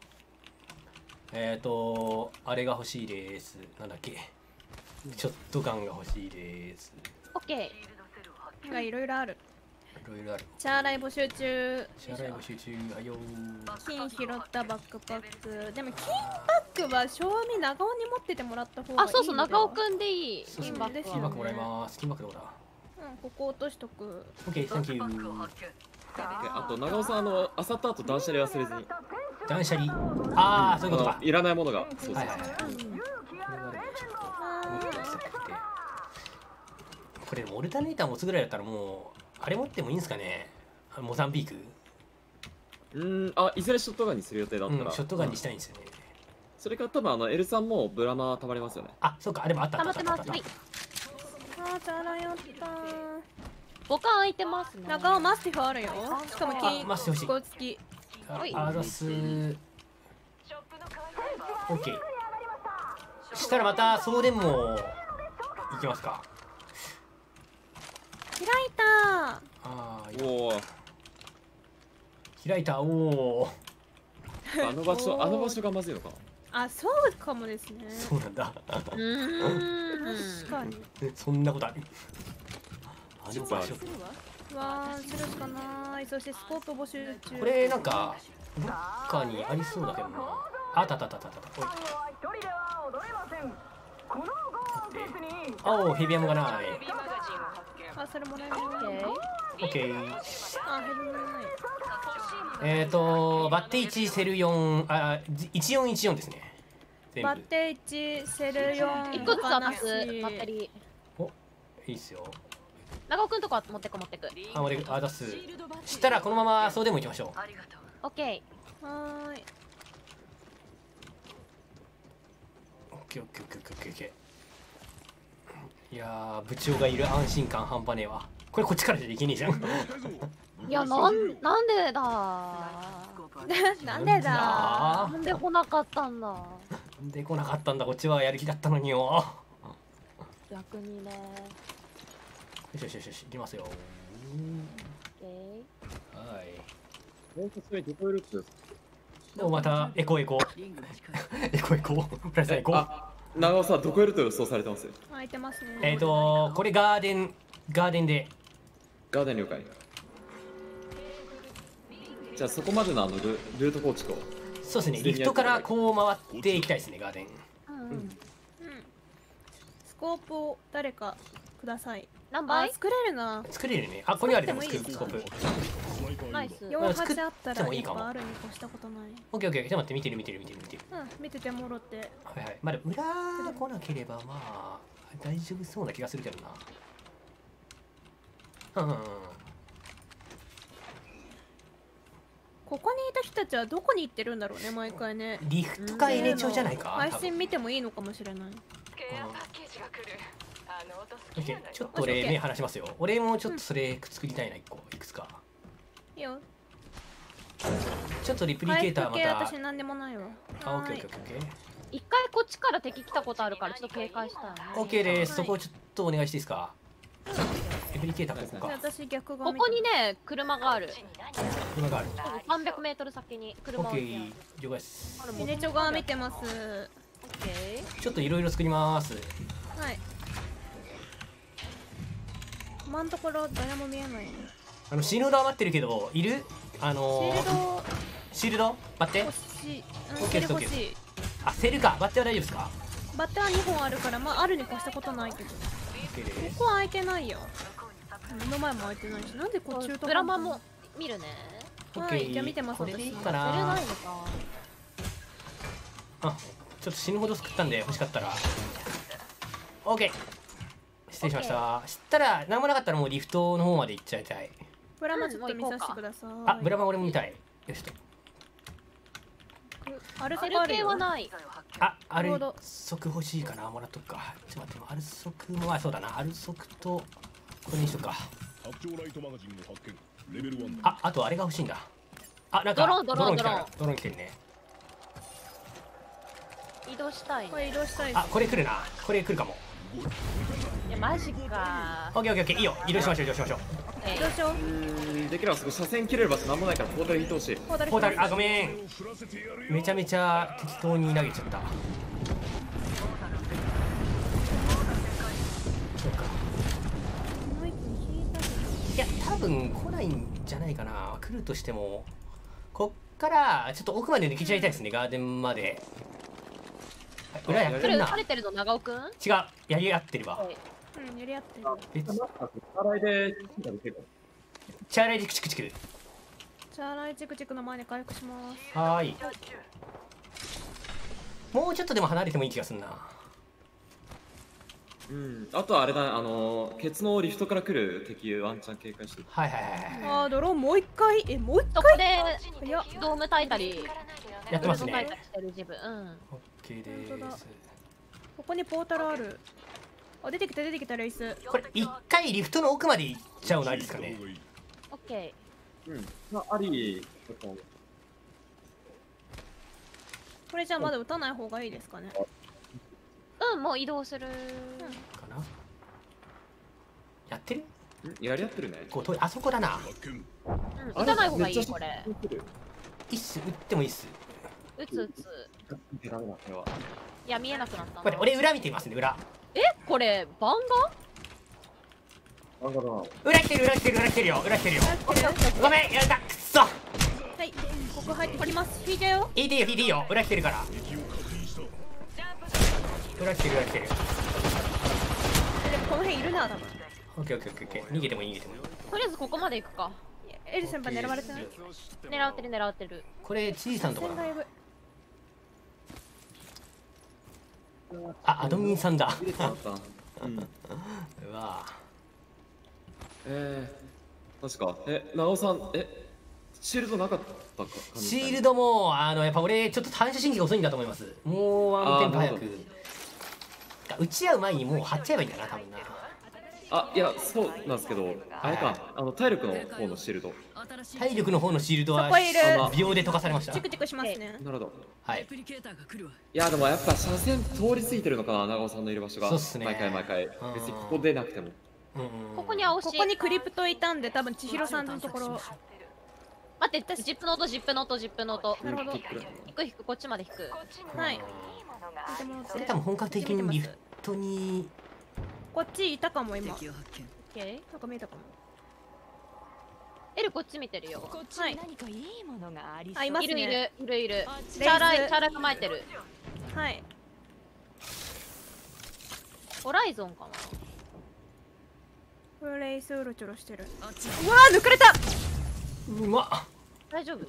S1: あれが欲しいです。なんだっけ。ショットガンが欲しいです。
S3: オッケ
S2: ー。がいろいろある。
S1: いろいろある。
S2: チャーライ募集中。
S1: チャーライ募集中。はよ。
S2: 金拾ったバックパック。でも金バックは正味長尾に持っててもらった方がいい。
S3: あ、そうそう、長尾くんでいい。
S1: 金バック。金バックもらいます。金バックどうだ。
S2: ここ落としとく。
S1: オッケー、サンキュー。
S4: あと長尾さんあさった後断捨離忘れずに。
S1: 断捨離。ああ、そういうことか。
S4: いらないものが。そうそうそう。
S1: これオルタネーター持つぐらいだったらもうあれ持ってもいいんですかね。モザンビーク。
S4: あ、いずれショットガンにする予定だったら。
S1: ショットガンにしたいんですよね。
S4: それから多分L さんもブラマーたまりますよね。
S1: あ、そうか、あれもあった。
S3: たまってます。はい。
S2: チャーライあった。
S3: ボカン開いてますね。
S2: 中尾マスティフあるよ。しかも金
S1: マスティフ欲しい。
S2: 付き。
S1: あざす。オッケー。したらまた送電もいきますか。
S2: 開いた。
S4: おお。
S1: 開いた。おお。
S4: あの場所がまずいのかな。
S2: あ、そうかもですね。
S1: そうなんだ。
S2: 確かに。
S1: そんなことある。あの場所。
S2: わあ、するしかない。そしてスコープ募集中。
S1: これなんかどっかにありそうだけどな。あったあったあったあった。おお、ヘビアムがない。
S2: あ、それもらえる。
S1: オッケー。
S2: あ、ヘビも
S1: ない。バッテ1セル4、あ、1414ですね。
S2: バッテ1セル4。
S3: 一個ずつ渡すバッテリー。
S1: お、いいっすよ。
S3: 長尾くんとこ持ってく。
S1: あ、俺あ出す。したらこのままそうでも行きましょう。
S3: オッケ
S2: ー。はーい。
S1: オッケーオッケーオッケーオッケーオッケー。いやー、部長がいる安心感半端ねえわ。これこっちからじゃいけねえじゃん。
S3: いや、なんでだ
S2: なんでだ
S3: なんで来なかったんだ。
S1: なんで来なかったんだ。こっちはやる気だったのによ。
S3: 逆にね。
S1: よしよしよしよし、行きますよ。はい。
S4: もう一つ目どこいるって
S1: お、またエコエコ。エコエコ。プラスエコ。
S4: 長尾さんどこいると予想されてます？
S2: 空いてますね。
S1: これガーデンで。
S4: ガーデン了解。じゃあそこまでのルート構築を。
S1: そうですね。リフトからこう回っていきたいですね、ガーデン。
S2: スコープを誰かください。
S3: 何倍？
S2: 作れるな。
S1: 作れるね。あ、ここにあるでもスコープ。
S3: ナイス。
S2: 48あったらやっぱあるに越したことない。
S1: オッケーオッケー。ちょっと待って、見てる。
S2: 見ててもろって。
S1: はいはい。まだ裏来なければまあ大丈夫そうな気がするけどな。
S2: ここにいた人たちはどこに行ってるんだろうね、毎回ね。
S1: リフトかエレチョじゃないか。
S2: 配信見てもいいのかもしれない。
S1: ちょっと俺目離しますよ。俺もちょっとそれ作りたいな、1個いくつか。
S2: いいよ。
S1: ちょっとリプリケーターまた。
S2: 私なんでもないわ。
S1: あ、オッケーオッケーオッケー。
S3: 一回こっちから敵来たことあるからちょっと警戒したいね。
S1: オッケーです。そこをちょっとお願いしていいですか。リプリケーターここか。
S2: 私逆側。
S3: ここにね、車がある。
S1: 車がある。
S3: 300メートル先に車がある。
S1: オッケー、了解です。
S2: エレチョ側見てます。
S3: オッケー。
S1: ちょっといろいろ作ります。
S2: はい。今のところ誰も見えない。
S1: シールド余ってるけどいる？シールドバッテ？
S2: 欲しい。セル欲しい。
S1: あ、セルか。バッテは大丈夫ですか？
S2: バッテは2本あるからまああるに越したことないけど。ここは開いてないよ。目の前も開いてないし、なんでこっち
S3: ドラマも見るね。
S2: はい、じゃあ見てます。
S1: これでいいか
S3: 出れ
S1: な。
S3: ないのか。
S1: あ、ちょっと死ぬほど救ったんで欲しかったら OK。 失礼しました。知ったら何もなかったらもうリフトの方まで行っちゃいたい。
S2: ブラマちょっと見させてください。
S1: あ、ブラマ俺も見たい。よしと。
S2: アルソ
S3: セル系はない。
S1: あ、アルソク欲しいかな。もらっとくか。ちょっと待って、アルソクもそうだな。アルソクとこれにしとくか。あ、あとあれが欲しいんだ。あ、なんかドローン来てるね。
S3: 移動したい。
S2: これ移動したい。
S1: あ、これ来るな。これ来るかも。
S3: いやマジか。
S1: オッケーオッケーオッケー、いいよ。移動しましょう移動しましょう。
S2: 移動しよ
S4: う。できればすぐ車線切れる場所なんもないからポータル引いてほしい。
S1: ポータル、あ、ごめん。めちゃめちゃ適当に投げちゃった。そうか。いや、多分来ないんじゃないかな。来るとしてもこっからちょっと奥まで抜けちゃいたいですね。ガーデンまで。裏やってるな。
S3: 撃たれてるの長尾くん？
S1: 違う、やり合ってるわ。
S2: うん、やり合ってる。
S1: チャーライでチクチク。
S2: チャーライチクチクの前に回復します。
S1: はーい。もうちょっとでも離れてもいい気がするな。
S4: うん、あとはあれだ、ケツのリフトから来る敵ワンチャン警戒して。
S1: はいはいはい。
S2: あー、ドローンもう一回、もう一
S3: そこでドーム焚いたり
S1: やってますね。
S3: してる自分。
S1: オッケーです。
S2: ここにポータルある。あ、出てきたレイス。
S1: これ一回リフトの奥まで行っちゃうないですかね。
S3: オッケ
S4: ー。うん、まああり。
S2: これじゃあまだ撃たない方がいいですかね。
S3: うん、もう移動する。か
S1: な。やってる？
S4: やり合ってるね。
S1: こうあそこだな。
S3: 撃たない方がいいこれ。
S1: いいっす、撃ってもいいっす。
S3: 撃つ。いや見えなくなった。
S1: これ俺裏見てみますね、裏。
S3: これバン
S4: ガ？裏
S1: 来てるよ。ごめん、やられた。くっそ。は
S2: い、ここ入ってきます。引いてよ。
S1: いいよ。裏来てるから。裏来てる。
S2: この辺いるな、多分。
S1: オッケー。逃げてもいい。
S3: とりあえずここまで行くか。
S2: エリ先輩狙われてない？
S3: 狙ってる。
S1: これチーさんとかな。あ、アドミンさんだ。うわ。
S4: 確か長尾さんシールドなかったか。
S1: シールドもやっぱ俺ちょっと反射神経が遅いんだと思います。もうワンテンポ早く打ち合う前にもう張っちゃえばいいんだな、多分な。
S4: あ、いや、そうなんですけど、あれか、体力の方のシールド。
S1: 体力の方のシールドは秒で溶かされました。
S2: チクチクしますね。
S4: なるほど。
S1: はい。
S4: いや、でもやっぱ車線通り過ぎてるのかな、長尾さんのいる場所が。
S1: そうっすね。
S4: 毎回。別にここでなくても。
S3: ここに青し。
S2: ここにクリプトいたんで、多分千尋さんのところ。
S3: 待って、ジップの音。
S2: なるほど。
S3: 引く、こっちまで引く。
S2: はい。
S1: これ多分本格的にリフトに。
S2: こっちいたかも今。
S3: オッケー。
S2: なんか見えたかも。
S3: エルこっち見てるよ。
S2: はい。
S3: あ、いますね。いる。チャーライ構えてる。
S2: はい。
S3: ホライゾンかな。
S2: これレイスうろちょろしてる。うわー、抜かれた。
S1: うまっ。
S3: 大丈夫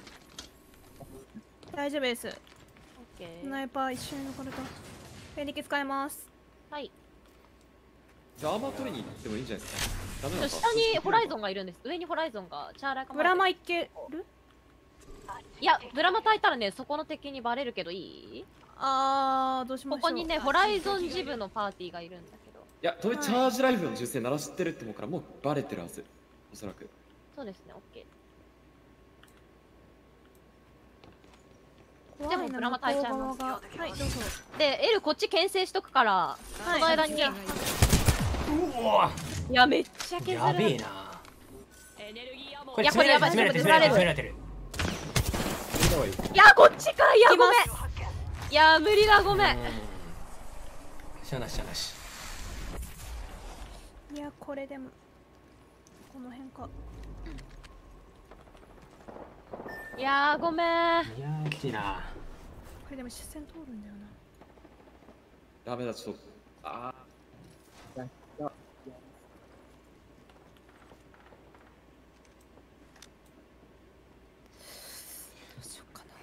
S2: です。
S3: オッケー。
S2: スナイパー一緒に抜かれた。フェニキ使います。
S3: はい。
S4: じゃあアーマー取りに行ってもいいんじゃないですか。ダメなのか。
S3: 下にホライゾンがいるんです。上にホライゾンがチャーライ構えてる。
S2: ブラマいける？
S3: いや、ブラマ焚いたらね、そこの敵にバレるけどいい？
S2: どうしましょう。
S3: ここにね、ホライゾン自部のパーティーがいるんだけど。
S4: いや、トビチャージライフルの銃声鳴らしてるって思うから、もうバレてるはず。おそらく。
S3: そうですね、オッケー。でもブラマ焚いちゃいます。
S2: はい、どうぞ。
S3: で、L こっち牽制しとくから、その間に。いや、めっちゃ削る。
S1: やべえな。
S3: これ詰められてる。いや、こっちか。いや、ごめん。いや、無理だ、ごめん。
S1: しゃなし。
S2: いや、これでもこの辺か。
S3: いやー、ごめん。いや
S1: ー、きついな。
S2: これでも視線通るんだよな。
S4: ダメだ、ちょっと。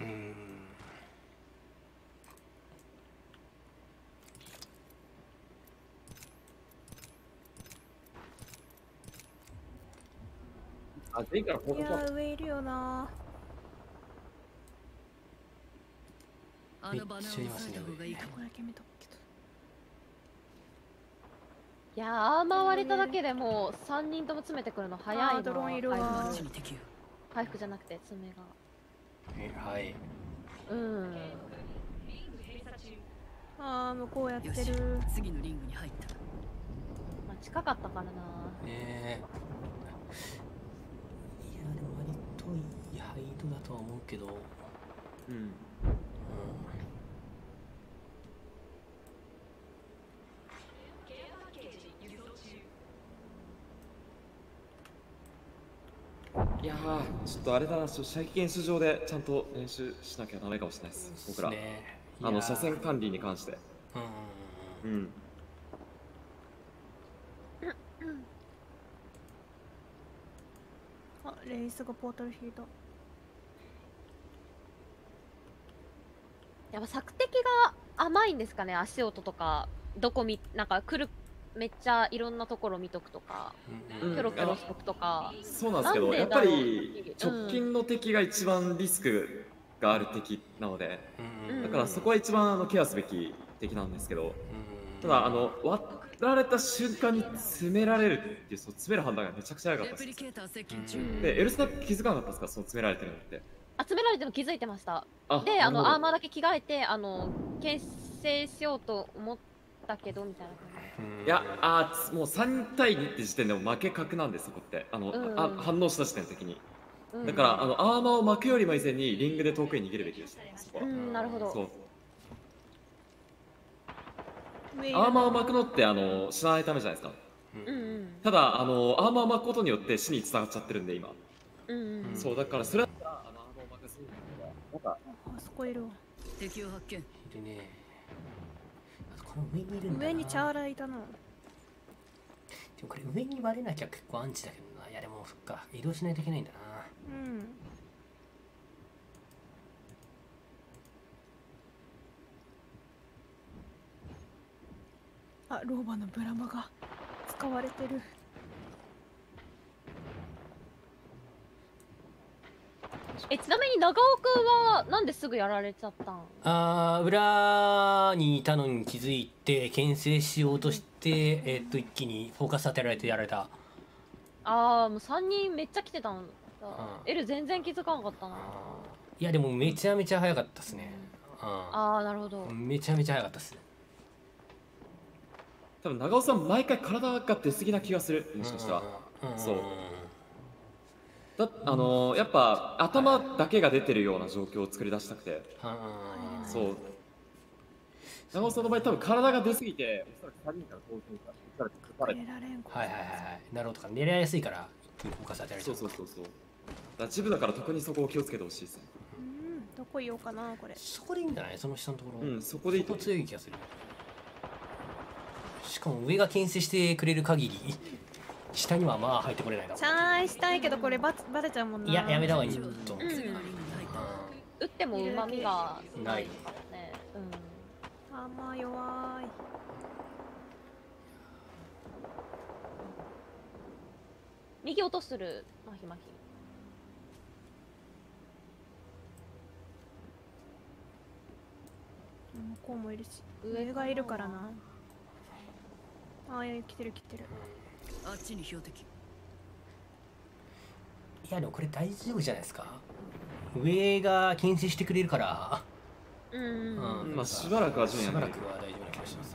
S4: あ、全員から報告は。
S2: いや上いるよな。
S1: めっちゃいますね。
S2: これだけ見とくけど。
S3: いやー、アーマー割れただけでもう3人とも詰めてくるの早いな。
S2: ドローンいるわ。
S3: 回復じゃなくて爪が。
S1: はい。
S2: ああ、向こうやってる。
S7: 次のリングに入った。
S3: まあ近かったからな。
S1: ねえ。いやでも割といいハイドだとは思うけど。
S4: いやー、ちょっとあれだな、射撃練習場でちゃんと練習しなきゃダメかもしれないです、僕ら。車線管理に関して。
S2: あ、レイスがポータル引いた。
S3: やっぱ索敵が甘いんですかね、足音とか。なんか来る。めっちゃいろんなところ見とくとか、キョロキョロしとくとか。
S4: そうなんですけど、やっぱり直近の敵が一番リスクがある敵なので、だからそこは一番ケアすべき敵なんですけど、ただ割られた瞬間に詰められるっていう、その詰める判断がめちゃくちゃ早かったです。で、エルスタ気づかなかったですか、その詰められてるのって。
S3: 詰められても気づいてました。で、アーマーだけ着替えて、牽制しようと思ったけどみたいな感じ。
S4: いや、もう3対2って時点でも負け確なんです、そこって。反応した時点的に。だから、アーマーを巻くよりも以前にリングで遠くに逃げるべきでした。
S3: なるほど。
S4: そう。アーマーを巻くのって死なないためじゃないですか。ただアーマーを巻くことによって死に繋がっちゃってるんで今。そうだからそれだったらアーマーを巻かすんだけど、
S2: あそこいるわ。
S7: 敵を発見。
S1: いるね。この上にいるんだな。
S2: 上にチャーラいたな。で
S1: もこれ上に割れなきゃ結構アンチだけどな。いやでもそっか、移動しないといけないんだな。
S2: あ、ローバのブラマが使われてる。
S3: ちなみに長尾くんはなんですぐやられちゃったん？
S1: 裏にいたのに気づいて牽制しようとして、一気にフォーカス当てられてやられた。
S3: もう3人めっちゃ来てたんだ。エル全然気づかなかったな。
S1: いやでもめちゃめちゃ早かったっすね。
S3: なるほど。
S1: めちゃめちゃ早かったっす。
S4: 多分長尾さん毎回体が出過ぎな気がする。もしかしたら。そう。やっぱ頭だけが出てるような状況を作り出したくて。そう。長尾さんの場合多分体が出過ぎて、おそらく3人から当然からかかれて。
S1: はい。なるほどか。狙いやすいから一気にフォーカス当てられちゃう。
S4: そう。ジブだから特にそこを気をつけてほしいですね。
S2: どこいようかなこれ。
S1: そこでいいんじゃない？その下のところ。
S4: そこでいいと
S1: 強い気がする。しかも上が牽制してくれる限り下にはまあ入ってこれないだろう。
S2: チャーイしたいけどこれバレちゃうもんな。
S1: いややめた方がいいと思う。
S3: 打っても旨味が
S1: ない。
S2: あんま弱い。
S3: 右落とするマヒマヒ。
S2: 向こうもいるし上がいるからな。来てる。
S7: あっちに標的。
S1: いやでもこれ大丈夫じゃないですか。上が牽制してくれるから。
S4: まあしばらくは大丈夫な気がします。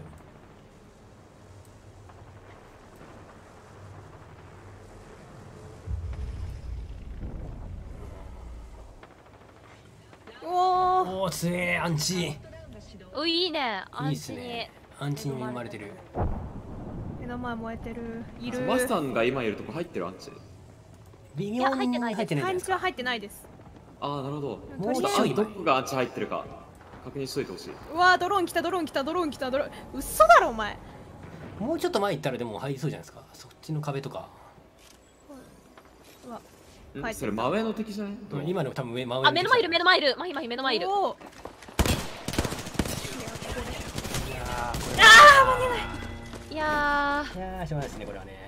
S1: おお強えアンチ。
S3: いいね。
S1: いいっすね。アンチに恵まれてる。
S2: 目の前燃えてる。いる。
S4: マスタンが今いるとこ入ってるアンチ。
S1: 微妙に入ってない。
S2: アンチは入ってないです。
S4: なるほど。もうどこがアンチ入ってるか確認しといてほしい。
S2: うわドローン来た。嘘だろお前。
S1: もうちょっと前行ったらでも入りそうじゃないですか。そっちの壁とか。
S2: 帰って
S4: それ真上の敵じゃない？
S1: 今の多分真上。
S3: あ、目の前いる、目の前いる。マヒマヒ目の前いる。
S2: おー
S3: いや
S1: いやー、しょうがないですね、これはね。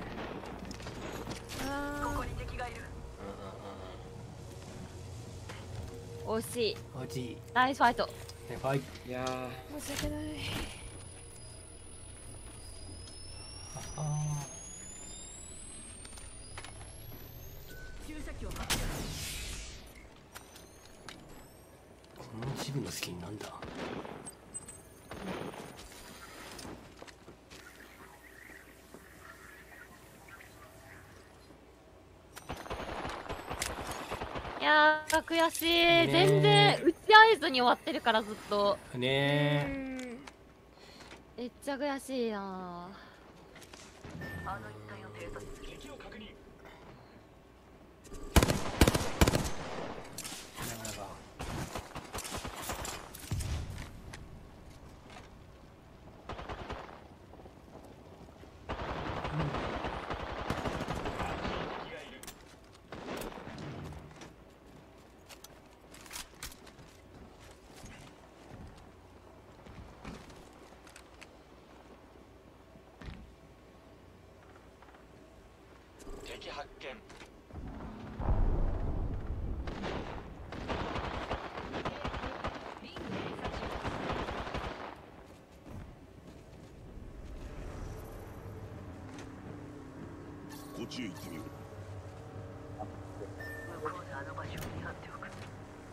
S2: あ
S5: ここに敵がいる。
S3: ー、惜しい。
S1: おじい。
S3: ナイスファイト。
S1: はい。
S4: いや
S2: ー申し訳ない。
S1: あこのチビのスキンなんだ。
S3: いやー、悔しい。全然打ち合えずに終わってるからずっと。
S1: ねえ。
S3: めっちゃ悔しいな。
S5: あの一帯を偵察する。敵を確認。
S8: 敵発見。
S6: こっちへ行ってみよう。
S5: 向こうであの場所を見張っておく。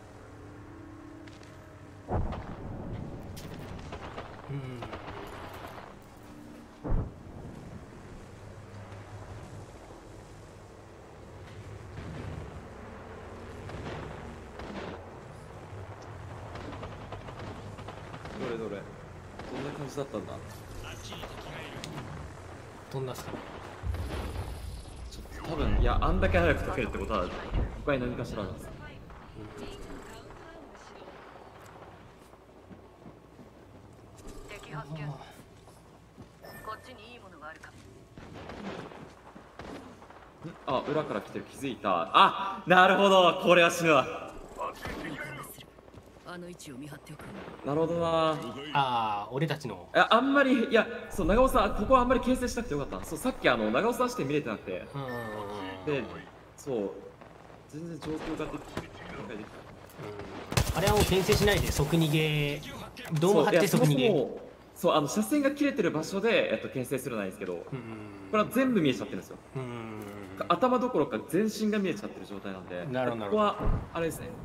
S4: どれどれ、どんな感じだったんだ。
S1: どんなっすかね。
S4: ちょっと多分、いや、あんだけ早く解けるってことは他に何かしらなんです。
S5: 敵発見。こっちにいいものがあるか。
S4: あ、裏から来てる、気づいた。あ、なるほど、これは死ぬわ。
S7: あの位置を見張っておく。
S4: なるほどな。
S1: ああ、俺たちの。
S4: いや、あんまり、いや、そう、長尾さん、ここはあんまり牽制しなくてよかった。そう、さっき長尾さんして見れてなくて。で、そう、全然状況が理解でき
S1: た。あれはもう牽制しないで即逃げ、ドーム張って即逃げ。
S4: そう、車線が切れてる場所で、牽制するのはいいんですけど、これは全部見えちゃってるんですよ。頭どころか全身が見えちゃってる状態なんで、
S1: なるほど、
S4: ここは、あれですね。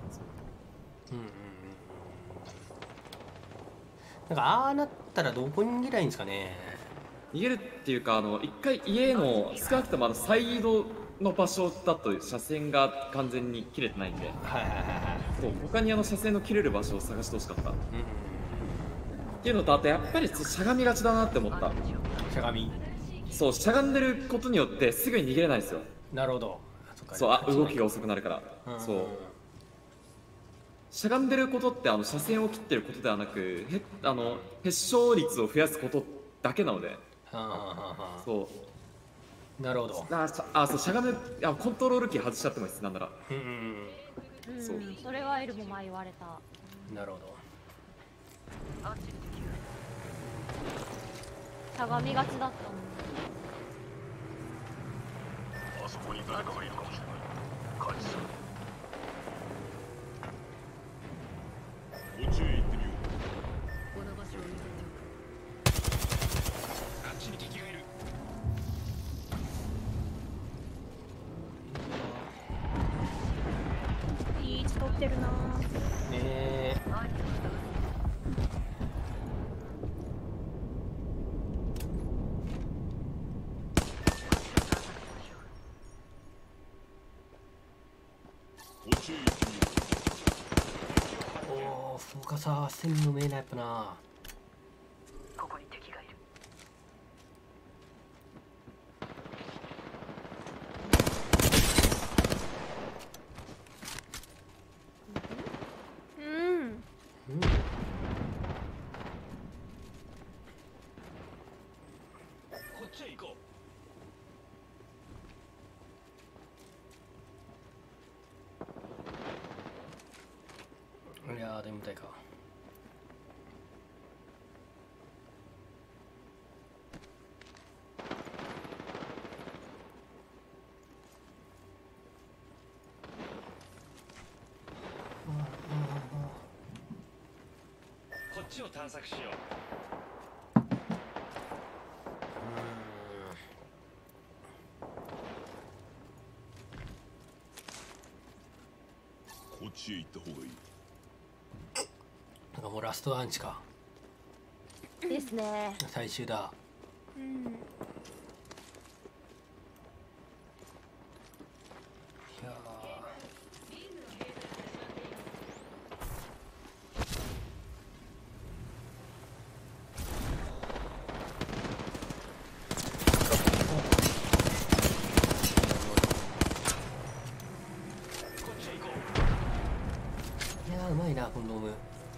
S1: なんかああなったらどこに逃げたらいいんですかね。
S4: 逃げるっていうか、一回家の少なくともサイドの場所だと車線が完全に切れてないんで、そう、他に車線の切れる場所を探してほしかった。っていうのと、あとやっぱりしゃがみがちだなって思った。
S1: しゃがみ。
S4: そう、しゃがんでることによってすぐに逃げれないですよ。
S1: なるほど。
S4: そう、動きが遅くなるから。そう。しゃがんでることって車線を切ってることではなく、へっ勝率を増やすことだけなので。そう。
S1: なるほど。
S4: そう、しゃがむ、コントロールキー外しちゃってもいいです、なんなら。
S3: そう。それはエルも前言われた。
S1: なるほど。
S3: しゃがみがちだったの。
S8: あそこに誰かがいるかもしれない。返す。
S6: こっちへ行ってみよう。
S7: この場所を見張っておく。
S8: あっちに敵がいる。
S2: いい位置取ってるな。
S1: ねえ。
S6: こっちへ行ってみよう。
S1: おお、フォーカスは線の見えないやっぱな。
S5: ここに敵がいる。
S8: こっちへ行こう。
S1: で眠たいか。
S8: こっちを探索しよう。
S6: こっちへ行った方がいい。
S1: なんかもうラストアンチか。
S3: ですね。
S1: 最終だ。
S2: うん。
S1: いやうまいなコンドーム。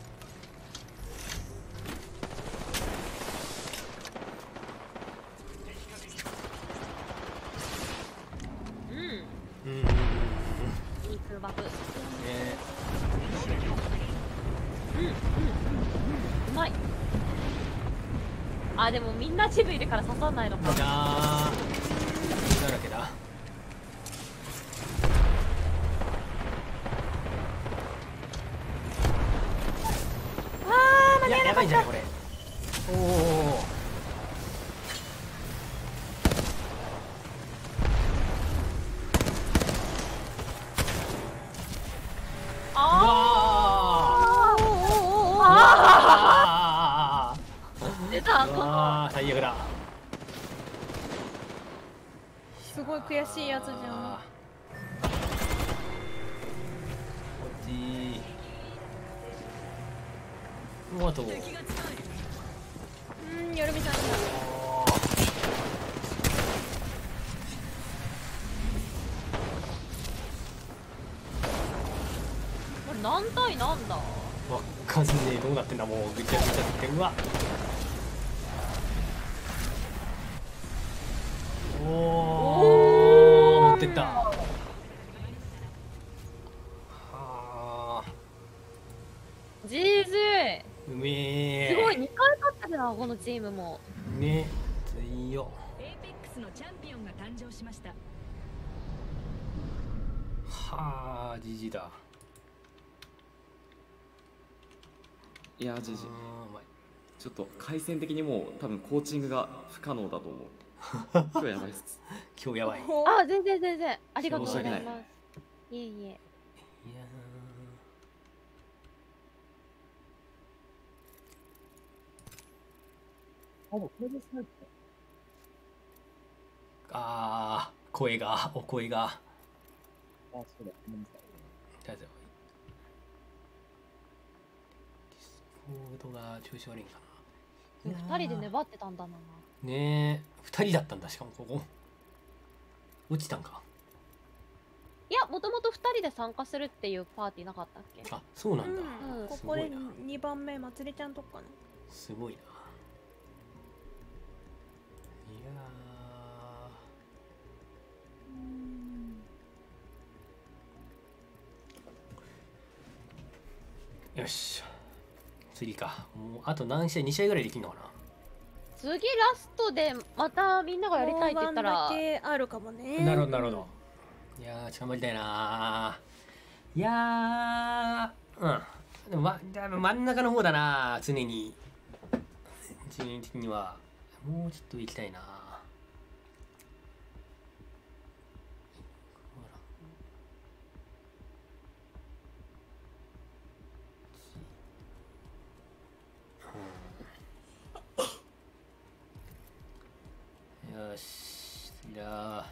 S3: いい空爆。うまい。あ、でもみんなチブいるから刺さんないのか。
S1: だらけだ。
S2: 間に合わなかった。
S1: やばいんじゃないこれ。おお。
S3: 出た。
S1: ああ最悪だ。
S2: すごい悔しいやつじゃん。
S1: こっち。あと。
S2: よるみさんだ。
S3: これ何対なんだ。
S1: わかんねえ、どうなってんだもうぐちゃぐちゃって。うわおお持ってった。はあ
S3: じじいう
S1: めえ。
S3: すごい2回勝ってるなこのチームも
S1: ね強
S7: エイペックスのチャンピオンが誕生しました。
S1: はあじじだ。
S4: いやじじちょっと回線的にもう多分コーチングが不可能だと思う。今日やばいっす。
S1: 今日やばい。
S3: あ、全然ありがとうございます。いえいえ。
S1: いやあー声がお声が。あそうだ。ごめんなさい。ディスコードが調子悪いんかな。
S3: 2人で粘ってたんだな。
S1: ねえ2人だったんだ。しかもここ落ちたんか。
S3: いや、もともと2人で参加するっていうパーティーなかったっけ。
S1: あ、そうなんだ。
S2: ここで2番目まつりちゃんとかね。
S1: すごいな。いやよし次か。もうあと何試合2試合ぐらいできるのかな。
S3: 次ラストでまたみんながやりたいって言ったら
S2: だけあるかもね。
S1: なるほどなるほど。いやー頑張りたいな。いやーでもだいぶ真ん中の方だな。常に順位的にはもうちょっと行きたいな。よし次だ。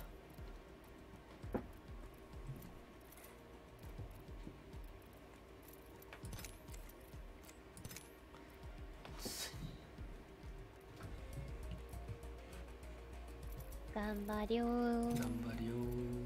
S3: 頑張りょー。
S1: 頑張りよ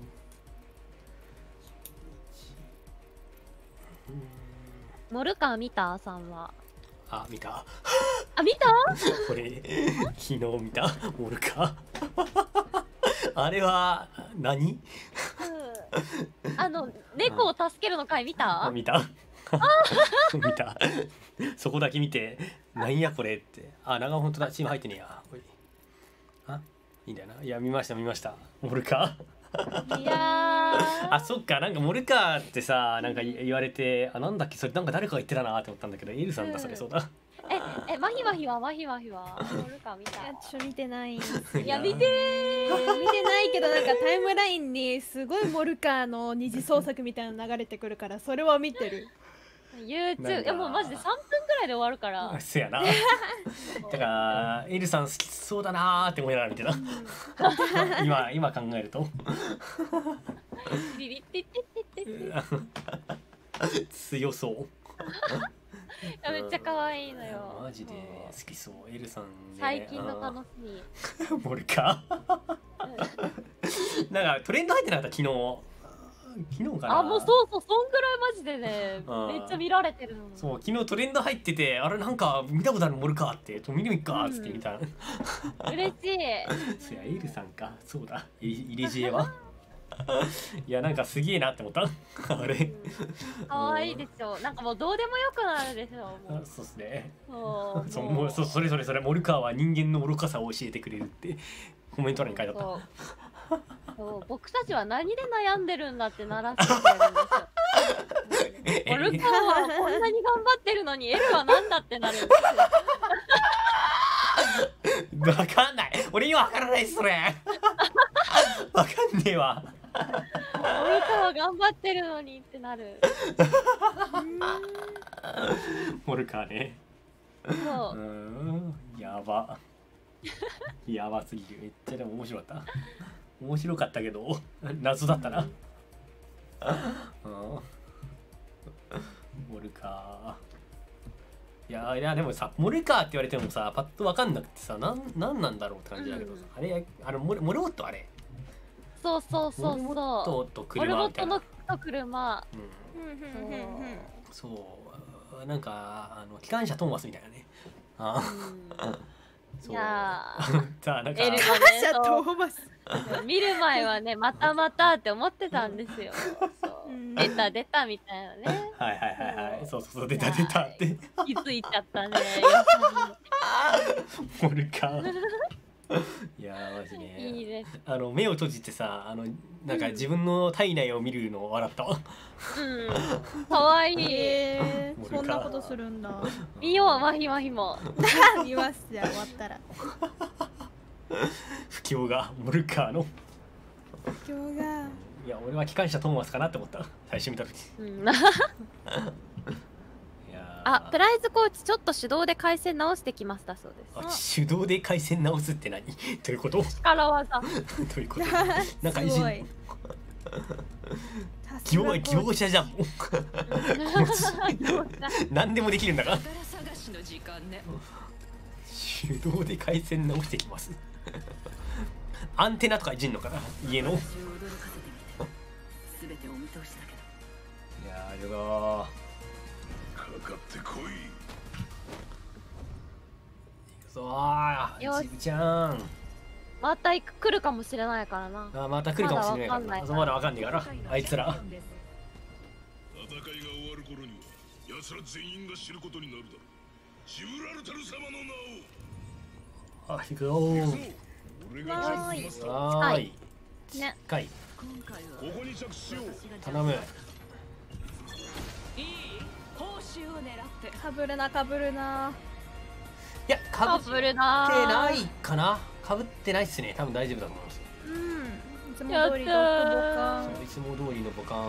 S3: ー。モルカー見たさんは。
S1: あ、見た。
S3: あ、見た
S1: これ昨日見た。モルカあれは何
S3: 猫を助けるの回見た。
S1: 見た。 見た。そこだけ見てなんやこれって。あ、長尾本当だ、チーム入ってねえや。おい、あ、いいんだよな。いや見ましたモルカ
S3: いや
S1: あ、そっか、なんかモルカーってさ、なんか言われて、あ、なんだっけそれ、なんか誰かが言ってたなって思ったんだけど、エルさんだそれ。そうだ。
S3: マヒマヒはモルカー見た？
S2: 見てない。
S3: いや見て
S2: ないけど、なんかタイムラインにすごいモルカーの二次創作みたいなの流れてくるから、それは見てる。
S3: YouTube、いやもうマジで3分くらいで終わるから。
S1: せやな。だからエルさん好きそうだなーって思いながら見てた。今考えると。
S3: ビビって
S1: 強そう。
S3: めっちゃ可愛いのよ。
S1: マジで好きそうエルさんね。
S3: 最近の楽しみ。
S1: モルカなんかトレンド入ってなかった昨日かな。
S3: あ、もうそうそんぐらいマジでね、めっちゃ見られてるの。
S1: そう、昨日トレンド入ってて、あれなんか見たことあるモルカーって見てみっかっつって見た。
S3: 嬉しい。
S1: そやエルさんか、そうだ、入れ知恵は。いや、なんかすげえなって思った。あれ。
S3: 可愛いでしょ。なんかもうどうでもよくなるでしょ。
S1: そうっすね。それモルカーは人間の愚かさを教えてくれるってコメント欄に書いてあった。
S3: そう、僕たちは何で悩んでるんだってならせてくれるんですよ。モルカーはこんなに頑張ってるのにエルはなんだってなるんですよ。
S1: わかんない。俺にはわからないそれ。わかんねえわ。
S3: モルカーは頑張ってるのにってなる。
S1: モルカーね。
S3: そう。
S1: やばすぎる。めっちゃでも面白かった。面白かったけど謎だったな。モルカー。いやでもさ、モルカーって言われてもさ、パッとわかんなくてさ、なんなんだろうって感じだけどさ、あれモルモットあれ。
S3: そう。モ
S1: ルモットと車みたいな。
S3: モルモットの車。
S1: そう、なんか機関車トーマスみたいなね。
S3: いや
S1: さあなんか
S3: エルがね、見る前はね、またって思ってたんですよ。出たみたいなね。
S1: はい、そう出たって
S3: 気づいちゃったね。
S1: モルカー。いやマジね。
S3: いいです。
S1: 目を閉じてさ、なんか自分の体内を見るのを笑ったわ。
S3: 可愛い。
S2: そんなことするんだ。
S3: 見よう、マヒも。
S2: 見ますじゃあ終わったら。
S1: 不況がモルカーの。
S2: 不況が。
S1: いや、俺は機関車トーマスかなって思った。最初見た時。
S3: プライズコーチちょっと手動で回線直してきましたそうです。
S1: 手動で回線直すって何？どういうこと？
S3: 力技。
S1: どういうこと？なんか業者じゃん。何でもできるんだから。手動で回線直してきます。アンテナとかいじんのかな、家の。いやー、よ
S6: かかってこい。
S1: 行くぞー、ジブちゃん。
S3: また来るかもしれないからな。
S1: また来るかもしれないからな。まだわかんないからあいつら。
S6: 戦いが終わる頃には奴ら全員が知ることになるだろう。ジブラルタル様の名を。
S1: 行くぞー。
S3: はい。
S1: ね。近い。
S6: ここに着手しよう。
S1: 頼む。
S2: かぶるな。
S1: いや、かぶって
S3: な
S1: ないかな。かぶってないっすね。多分大丈夫だと思います。
S2: いつも通りのボカン。
S1: いつも通りのボカン。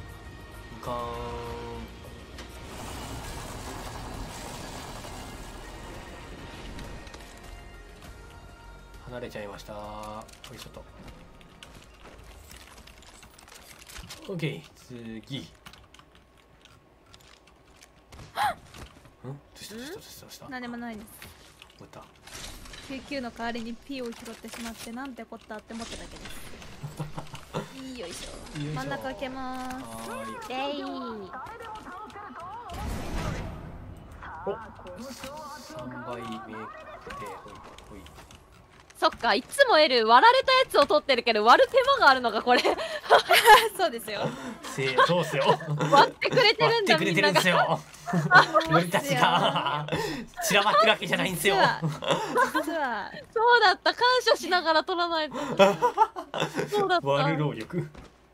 S1: 離れちゃいました。よいしょと。オッケー、次。どうした？
S2: 何でもないです。
S1: 終わった。
S2: 99の代わりに P を拾ってしまってなんてこったって思っただけです。よいしょ。真ん中開けます。
S3: レイ。
S1: お、3倍目で
S3: そっか、いつも割られたやつを取ってるけど割る手間があるのかこれ。
S2: そうですよ。
S1: そうっすよ。
S3: 割ってくれてるんだ、
S1: 割ってくれてるんですよ。俺たちが散らばってるわけじゃないんですよ。
S2: 実は
S3: そうだった、感謝しながら取らないと。そうだった。
S1: 割る労力。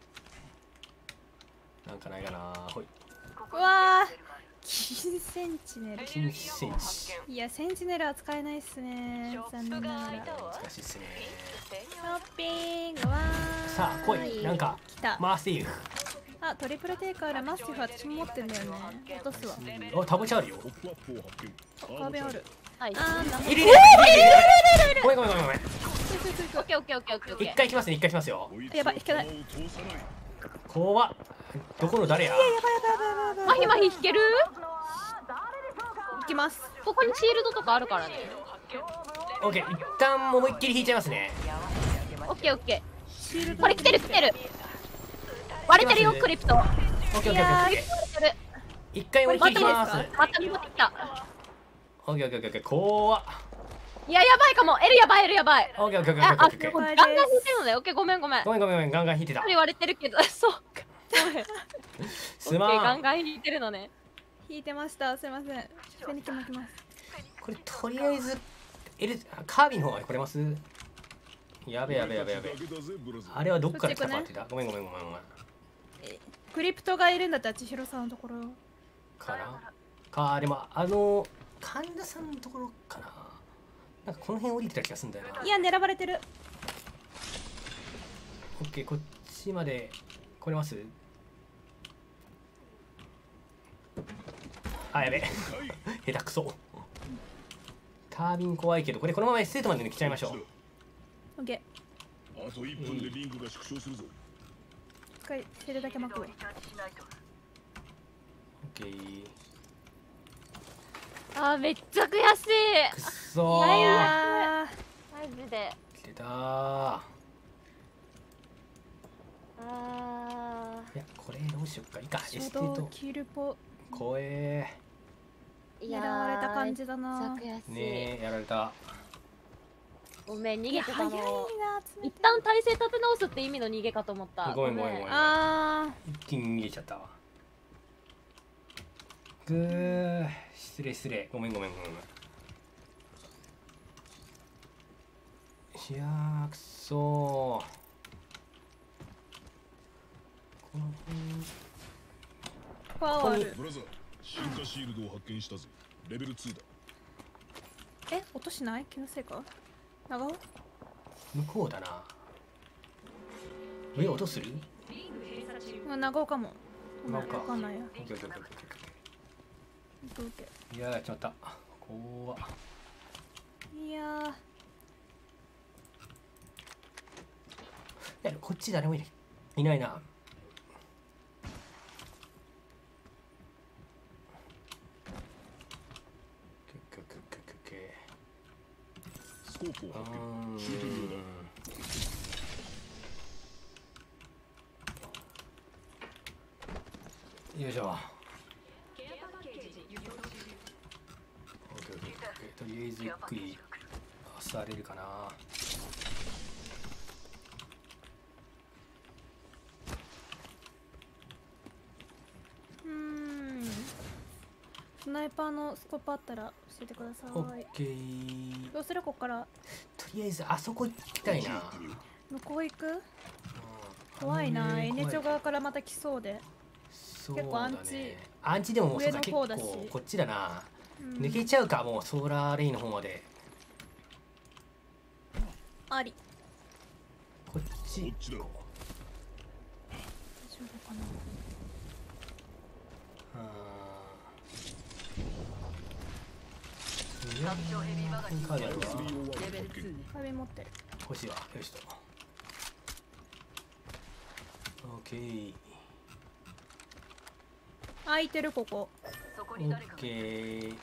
S1: なんかないかな。ほい。
S2: うわー、金センチネル。
S1: 金センチ。
S2: いや、センチネルは使えないっすね。残念ながら。
S1: 難しいっすね。
S2: ショッピングは
S1: さあ、来い。なんかマースティーフ。
S2: あ、トリプルテイクある。マスティフ私も持ってんだよね。落とすわ。
S1: あ、タブチあるよ。
S2: 壁ある。
S3: はい。
S1: いるいるいるいる。ごめんごめんごめんごめん。
S3: オッケーオッケーオッケーオッケー。
S1: 一回行きますね、一回行きますよ。
S2: やばい、引けない。
S1: 怖っ。どこの誰や。
S3: マヒマヒ引ける？
S2: 行きます。
S3: ここにシールドとかあるからね。
S1: オッケー、一旦思いっきり引いちゃいますね。
S3: オッケーオッケー。これ来てる来てる。割れてるよクリプト。
S1: オッケーオッケーオッケー。一回思いっきり引きます。
S3: また戻ってきた。
S1: オッケーオッケーオッケー。怖っ。
S3: いや、やばいかも。L やばい、L やばい。
S1: オッケーオッケーオッケーオッケー。
S3: ガンガン引いてるのね。オッケー、ごめんごめん。
S1: ごめんごめんごめん、ガンガン引いてた。
S3: 言われてるけど、そうか。
S1: すまん。
S3: ガンガン引いてるのね。
S2: 引いてました。すいません。フェニキ巻きます。
S1: これとりあえずカービィの方が来れます？やべやべやべやべ。あれはどっから来たかってた。ごめんごめんごめんごめん。
S2: クリプトがいるんだったら千尋さんのところ
S1: かな。でも神田さんのところかな。なんかこの辺降りてた気がするんだよな。
S2: いや、狙われてる。
S1: オッケー、こっちまで来れます？あ、やべ下手くそ。タービン怖いけど、これこのままエステートまで来ちゃいましょう。
S2: オッケ
S6: ー。あと1分でリングが縮小するぞ。
S2: 使い捨てるだけ巻くわ。
S1: オッケー。
S3: めっちゃ悔しい。
S1: くっそー。
S3: マジで。
S1: 来てたー。いや、これどうしよっか。いいか、エステート。
S2: キルポ。
S1: 怖え
S2: ー。狙われた感じだな。
S1: ねえ、やられた。
S3: ごめん、逃げてたの。一旦体勢立て直すって意味の逃げかと思った。
S1: ごめんごめんごめん。一気に逃げちゃったわ。ぐー、失礼失礼。ごめんごめんごめん。いやー、くそー。この
S2: パワーある。
S6: ブラザー、進化シールドを発見したぜ。レベル2だ。
S2: 落としない？気のせいか？長尾？
S1: 向こうだな。音する？
S2: 長尾かも。
S1: わかん
S2: ないよ。
S1: いやー、やっちまった。怖っ。
S2: いや
S1: ー。こっち誰もいないな。
S6: スコープを発見。シューティング
S1: だ。よいしょ。とりあえずゆっくりされるかな。
S2: スナイパーのスコープあったら教えてください。
S1: オッケー。
S2: どうする？ここから
S1: とりあえずあそこ行きたいな。
S2: 向こう行く？怖いな。エネチョ側からまた来そうで。結構アンチ
S1: でももうそうだ、結構こっちだな。抜けちゃうか、もうソーラーレイの方まで。
S2: あり。
S1: こっち。
S2: 大丈夫かな。壁持ってる。
S1: 欲しいわ。よしと。オッケー。
S2: 空いてるここ。
S1: オッケー。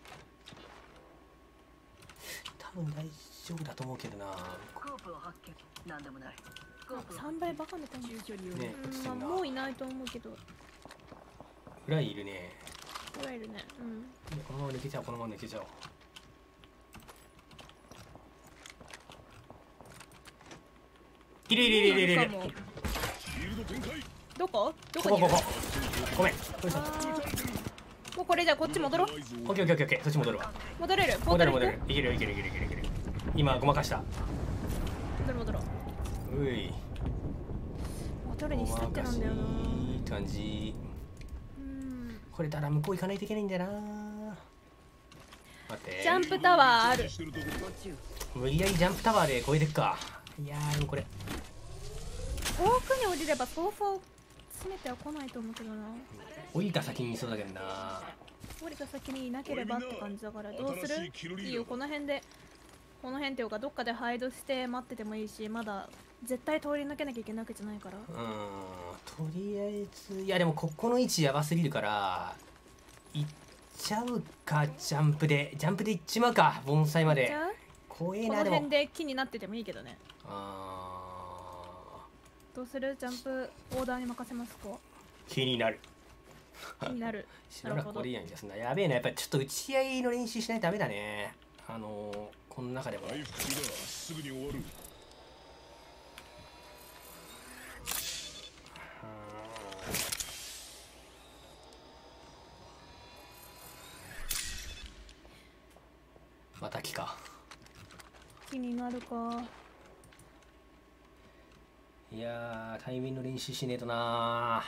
S1: 多分大丈夫だと思うけどな。
S2: 3倍バカみたいな。
S1: ね、
S2: もういないと思うけど。
S1: 裏いるね。
S2: 裏いるね。
S1: このまま抜けちゃおう、このまま抜けちゃおう。いるいるいるいるいる。
S2: どこどこ
S1: こ
S2: にいる？
S1: ごめん。
S2: もうこれじゃあこっち戻ろう。
S1: オッケーオッケーオッケー、そっち戻るわ。
S2: 戻れる？
S1: 戻る。いける。今ごまかした。
S2: 戻ろう。
S1: うい。
S2: 戻るにしたってなんだよな。
S1: いい感じ。これだら向こう行かないといけないんだよな。待って。
S2: ジャンプタワーある。
S1: 無理やりジャンプタワーで越えてくか。いやーでもこれ。
S2: 遠くに降りればそうそう詰めては来ないと思うけどな。
S1: 降りた先にいそうだけどな。
S2: 降りた先にいなければって感じだからどうする？いいよ、この辺で。この辺っていうかどっかでハイドして待っててもいいし、まだ絶対通り抜けなきゃいけないわけじゃないから。
S1: とりあえずいやでもここの位置やばすぎるから行っちゃうか。ジャンプで行っちまうか。盆栽まで怖えな。
S2: この辺で木になっててもいいけどね。どうする？ジャンプオーダーに任せますか？
S1: 気になる
S2: しばらくここ
S1: でいいやんじゃすんな。やべえな。やっぱりちょっと打ち合いの練習しないとダメだね。この中でも
S6: すぐに終わる。
S1: また木か。
S2: 気になるか。
S1: いやー、対面の練習しねえとな。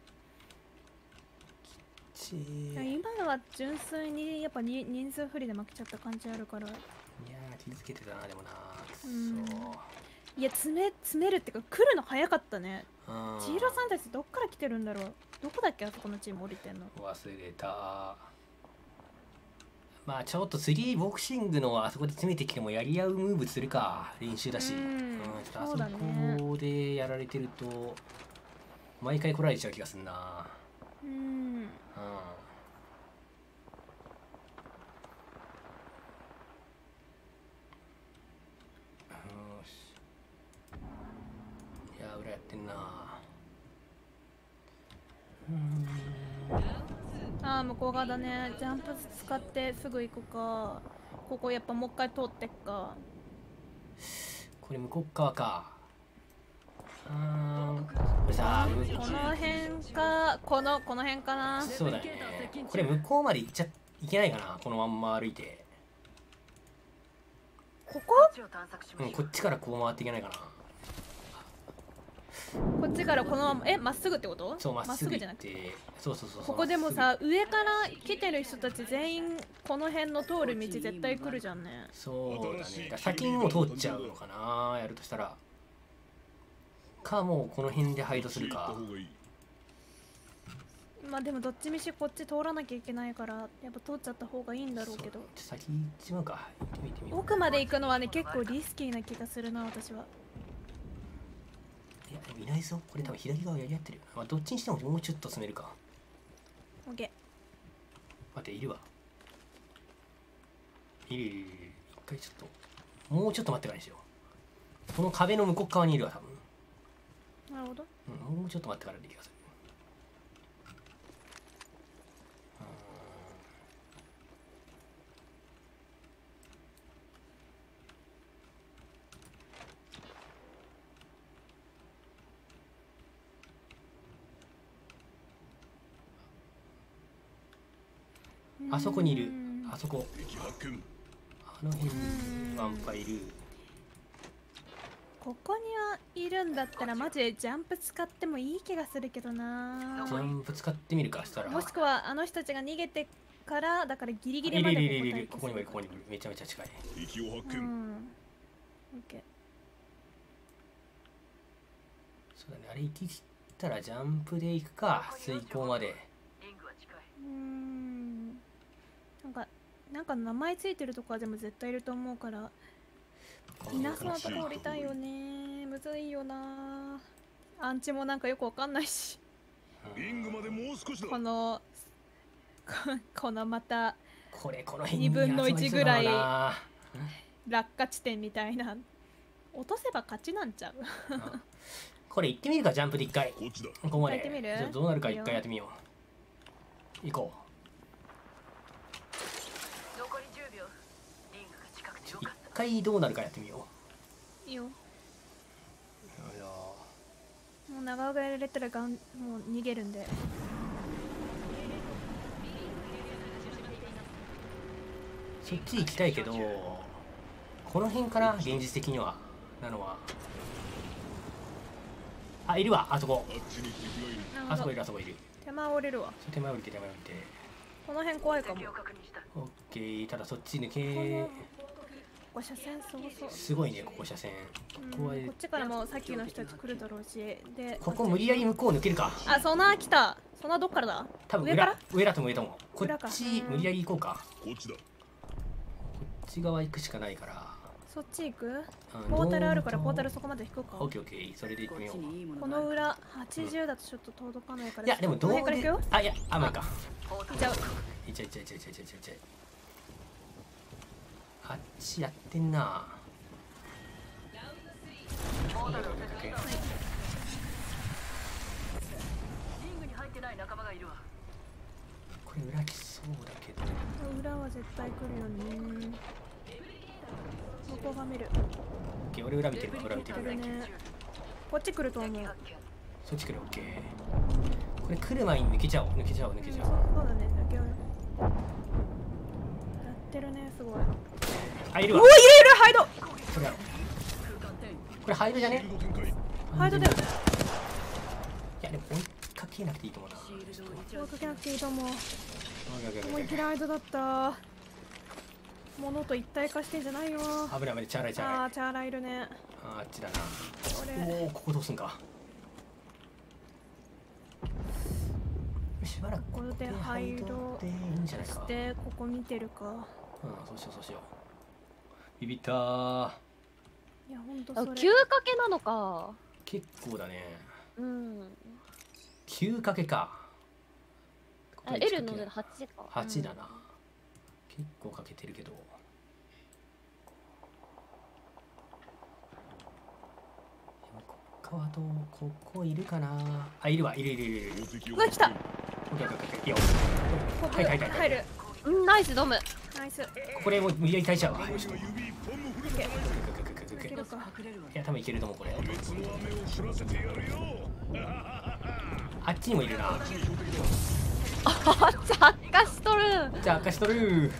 S2: 今のは純粋にやっぱ人数不利で負けちゃった感じあるから。いや
S1: ー、気づけてたな。でもな。
S2: いや、詰めるってか来るの早かったね。千尋さんたちどっから来てるんだろう。どこだっけ、あそこのチーム降りてんの。
S1: 忘れた。まあちょっと3ボクシングのあそこで詰めてきてもやり合うムーブするか。練習だし、ちょっとあそこでやられてると毎回来られちゃう気がするな。いや裏やってんな。
S2: 向こう側だね。ジャンプ使ってすぐ行くか、ここやっぱもう一回通ってっか。
S1: これ向こう側か。これ
S2: さ、この辺か、この辺かな。
S1: そうだね。これ向こうまで行っちゃいけないかな。このまんま歩いて。
S2: ここ？
S1: こっちからこう回っていけないかな。
S2: こっちからこのまままっすぐってこと？
S1: そう、まっすぐじゃ
S2: なくて。
S1: そう。
S2: ここでもさ、上から来てる人たち全員この辺の通る道絶対来るじゃんね。
S1: そうだね。先にもう通っちゃうのかな、やるとしたら。かもうこの辺でハイドするか。
S2: まあでもどっちみちこっち通らなきゃいけないからやっぱ通っちゃった方がいいんだろうけど。
S1: 先行っちまうか。行ってみてみよう。
S2: 奥まで行くのはね結構リスキーな気がするな私は。
S1: いやでもいないぞ。これ多分左側やり合ってるよ。まあどっちにしてももうちょっと詰めるか。
S2: オッケー。
S1: 待って、いるわ。いる。一回ちょっともうちょっと待ってからにしよう。この壁の向こう側にいるわ多分。
S2: なるほど。
S1: もうちょっと待ってからで気がする。あそこにいる。あそこ。あの辺にワンパいる。
S2: ここにはいるんだったらマジでジャンプ使ってもいい気がするけどな。
S1: ジャンプ使ってみるかしたら。
S2: もしくはあの人たちが逃げてからだからギリギリま
S1: でここにもいる。ここにもいる。めちゃめちゃ近い。
S6: 敵を発見。
S2: オッケー。
S1: そうだね。あれ行き切ったらジャンプで行くか。水溝まで。
S2: なんか名前ついてるとこはでも絶対いると思うからいなそうなとこ降りたいよね。むずいよな。アンチもなんかよくわかんないし、このまた2分の1ぐらい落下地点みたいな。落とせば勝ちなんちゃう
S1: これ行ってみるか。ジャンプで一回ここまで
S2: やってみる。
S1: どうなるか一回やってみよう。行こう。一回どうなるかやってみよう。
S2: いいよ。 もう長尾がやられたらもう逃げるんで。
S1: そっち行きたいけど、この辺かな、現実的には。なのは。あ、いるわ、あそこ。あそこいる、あそこいる。
S2: 手前降りるわ。
S1: 手前降りて、手前降りて。
S2: この辺怖いかも。
S1: オッケー、ただそっち抜け。
S2: ここ車線そうそう。
S1: すごいね、ここ車線。
S2: こっちからもさっきの人たち来るだろうし。で、
S1: ここ無理やり向こう抜けるか。
S2: あ、そんな来た。そんなどっからだ。
S1: 多分上だと思う。こっち無理やり行こうか。
S6: こっちだ。
S1: こっち側行くしかないから。
S2: そっち行く？ポータルあるからポータルそこまで引くか。
S1: オッケーオッケー、それで行ってみよう。
S2: この裏80だとちょっと届かないから。
S1: いやでもどうで、あ、いや、あ、まあいいか。
S2: じゃあ、
S1: いっちゃい。あっちやってんな。これ裏来そうだけど。
S2: 裏は絶対来るよね。ここが見る。
S1: オッケー、俺裏見てる。
S2: こっち来ると思う。
S1: そっち来る、オッケー。これ来る前に抜けちゃおう。
S2: そうだね、抜けようよ。やってるね、すごい。
S1: あ、いるわ。
S2: お、いるハイド。
S1: これハイドじゃね？
S2: ハイドだよ。
S1: いやでも追いかけなくていいと思うな。
S2: 追いかけなくていいと思う。思いっきりハイドだった。物と一体化してんじゃないよ。
S1: 危ない、チャーライ。
S2: あー、チャーライいるね。
S1: あっちだな。おお、ここどうすんか。しばらく
S2: ここでハイド
S1: でいいんじゃないか。
S2: で、ここ見てるか。
S1: そうしよう。ビビったー。
S2: いや、ほんとそれ。
S3: 急かけなのか。
S1: 結構だね。
S3: 急
S1: かけか。
S3: L の8か。
S1: 8だな。結構かけてるけど。ここいるかな。あ、いるわ、いる。
S2: うわ、来た。
S1: いいよ。
S2: 入る。
S3: ナイスドム。
S2: ナイス。
S1: ここでもう無理やり耐えちゃうわ。いや、多分いけると思う、これ。あっちにもいるな。
S3: 着火しとる。
S1: 着火しとる。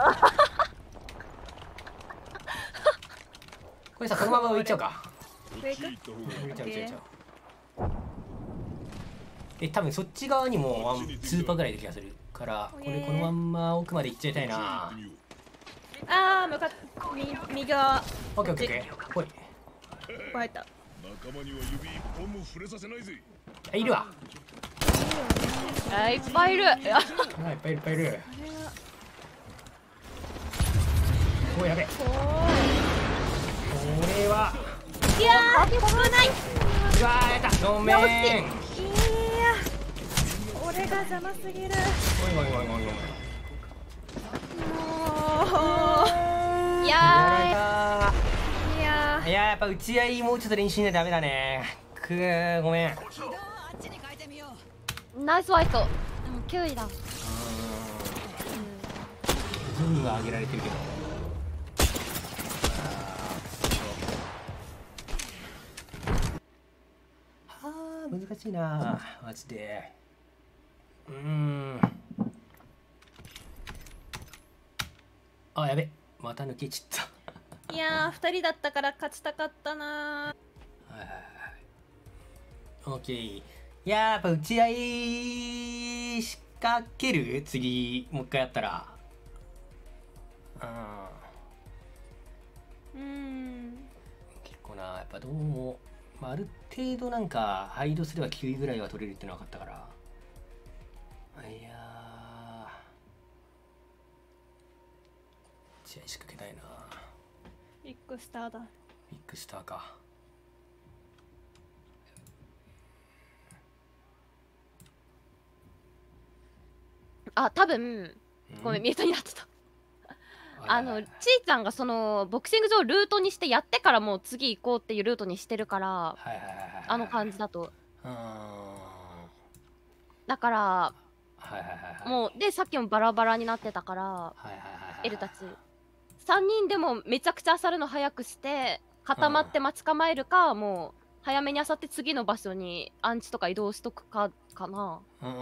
S1: これさ、このまま浮いちゃうか。
S2: 浮いちゃう。
S1: 多分そっち側にも2パーぐらいで気がするから、これこのまんま奥まで行っちゃいたいな。
S2: あー、右側。
S1: オッケー。ほい。
S2: 入った。
S6: 仲間には指一本も触れさせないぜ。
S1: いるわ。
S3: いっぱいいる。
S1: いっぱいいる。お、やべ。これは。
S2: いやー、危ない。
S1: うわー、やった。ごめん。いや、
S2: 俺が邪魔すぎる。
S1: ごめん。
S2: もう。いや、
S1: やっぱ打ち合いもうちょっと練習しないとダメだね。ごめん。
S3: ナイスワイト。9位だ。
S1: 順位は上げられてるけど。難しいな、マジで。あ、やべ、また抜けちゃった。
S2: いやー、2人だったから勝ちたかったな。
S1: オッケー。いやー、やっぱ打ち合い仕掛ける？次もう一回やったら。結構な、やっぱどうも、ある程度なんかハイドすれば9位ぐらいは取れるってのは分かったから。いやー、試合仕掛けたいな。
S2: ビッグスターだ。
S1: ビッグスターか。
S3: あ、多分ごめん、ミュートになってた。ちーちゃんがそのボクシング場をルートにしてやってからもう次行こうっていうルートにしてるから、あの感じだと。だからもうでさっきもバラバラになってたから、エルたち3人でもめちゃくちゃ漁るの早くして固まって待ち構えるか、もう早めにあさって次の場所にアンチとか移動しとくかな。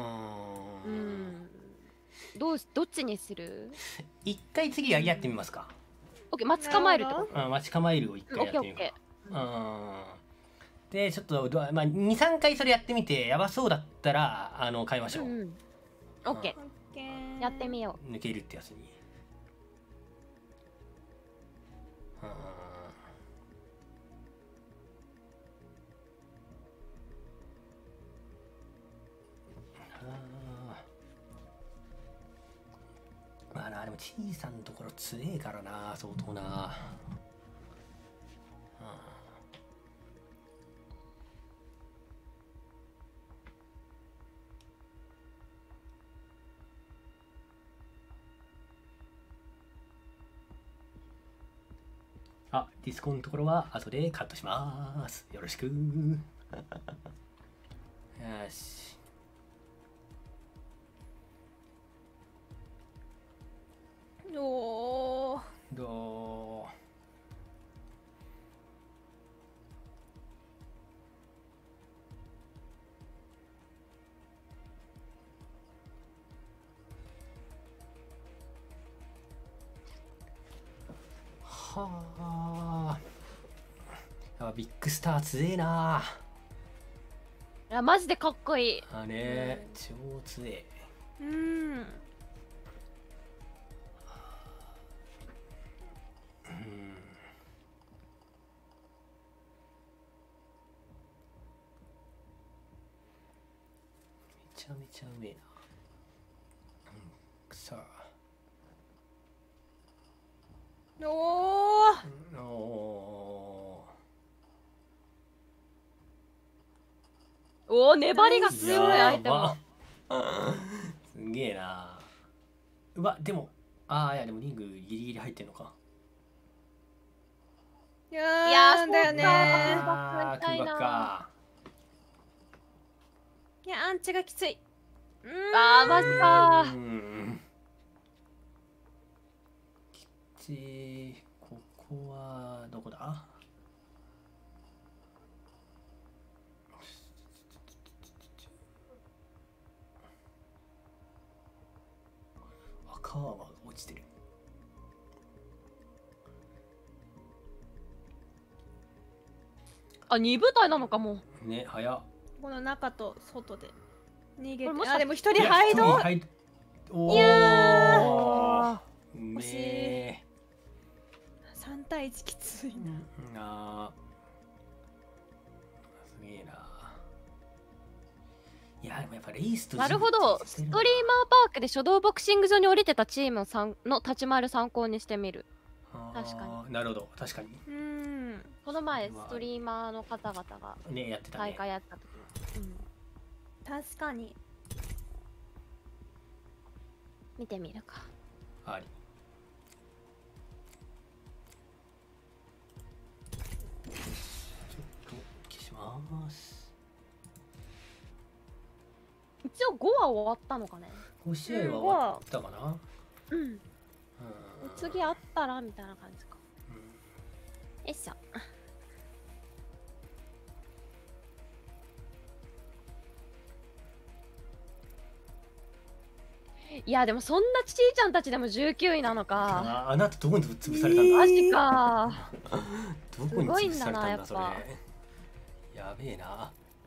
S3: どっちにする？
S1: 一回次やってみますか。
S3: オッケー、待ち構えるってこと？
S1: 待ち構えるを一回やってみるか。でちょっとまあ2、3回それやってみてやばそうだったら変えましょう。
S3: オッケー、やってみよ
S1: う。抜けるってやつに。まあな、でも小さなところ強えからな、相当な。あ、ディスコのところは後でカットします。よろしく。よし。
S2: おー。
S1: どう？はあ。ビッグスター強えな。
S3: いやマジでかっこいい。
S1: あれ、超強え。めちゃめちゃうめえな。さあ。
S3: おー、粘りが強いアイテム。
S1: すげえな。うわ、でもいやでもリングギリギリ入ってんのか。
S2: いやーだよね
S1: ー。空爆か。
S2: いやアンチがきつい。
S3: マジか。
S1: ここはどこだ？赤は落ちてる。
S3: あ、2部隊なのかも。
S1: ね、早っ。
S2: この中と外で逃げて。あ、でも一人ハイド。
S1: いやー。
S2: 惜しい。3対1きついな。
S1: すげえな。いやでもやっぱレイスと
S3: なるほど。ストリーマーパークで書道ボクシング場に降りてたチームの立ち回る参考にしてみる。確かに。
S1: なるほど、確かに。
S3: この前ストリーマーの方々が
S1: ねやってたね。
S3: 大会やった時に。
S2: 確かに。
S3: 見てみるか。
S1: あり。ちょっと消します。
S3: 一応5は終わったのかね。
S1: 5試合は終わったかな。
S3: 次あったらみたいな感じか。よいしょ。いやでもそんなちいちゃんたちでも19位なのか。
S1: あなたどこに潰されたんだ。
S3: マジか。
S1: どこに潰されたんだそれ。やべえな。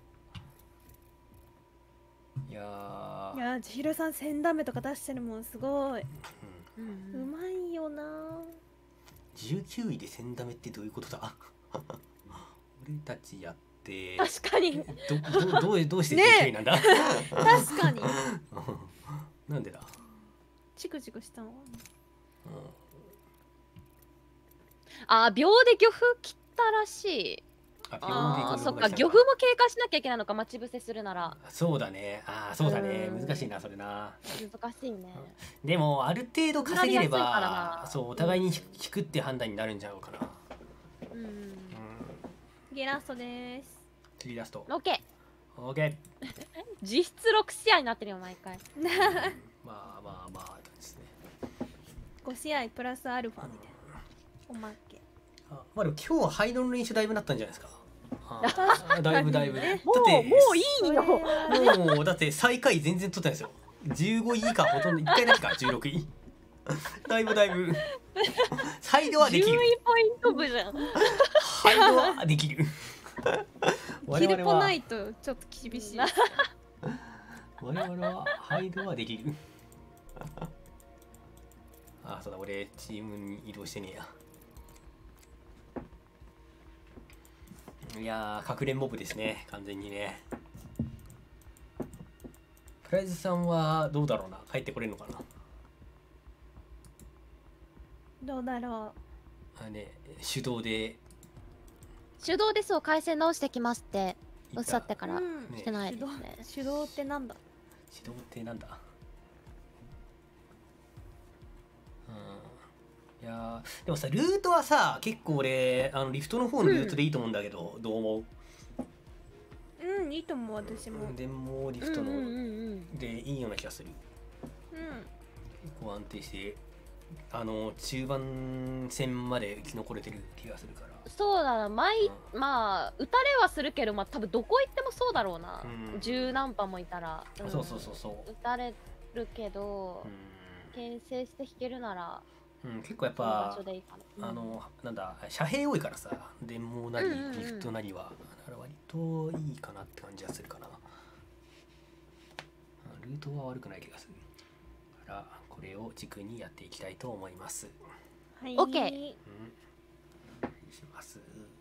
S1: いや
S2: 千尋さん1000ダメとか出してるもんすごい。うまいよな。
S1: 19位で1000ダメってどういうことだ。俺たちやって
S3: 確かに
S1: どうして19位なんだ。
S2: 確かに。
S1: なんでだ。
S2: チクチクしたの。
S3: 秒で漁夫切ったらしい。そっか、漁夫も経過しなきゃいけないのか、待ち伏せするなら。
S1: そうだね。そうだね。難しいなそれな。
S3: 難しいね。
S1: でもある程度稼げれば、そうお互いに引くって判断になるんじゃないかな。
S2: 次ラストです。
S1: 次ラスト。
S3: オッケ
S1: ー。オッケー。
S3: 実質6試合になってるよ毎回。
S1: まあですね。
S2: 5試合プラスアルファみたいな。おまけ。
S1: まあでも今日はハイドの練習だいぶなったんじゃないですか。 だいぶだいぶ。
S3: もういいよ。
S1: もうだって最下位全然取ってないですよ。15位以下ほとんど1回だけか16位。だいぶだいぶ。サイドはできる。
S3: 10位ポイント部じゃん。
S1: サイドはできる。
S2: キルポないとちょっと厳しい。
S1: 我々はハイドはできる。あ、そうだ、俺チームに移動してねえや。いやー、かくれんモブですね、完全にね。プライズさんはどうだろうな、帰ってこれるのかな。
S2: どうだろ
S1: う。ね、手動で
S3: そう回線直してきますっておっしゃってから来てないですね。
S2: 手動ってなんだ。
S1: 手動ってなんだ。いやでもさ、ルートはさ、結構俺リフトの方のルートでいいと思うんだけど、どう思う？
S2: うん、いいと思う。私も
S1: でもリフトのでいいような気がする。結構安定して中盤戦まで生き残れてる気がするから。
S3: そうだな、まあ打たれはするけど、まあ多分どこ行ってもそうだろうな。十何波もいたら、
S1: そう打
S3: たれるけど、牽制して引けるなら、
S1: 結構やっぱなんだ、遮蔽多いからさ、電網なりリフトなりは割といいかなって感じがするかな。ルートは悪くない気がするから、これを軸にやっていきたいと思います。
S2: はい、
S3: OK。
S1: お願いします。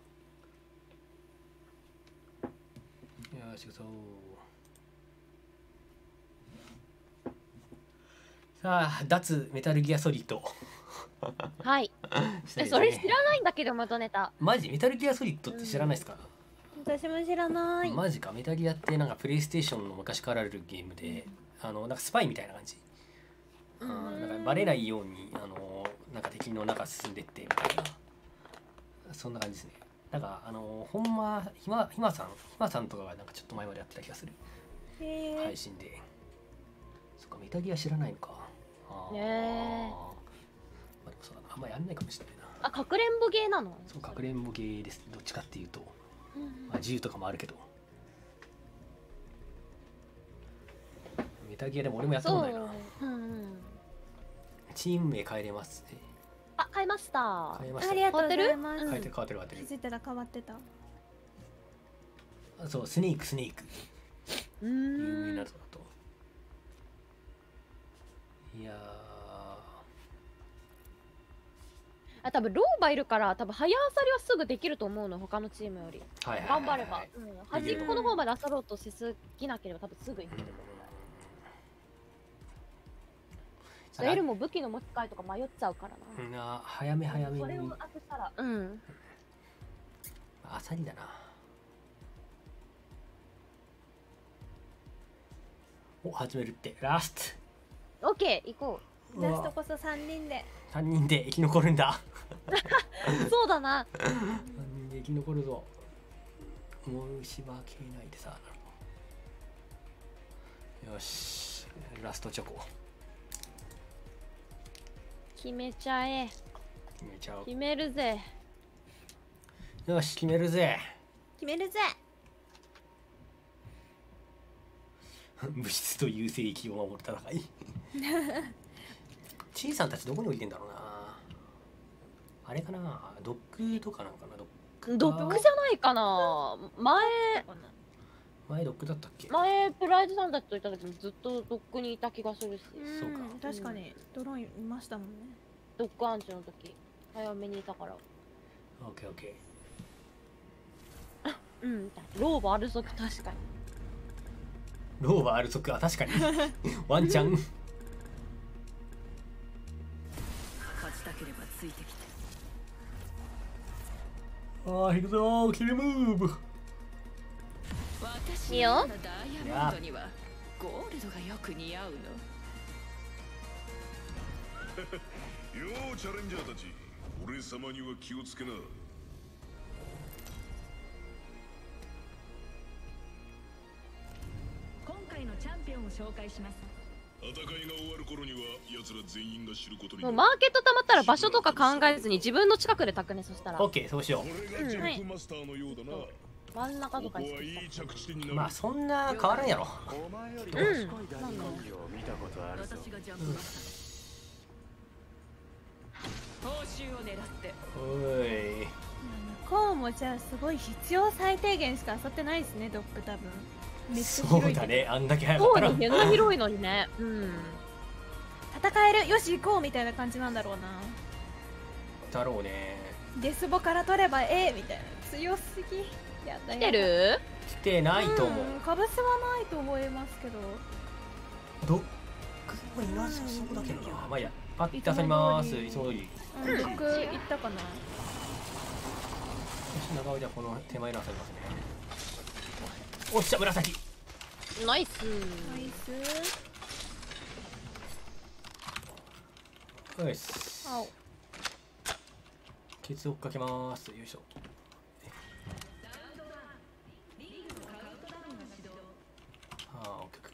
S1: よし、そう。さあ、脱メタルギアソリッド。
S3: はい。それ知らないんだけど、元ネタ。
S1: マジメタルギアソリッドって知らないですか？
S2: 私も知らない。
S1: マジか。メタルギアってなんかプレイステーションの昔からあるゲームで、なんかスパイみたいな感じ。なんかバレないようになんか敵の中進んでってみたいな、そんな感じですね。なんかほんまひまさんとかがなんかちょっと前までやってた気がする。配信で。そっか、メタルギア知らないのか。まあでもそうだな、あんまやんないかもしれないな。
S3: あ、かくれんぼゲーなの？
S1: そう、かくれんぼゲーです。どっちかっていうと、まあ銃とかもあるけど。メタルギアでも俺もやったことないな。チーム名変えれますね。
S3: あ、変えました。
S2: ありがとうございます。
S1: 変わってる。
S2: 気づいたら変わってた。
S1: そう、スネーク。有名なやつだと。いや
S3: ー、多分ローバいるから多分早あさりはすぐできると思うの、他のチームより。頑張れば、端っこの方まであさろうとしすぎなければ多分すぐいける。エルも武器の持ち替えとか迷っちゃうから
S1: な。早めに。
S3: それを当てたら、
S1: あさりだな。お、始めるって。ラス
S3: ト。オッケー、行こ
S2: う。ラストこそ3人で。
S1: 3人で生き残るんだ。
S3: そうだな。
S1: 3人で生き残るぞ。申し訳ないでさ。よし、ラストチョコ。
S3: 決めちゃえ。決めるぜ。
S1: よし、決めるぜ。物質と優勢域を守る戦い。チーさんたちどこに置いてんだろうな。あれかな、ドッグとかなのかな。
S3: ドッグじゃないかな。
S1: 前ドッグだったっけ？
S3: 前プライドさんたちといた時もずっとドッグにいた気がするし。
S2: そうか、確かにドローンいましたもんね。
S3: ドッグアンチの時早めにいたから。
S1: オッケー。
S3: ローバーアルソク、確かに。
S1: ローバーアルソク、あ、確かに。ワンチャン。
S7: 勝ちたければついてきて。
S1: 行くぞー、キルムーブ。
S7: いいよ。ダイヤモンドにはゴールドがよく似合うの。
S6: ようチャレンジャーたち、俺様には気をつけな。
S9: 今回のチャンピオンを紹介します。
S6: 戦いが終わる頃には奴ら全員が知ることに。
S3: もうマーケット溜まったら場所とか考えずに自分の近くで炊くね。そしたら
S1: オッケー、そうしよう。
S6: 俺がジャンプマスターのようだな。
S3: 真ん中とかにして
S1: まあそんな変わらんやろ。
S3: うん。
S7: 報酬を狙って
S1: おい。
S2: 向こうもじゃあすごい必要最低限しか遊ってないですね、ドップ多分。めっちゃ
S1: そうだね、あんだけ早か
S3: そう
S1: ったら。
S3: に変な広いのにね。うん。
S2: 戦える、よし行こうみたいな感じなんだろうな。
S1: だろうね。
S2: デスボから取ればええみたいな。強すぎ。やだやだ。
S3: 来てる？
S1: 来てないと思う。
S2: かぶせはないと思いますけど。
S1: ドックはいなさそうだけどな。まあいいや、パッて当たります。いつも通り。
S2: ドック行ったかな。
S1: 長尾じゃこの手前の当たりますね。おっしゃ、紫。
S3: ナイス。
S2: ナイス。
S1: よし。
S2: 青。
S1: ケツ追っかけます。よいしょ。ああ、オッケ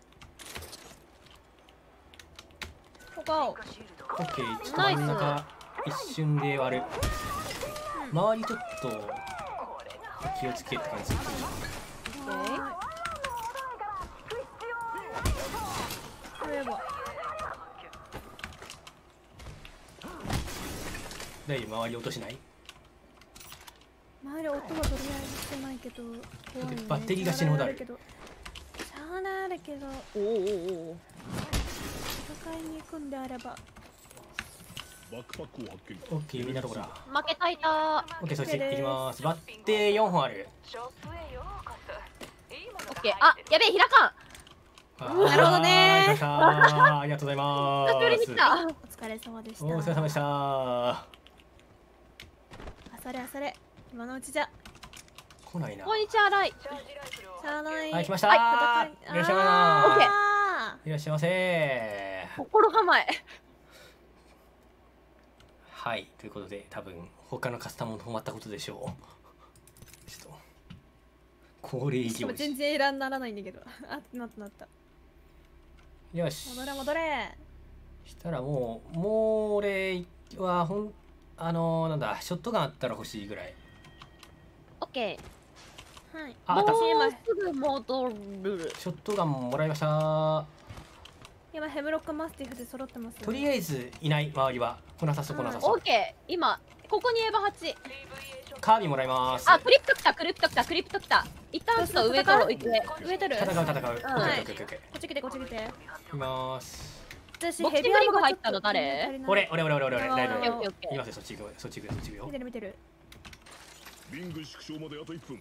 S1: ー。
S2: ここ青。
S1: オッケー、ちょっと真ん中一瞬で割る。周りちょっと気をつけって感じ。大丈夫、周り落としない？
S2: 周り音はとりあえずしてないけど、怖いね。
S1: バッテリーが死ぬほどある。
S2: しゃあないあるけど、
S3: おおおお。
S2: 戦いに行くんであれば。
S6: バックパックを発見。
S1: オッケー、みんなどこだ？
S3: 負けたいた。
S1: オッケー、そっち行きます。バッテ4本ある。
S3: オッケー、あ、やべえ、開かん。
S2: なるほどね。
S1: ありがとうございます。
S2: お疲れ様でした。
S1: お疲れ様でした。
S2: あされあされ、今のうちじゃ。
S1: 来ないな。
S3: こんにちは、ライ。
S2: しゃあない。
S1: はい、来ました。
S2: はい
S1: いらっしゃいませ。
S3: オッケ
S1: いらっしゃいませ。
S3: 心構え。
S1: はい、ということで、多分他のカスタムも止まったことでしょう。ちょっと恒例行事。
S2: 全然エラーにならないんだけど。あ、なったなった。
S1: よし。
S2: 戻れ戻れ。
S1: したらもう俺はなんだ、ショットガンあったら欲しいぐらい。
S3: オッケ
S2: ー。はい。
S1: あった。
S3: もうすぐ戻る。
S1: ショットガンももらいました。
S2: 今ヘムロックマスティフで揃ってます。
S1: とりあえずいない、周りは来なさそう来なさそう。
S3: オッケー、今ここにエヴァ8。
S1: カービィもらいます。
S3: あ、クリプト来た、クリプト来た、クリプト来た。一旦ちょっと上取ろう、
S2: 上取る。
S1: 戦う。
S2: こっち来てこっち来て。
S1: います。
S2: 私
S3: ボクシングリング入ったの誰？
S1: 俺。大丈夫。
S3: い
S1: いますよ、そっち行くよ。
S2: 見てる。
S6: リング縮小まであと1分。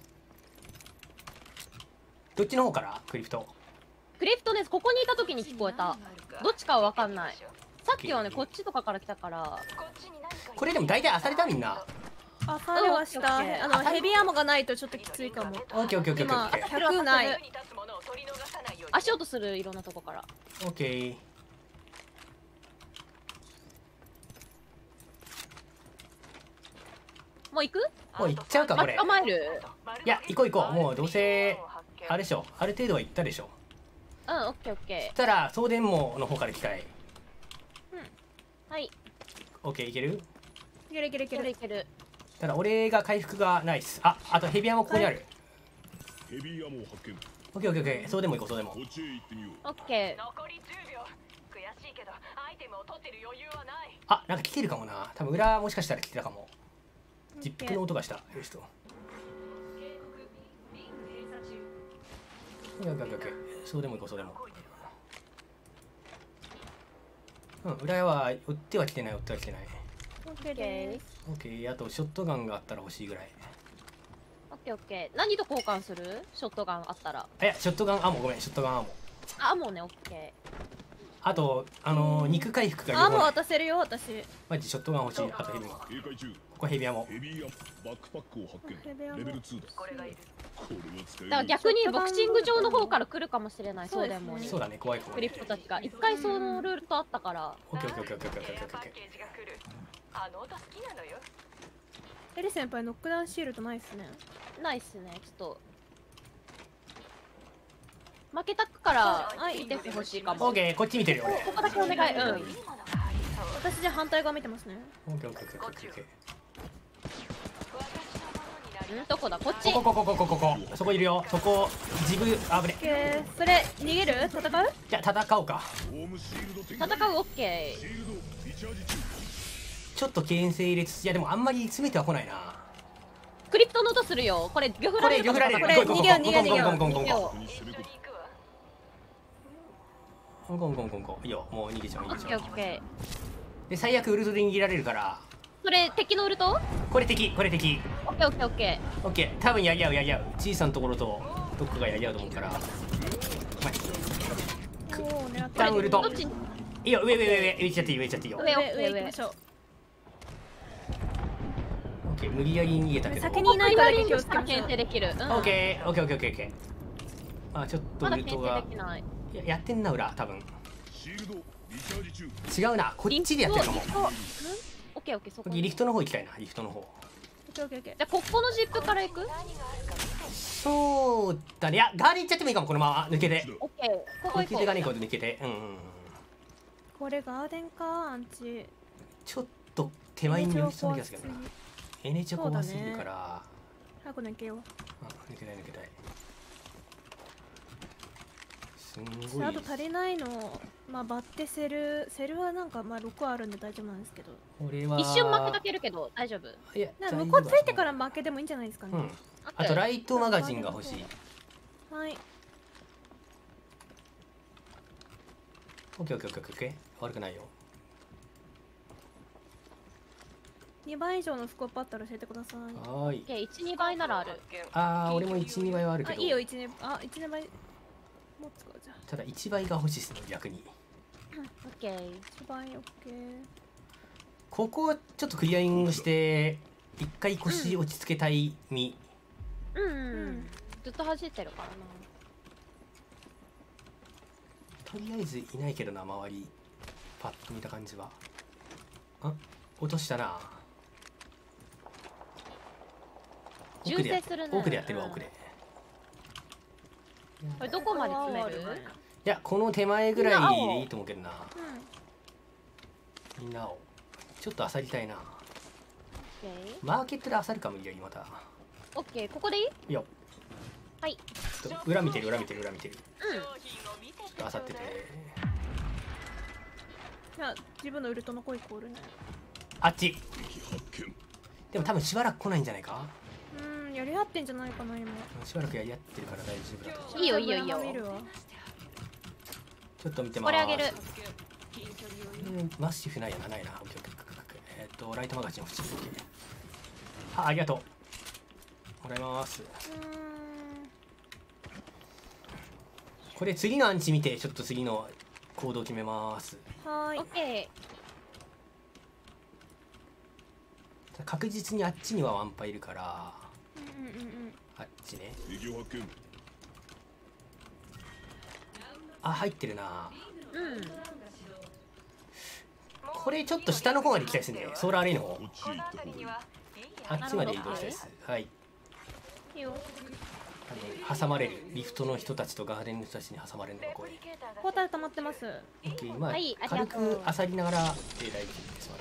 S1: どっちの方からクリプト？
S3: クリプトです。ここにいた時に聞こえた。どっちかはわかんない。さっきはね、こっちとかから来たから。
S1: これでも大体漁れたみんな。
S2: あ、されはした。ヘビーアモがないとちょっときついかも。
S1: オッケー。
S2: 今100ない。
S3: 足音する、いろんなとこから。
S1: オッケー。
S3: もう行く？
S1: もう行っちゃうかこれ。
S3: 捕まえる？
S1: いや、行こう。もうどうせあれでしょ。ある程度は行ったでしょ。
S3: うん、オッケーオッケ
S1: そしたら送電網の方から来たい。
S3: はい。
S1: オッケー、いける？
S2: いける。
S1: ただ俺が回復がないっす。あとヘビアもここにある。
S6: ヘビーアモを発見。
S1: オッケー。そうでも行こう、そうでも。
S6: こっちへ行ってみよう。
S3: オッケー。
S5: 残り10秒。悔しいけどアイテムを取ってる余裕はない。
S1: あ、なんか来てるかもな。多分裏もしかしたら来てたかも。ジップの音がした。よしと。オッケー。そうでも行こう、そうでも。裏は追っては来てない。
S2: オッケーです。
S1: オッケー。あとショットガンがあったら欲しいぐらい。
S3: オッケー。何と交換する？ショットガンあったら。
S1: いや、ショットガンアモ、ごめん、ショットガンアモ。
S3: あ、もうね、オッケ
S1: ー。あと肉回復が
S2: アモ渡せるよ、私。
S1: マジショットガン欲しい。あとヘビも。ここヘビアモ。
S6: ヘビーアモ、バックパックを発見。レベル2だ。
S5: これがいる。
S3: だから逆にボクシング場の方から来るかもしれない。そうでも。
S1: そうだね、怖い。
S3: クリプトたちが一回そのルールとあったから。
S1: オッケー。
S5: あの音好きなのよ。
S2: エリ先輩ノックダウンシールドないっすね。
S3: ないっすね。ちょっと負けたから見てほしいかも。
S1: オッケー、こっち見てるよ。
S3: ここだけお願い。
S2: 私じゃ反対側見てますね。
S1: オッケー。
S3: どこだこっち。
S1: こそこいるよ。そこ自分あぶね。
S2: それ逃げる？戦う？
S1: じゃあ戦おうか。
S3: 戦う。オッケー。
S1: ちょっと牽制入れつつ、いやでもあんまり詰めては来ないな。
S3: クリプトの音するよ。これギョフラレル。
S2: これ逃げよう。
S1: いいよ、もう逃げちゃう。
S3: オッケーオッケ
S1: ー。で最悪ウルトで逃げられるから。
S3: それ敵のウルト？
S1: これ敵。
S3: オッケーオッケーオッケ
S1: ー。オッケー。多分やり合う。小さなところとどっかがやり合うと思うから。一旦ウルト。いいよ、上行っちゃっていいよ。
S2: 上行きましょう。
S1: オッケー、無理やり逃げたけど。
S2: 先にいないから気をつけましょう。
S3: 牽制できる。
S1: オッケー。あ、ちょっとウルトがやってんな裏多分。違うな、こっちでやってるかも。
S3: オッケー、そこ。
S1: リフトの方行きたいな、リフトの方。
S3: じゃあここのジップから行く？
S1: そうだね。いや、ガーリー行っちゃってもいいかも。このまま抜けて。
S3: オッケー。ここ行こう。
S1: 抜けて。
S2: これガーデンかアンチ。
S1: ちょっと手前に寄りそうな気がするけどな。エネチョ怖すぎるから。
S2: 早く抜けよう。
S1: 抜けたい。すんごい。
S2: あと足りないの、まあバッテセルはなんかまあ6あるんで大丈夫なんですけど。
S3: 一瞬負けかけるけど大丈夫。
S1: いや、
S2: 向こうついてから負けでもいいんじゃないですかね。
S1: あとライトマガジンが欲しい。
S2: はい。
S1: オッケー。悪くないよ。
S2: 2倍以上のスコープあったら教えてください。
S1: はい。
S3: 1、2倍ならある。
S1: 俺も1、2倍はあるけど。
S2: いいよ、1、2倍。もう使うじゃん。
S1: ただ1倍が欲しいですね、逆に。
S3: オッケー。1
S2: 倍オッケー。
S1: ここをちょっとクリアリングして一回腰落ち着けたい身。
S3: ずっと走ってるからな。
S1: とりあえずいないけどな、周りパッと見た感じは。落としたな。奥でやってるわ。奥で。
S3: これどこまで詰める？
S1: いや、この手前ぐらいでいいと思うけどな。みんなをちょっと漁りたいな。マーケットで漁るかもいいよ、また。
S3: オッケー、ここでいい？
S1: いいよ。
S3: はい。
S1: 裏見てる。ちょっと漁ってて。
S2: じゃあ自分のウルトの声コールね。
S1: あっち。でも多分しばらく来ないんじゃないか。
S2: やり合ってんじゃないかな今。
S1: しばらくやり合ってるから大丈夫だと。
S3: いいよ。
S1: ちょっと見てます。
S3: これあげる。
S1: マッシフないな。ライトマガジン欲しい。ありがとう。もらいます。これ次のアンチ見て、ちょっと次の行動決めます。
S2: はい。
S3: オッケ
S1: ー。確実にあっちにはワンパいるから。あっちね。入ってるな。これちょっと下の方まで行きたいですね。ソーラーレイの方。あっちまで移動したいです。はい。挟まれる。リフトの人たちとガーデンの人たちに挟まれるのが怖い。
S2: ポータル溜まってます。
S1: まあ軽く漁りながらで大丈夫です。まだ。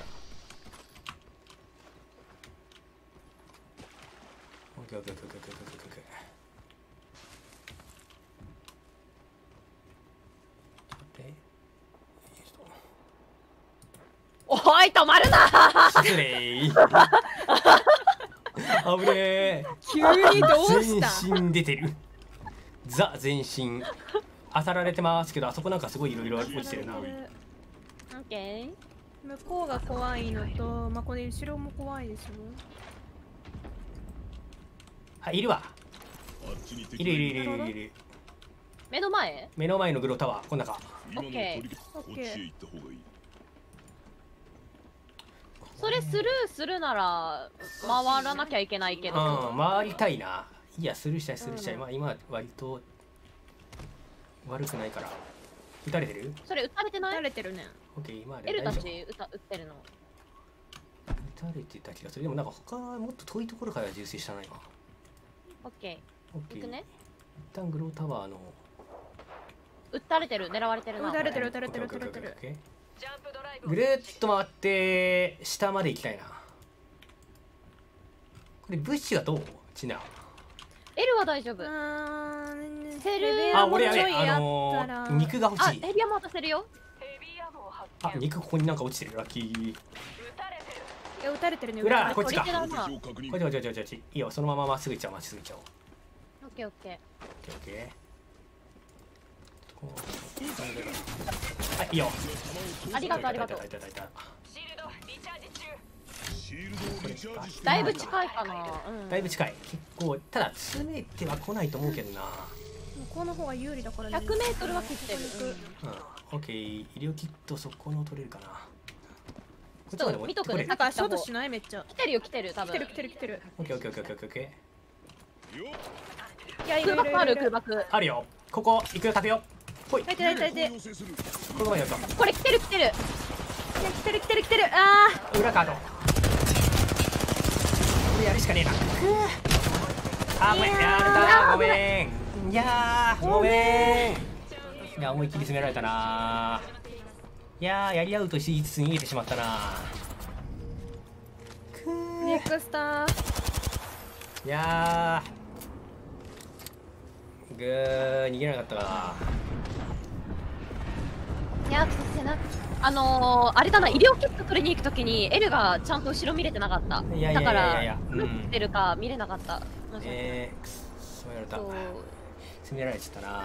S1: オッケー。
S3: おい、止まるな。
S1: 失礼。危ねえ。
S2: 急にどうした？
S1: 全身出てる。ザ全身。当たられてますけど、あそこなんかすごいいろいろ落ちてるな。
S3: オッケー。
S2: 向こうが怖いのと、まあこれ後ろも怖いでしょ。
S1: いるわ。いる。
S3: 目の前
S1: のグロタワー、こん中。
S3: オッケー。それスルーするなら回らなきゃいけないけど。
S1: 回りたいな。いや、スルーしたい。まあ今割と悪くないから。撃たれてる？
S3: それ撃たれてない？
S2: 撃たれてるね。
S1: オッケー、今
S3: エルたち撃ってるの。
S1: 撃たれてた気がする。でもなんか他もっと遠いところから銃声したな今。
S3: オッケー。行くね。
S1: 一旦グロータワーの。
S3: 撃たれてる、狙われてるな。
S2: 撃たれてる。
S1: ぐるっと回って下まで行きたいな。これ物資はどう？ ちな。
S3: L は大丈夫。
S2: ヘビアもちょいあったら。
S1: 肉が欲しい。
S3: ヘビアも渡せるよ。
S1: あ、肉ここになんか落ちてる。ラッキー。
S2: 撃たれてるね。
S1: 裏こっちか。
S3: こっち
S1: こっち。いいよ、そのまままっすぐ行っちゃおう。まっすぐ行っちゃおう。
S3: オッケーオッケー。
S1: オッケー。はい、いいよ。
S3: ありがとうありがとう。だいぶ近いかな。
S1: だいぶ近い。結構ただ詰めては来ないと思うけどな。
S2: 向こうの方が有利だからね。
S3: 100メートルは切ってる。
S1: オッケー。医療キットそこの取れるかな。
S3: ちょっと見とくね。
S2: なんかショートしないめっちゃ。
S3: 来てるよ来てる多分。
S2: 来てる。
S1: オッケー。
S2: いや
S3: 空爆ある空爆。
S1: あるよ。ここ行くよ、食べよ。ほい。
S2: 入って。
S1: このままやるか。
S3: これ来てる。
S2: 来てる。あ
S1: あ。裏カード。これやるしかねえな。あ、ごめん。やられた。ごめん。いやー、ごめん。いや、思いっきり攻められたな。いやー、やり合うとしつつ逃げてしまったな。
S2: ネクスター。
S1: いやー、逃げなかったか
S3: な。いや、せな。あれだな、医療キット取りに行くときに L がちゃんと後ろ見れてなかった。だから、打ってるか見れなかった。
S1: そうやられた。攻められちゃったな。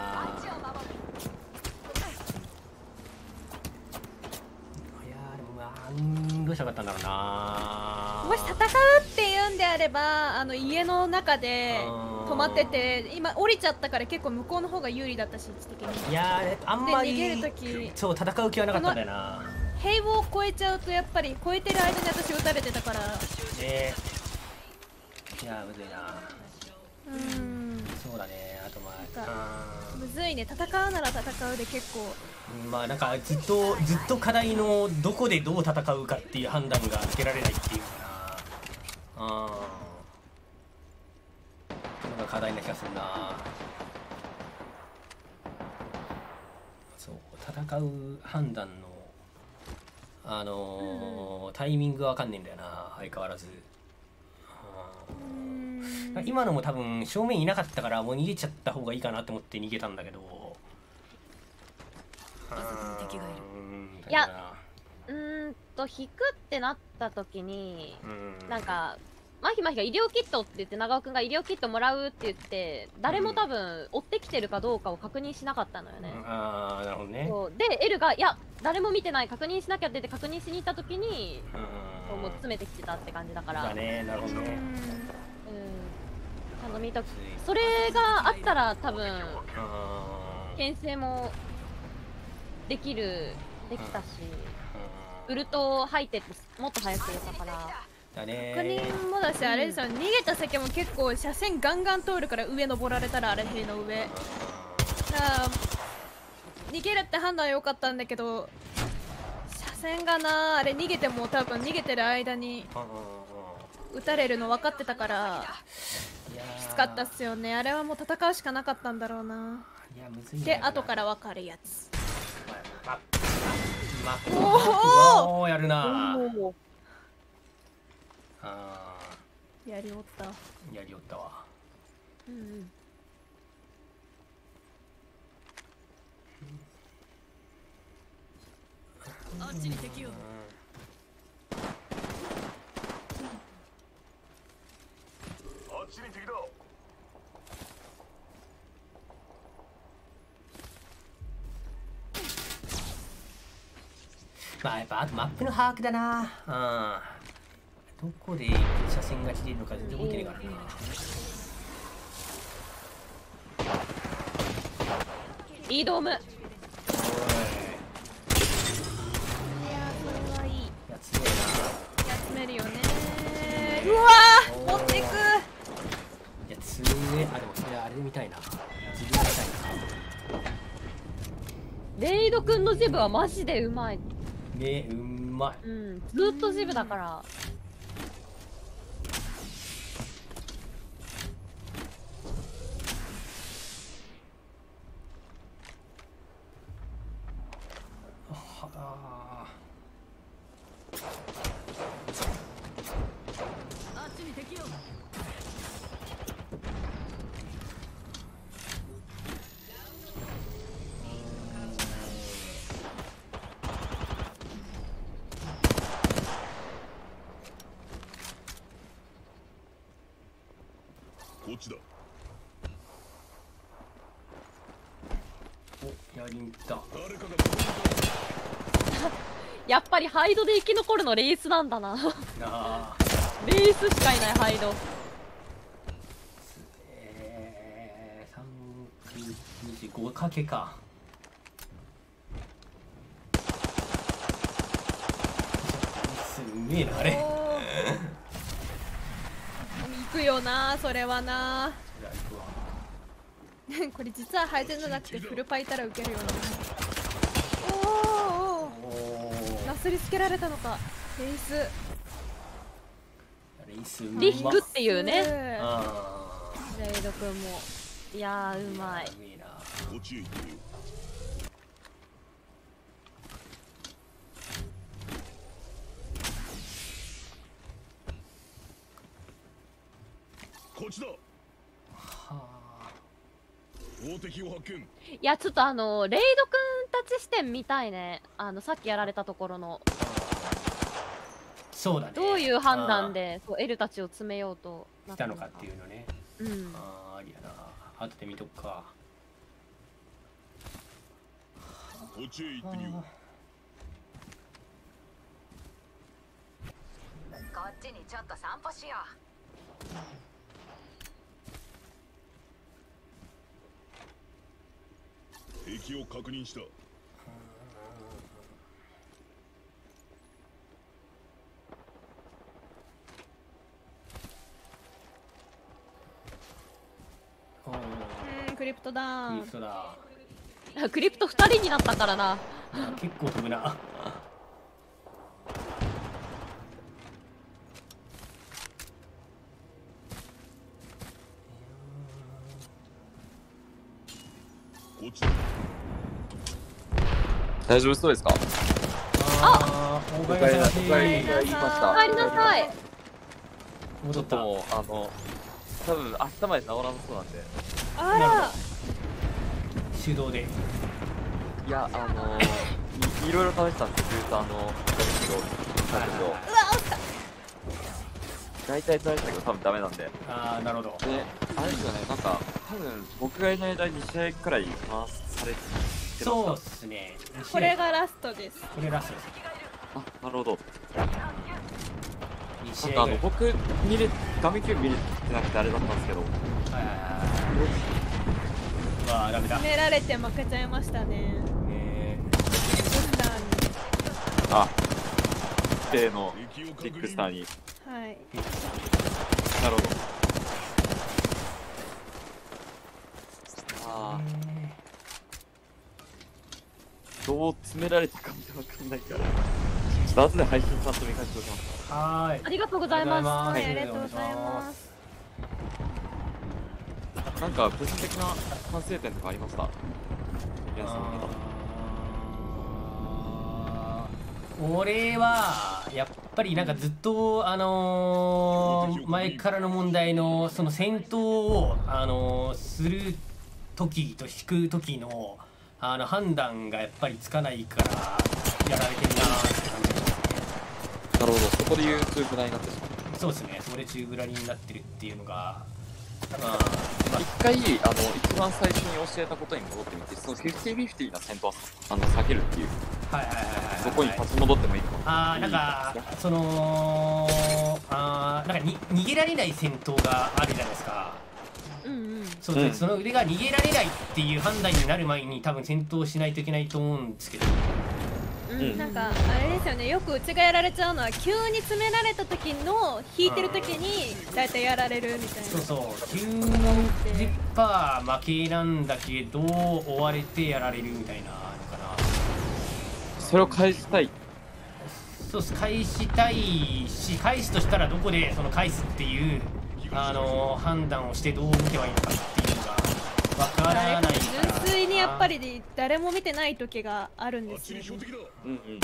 S1: どうしたかったんだろうな。
S2: もし戦うっていうんであれば家の中で止まってて今降りちゃったから結構向こうの方が有利だったし、位置的に。
S1: いやあんまり
S2: 逃げる時
S1: そう戦う気はなかったんだよな。
S2: 平和を越えちゃうとやっぱり越えてる間に私撃たれてたから。
S1: いやむずいな。そうだね。あと
S2: むずいね。戦うなら戦うで結構。
S1: まあなんかずっと課題のどこでどう戦うかっていう判断がつけられないっていうかな。なんか課題な気がするな。そう戦う判断のタイミングはわかんねえんだよな、相変わらず。今のも多分正面いなかったからもう逃げちゃった方がいいかなと思って逃げたんだけど。
S3: いや、引くってなった時になんかマヒマヒが医療キットって言って長尾くんが医療キットもらうって言って誰も多分追ってきてるかどうかを確認しなかったのよね。
S1: なるほどね。
S3: で L がいや誰も見てない確認しなきゃって言って確認しに行った時にもう詰めてきてたって感じだから。
S1: だね、なるほどね。
S3: ちゃんと見とく。それがあったら多分牽制もできたし、ウルト入ってもっと早く入れたから
S1: だね。
S2: 確認もだし、あれですよ、逃げた先も結構車線ガンガン通るから上登られたらあれ塀の上だから逃げるって判断は良かったんだけど、車線がなあれ逃げても多分逃げてる間に撃たれるの分かってたからきつかったっすよね。あれはもう戦うしかなかったんだろうな。で後から分かるやつ。
S1: おおやるな。
S2: やりおった
S1: わ。
S7: あっちに敵を。
S8: あっちに敵だ。
S1: まあやっぱあとマップの把握だな。どこで車線が切れるのか全然覚えてねえからな。
S3: いいドーム。いや
S2: それはいい。
S1: やつめえな。
S2: やつめるよね。うわー持っていく。
S1: いやつめえ。あでもそれあれで見たいな。自分で見たいな。
S3: レイドくんのジブはマジでうまい。
S1: ね、うまい。
S3: ずっとジブだから。
S7: あっちに敵を。
S6: こっちだ。
S1: お、やりに行った。
S6: 誰かが
S3: やっぱりハイドで生き残るのレースなんだな。
S1: なあ。
S3: レースしかいないハイド。
S1: 325かけか。すげえなあれ。
S2: 行くよなそれはな。これ実は配線じゃなくてフルパイたらウケるよな。おお。なすりつけられたのか。レース。
S3: リヒクっていうね。レイド君も。いやーうまい。
S6: こっちへ行ってみよう。こっちだ。は
S1: あ。
S6: 大敵を発見。
S3: いやちょっとレイド君たち視点見たいね。さっきやられたところの。
S1: そうだね。
S3: どういう判断でそうエルたちを詰めようと
S1: 来たのかっていうのね。
S3: うん。
S1: ありやな。後で見とくか。
S6: こっちへ行ってみよう。
S5: こっちにちょっと散歩しよ
S6: う。敵を確認した。
S2: クリプトだ。
S1: クリプトだ。
S3: クリプト2人になったからな。
S1: 結構飛ぶな。
S4: 大丈夫そうですか？
S3: あ、
S1: おかえりなさい。
S3: おかえりなさい。
S4: 戻ったもう多分明日まで治らなそうなんで。
S2: あら。
S1: 手動で。
S4: いやいろいろ試したんですよ。ずっとうわ
S2: 落ちた。
S4: 大体試したけど多分ダメなんで。
S1: ああなるほど。
S4: であれですよね、なんか多分僕がいない間に2試合くらい回されてますか？
S1: そうっすね。
S2: これがラストです。
S1: これラストです。
S4: あ、なるほど。なんか僕画面級見れてなくてあれだったんですけど。
S1: まあダメだ。
S2: 決められて負けちゃいましたね。
S4: あ、例のビッグスターに。
S2: はい。
S4: なるほど。ああ。どう詰められたかもわかんないから。ちょっと後で配信ちゃんと見返しておきます。
S1: はい。
S3: ありがとうございます。
S2: はい、ありがとうございます。
S4: なんか個人的な反省点とかありました？皆さん
S1: 俺はやっぱりなんかずっと前からの問題のその戦闘をする時と引く時の判断がやっぱりつかないからやられてるなって感じですね。
S4: なるほど、そこでいう中ブラになってしまう。
S1: そうですね、そこで中ブラになってるっていうのが。
S4: 一回一番最初に教えたことに戻ってみて、その 50-50 な戦闘は避けるっていう、そこに立ち戻ってもいいか
S1: も。なんかそのなんか逃げられない戦闘があるじゃないですか。そうです、その腕が逃げられないっていう判断になる前に多分戦闘しないといけないと思うんですけど。
S2: なんかあれですよね、よくうちがやられちゃうのは急に詰められた時の引いてる時に大体やられるみたいな。
S1: そうそう、90%負けなんだけど追われてやられるみたいなのかな。
S4: それを返したい。
S1: そうです、返したいし、返すとしたらどこでその返すっていう判断をしてどう見てはいいのかっていうのがわからないから。
S2: 純粋にやっぱり誰も見てない時があるんですよね。申し訳ない。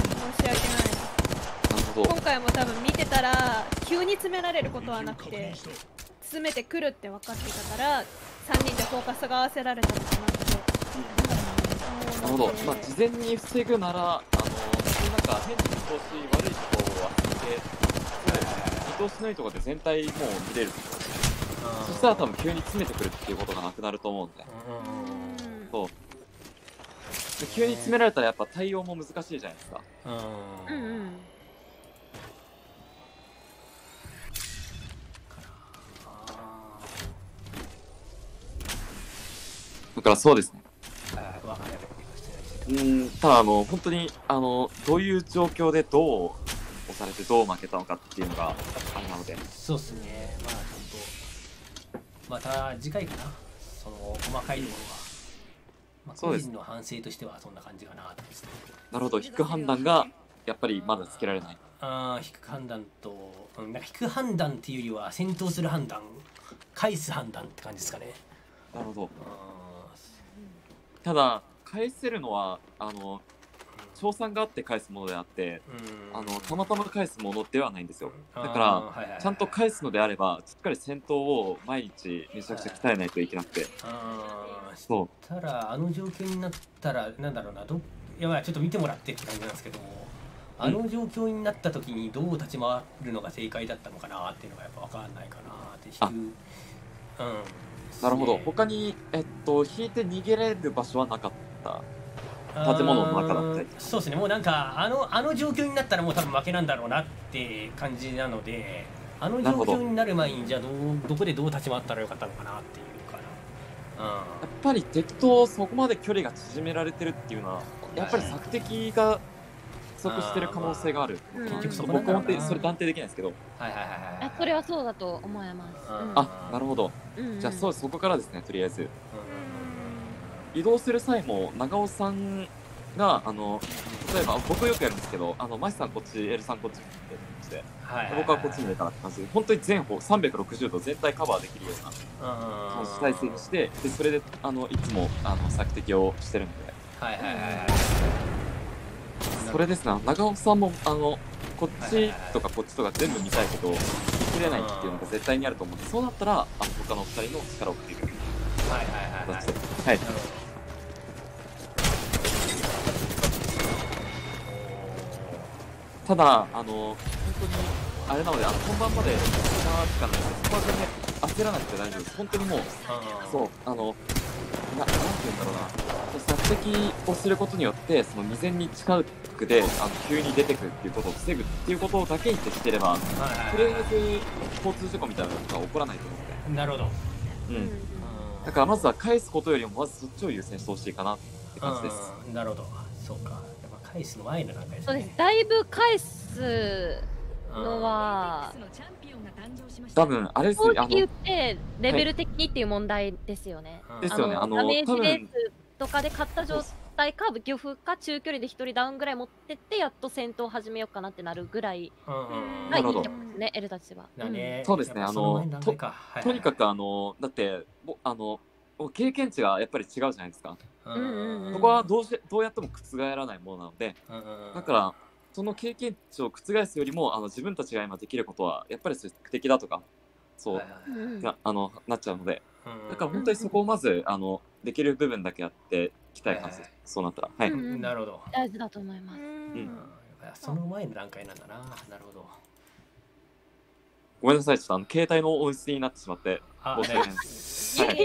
S2: 今回も多分見てたら急に詰められることはなくて、詰めてくるって分かってたから3人でフォーカスが合わせられたのかなって。
S4: なるほど。まあ事前に防ぐならなんか変に見通し悪いところを当てて、見通しのいいところで全体もう見れる。 そしたら多分急に詰めてくるっていうことがなくなると思うんで。そうで急に詰められたらやっぱ対応も難しいじゃないですか。だからそうですね。ただ本当にどういう状況でどう押されてどう負けたのかっていうのがあれなので。
S1: そうですね。まあちょっとまた次回かな。その細かいところは。まあ、個人の反省としてはそんな感じかなとですね。
S4: なるほど、引く判断がやっぱりまだつけられない。
S1: 引く判断と、なんか引く判断っていうよりは戦闘する判断、返す判断って感じですかね。
S4: なるほど。ただ返せるのは賞賛があって返すものであって、たまたま返すものではないんですよ。だからちゃんと返すのであればしっかり戦闘を毎日めちゃくちゃ鍛えないといけなくて。
S1: そう。ただ状況になったらなんだろうな、いやまあちょっと見てもらってって感じなんですけども、状況になった時にどう立ち回るのが正解だったのかなっていうのがやっぱ分かんないかなって引く。
S4: なるほど。他に引いて逃げれる場所はなかった。建物の中だったり。
S1: そうですね。もうなんか状況になったらもう多分負けなんだろうなって感じなので、状況になる前にじゃあどこでどう立ち回ったらよかったのかなっていうかな。
S4: やっぱり敵とそこまで距離が縮められてるっていうのはやっぱり索敵が不足してる可能性がある。結局僕もそれ断定できないですけど。
S3: それはそうだと思います。
S4: なるほど。じゃあそこからですね。とりあえず移動する際も長尾さんが例えば僕よくやるんですけど、マシさんこっち、エルさんこっちって感じで、僕はこっちに出たらって感じで、本当に全方360度全体カバーできるような体勢にして、でそれでいつも索敵をしてるので。それですね。長尾さんもこっちとかこっちとか全部見たいけど見切れないっていうのが絶対にあると思うんで、そうなったら他の2人の力を借りる。はい。ただ本当にあれなので本番まで時間はかないので、そこは全然焦らなくて大丈夫です。本当にもうそうなんて言うんだろうな、索敵をすることによってその未然に近くで急に出てくるっていうことを防ぐっていうことだけに徹してれば、とりあえず交通事故みたいなことが起こらないと思うので。
S1: なるほど。
S4: だからまずは返すことよりもまずそっちを優先してほしいかなって感じです。
S1: なるほど。そうか。返すの前の段階ですね。
S3: そうです。だいぶ返すのは
S4: 多分あれです
S3: ね。正直言ってレベル的にっていう問題ですよね。
S4: ですよね。
S3: ダメージレースとかで勝った状態か漁夫か中距離で1人ダウンぐらい持ってってやっと戦闘を始めようかなってなるぐらいがいいですね。エルたちは。
S4: そうですね。とにかくだって経験値がやっぱり違うじゃないですか。そこはどうやっても覆らないものなので、だからその経験値を覆すよりも自分たちが今できることはやっぱり索敵だとかそうなっちゃうので、だから本当にそこをまずできる部分だけやっていきたい感じです。そうなったら。はい。
S1: なるほど。
S3: 大事だと思います。
S1: その前の段階なんだな。なるほど。
S4: ごめんなさい。ちょっと携帯の音質になってしまって申し訳ないです。はい。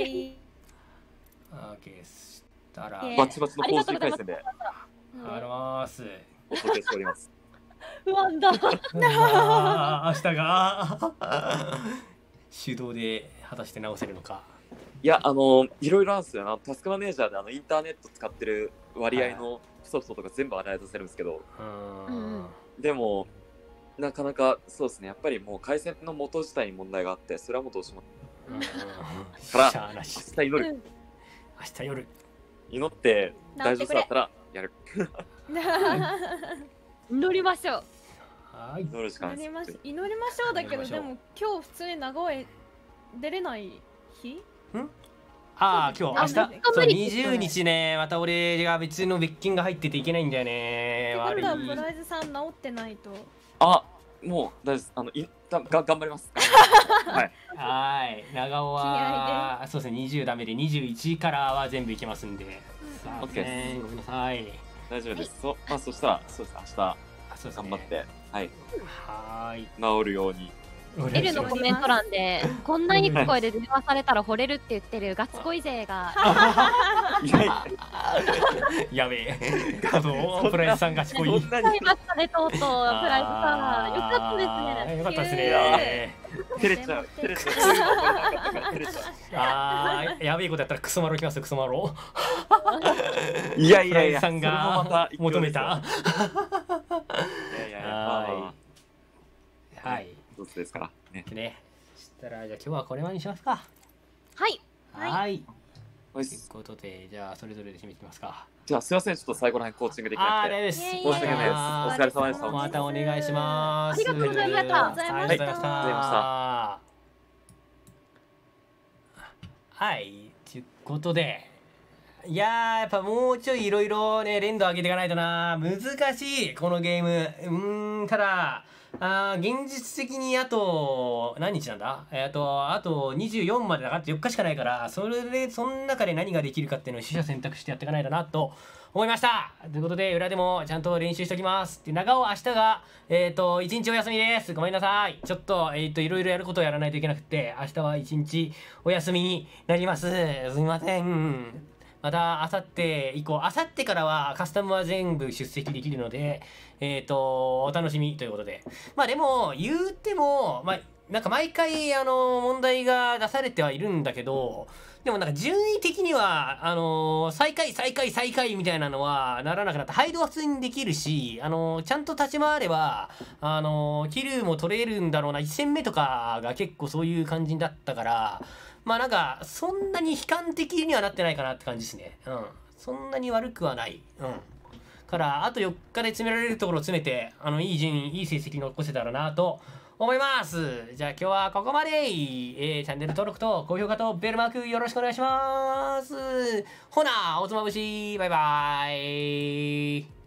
S4: バチバチの公式回線で。
S1: あります。
S4: お届けしております。
S3: 不安だ。
S1: 明日が手動で果たして直せるのか。
S4: いやいろいろあるんですよ。タスクマネージャーでインターネット使ってる割合のソフトとか全部洗い出せるんですけど、でもなかなかそうですね。やっぱりもう回線の元自体に問題があって、それはもうどうしようもから明日祈る。明日夜祈って大丈夫だったらやる。
S3: 祈りましょう。
S4: 祈るしかないです。
S2: 祈りましょうだけど、でも今日普通に長尾へ出れない日？
S1: 今日明日そう20日ね。また俺が別の別件が入ってていけないんだよね。
S2: 悪い。ブライズさん治ってないと。
S4: もう大丈夫です。頑張ります。
S1: はい。長尾はそうですね。20ダメで21からは全部いけますんで。
S4: オッケーです。
S1: ごめんなさい。
S4: 大丈夫です。そしたらそうです。明日頑張って治るように
S3: L のコメント欄でこんないい声で電話されたら惚れるって言ってるガッツコイ勢が
S1: やべえプライスさん賢い。
S3: いましたね、とうとうプライスさんよかったですね。
S1: よかったですね。
S4: 照れちゃう。
S1: ああ、やべえことやったらクソマロ来ますよ、クソマロ。
S4: いやいやいや、
S1: さんが求めた。はい。
S4: どうですか。
S1: ね。したらじゃあ今日はこれまでにしますか。
S3: はい。
S1: はい。ということで、じゃあそれぞれで締めてみますか。
S4: じゃあすいません、ちょっと最後らへんコーチングできなくて。申し訳ないです。お疲れ様でした。
S1: またお願いします。
S3: ありがとうございました。
S1: ありがとうございました。はい、ということで、いやー、やっぱもうちょいいろいろね、連動上げていかないとな。難しい、このゲーム。ただ、現実的にあと、何日なんだあと24までだから4日しかないから、その中で何ができるかっていうのを取捨選択してやっていかないとなと思いました。ということで、裏でもちゃんと練習しておきます。で、長尾、明日が、1日お休みです。ごめんなさい。ちょっと、いろいろやることをやらないといけなくて、明日は1日お休みになります。すみません。また、あさって以降、あさってからはカスタムは全部出席できるので、お楽しみということで。まあでも、言うても、なんか毎回、問題が出されてはいるんだけど、でもなんか順位的には、最下位みたいなのはならなくなった。ハイドは普通にできるし、ちゃんと立ち回れば、キルも取れるんだろうな。1戦目とかが結構そういう感じだったから、まあなんか、そんなに悲観的にはなってないかなって感じですね。うん。そんなに悪くはない。うん。から、あと4日で詰められるところを詰めて、いい順位、いい成績残せたらなと思います。じゃあ今日はここまで。チャンネル登録と高評価とベルマークよろしくお願いします。ほな、おつまぶし、バイバーイ。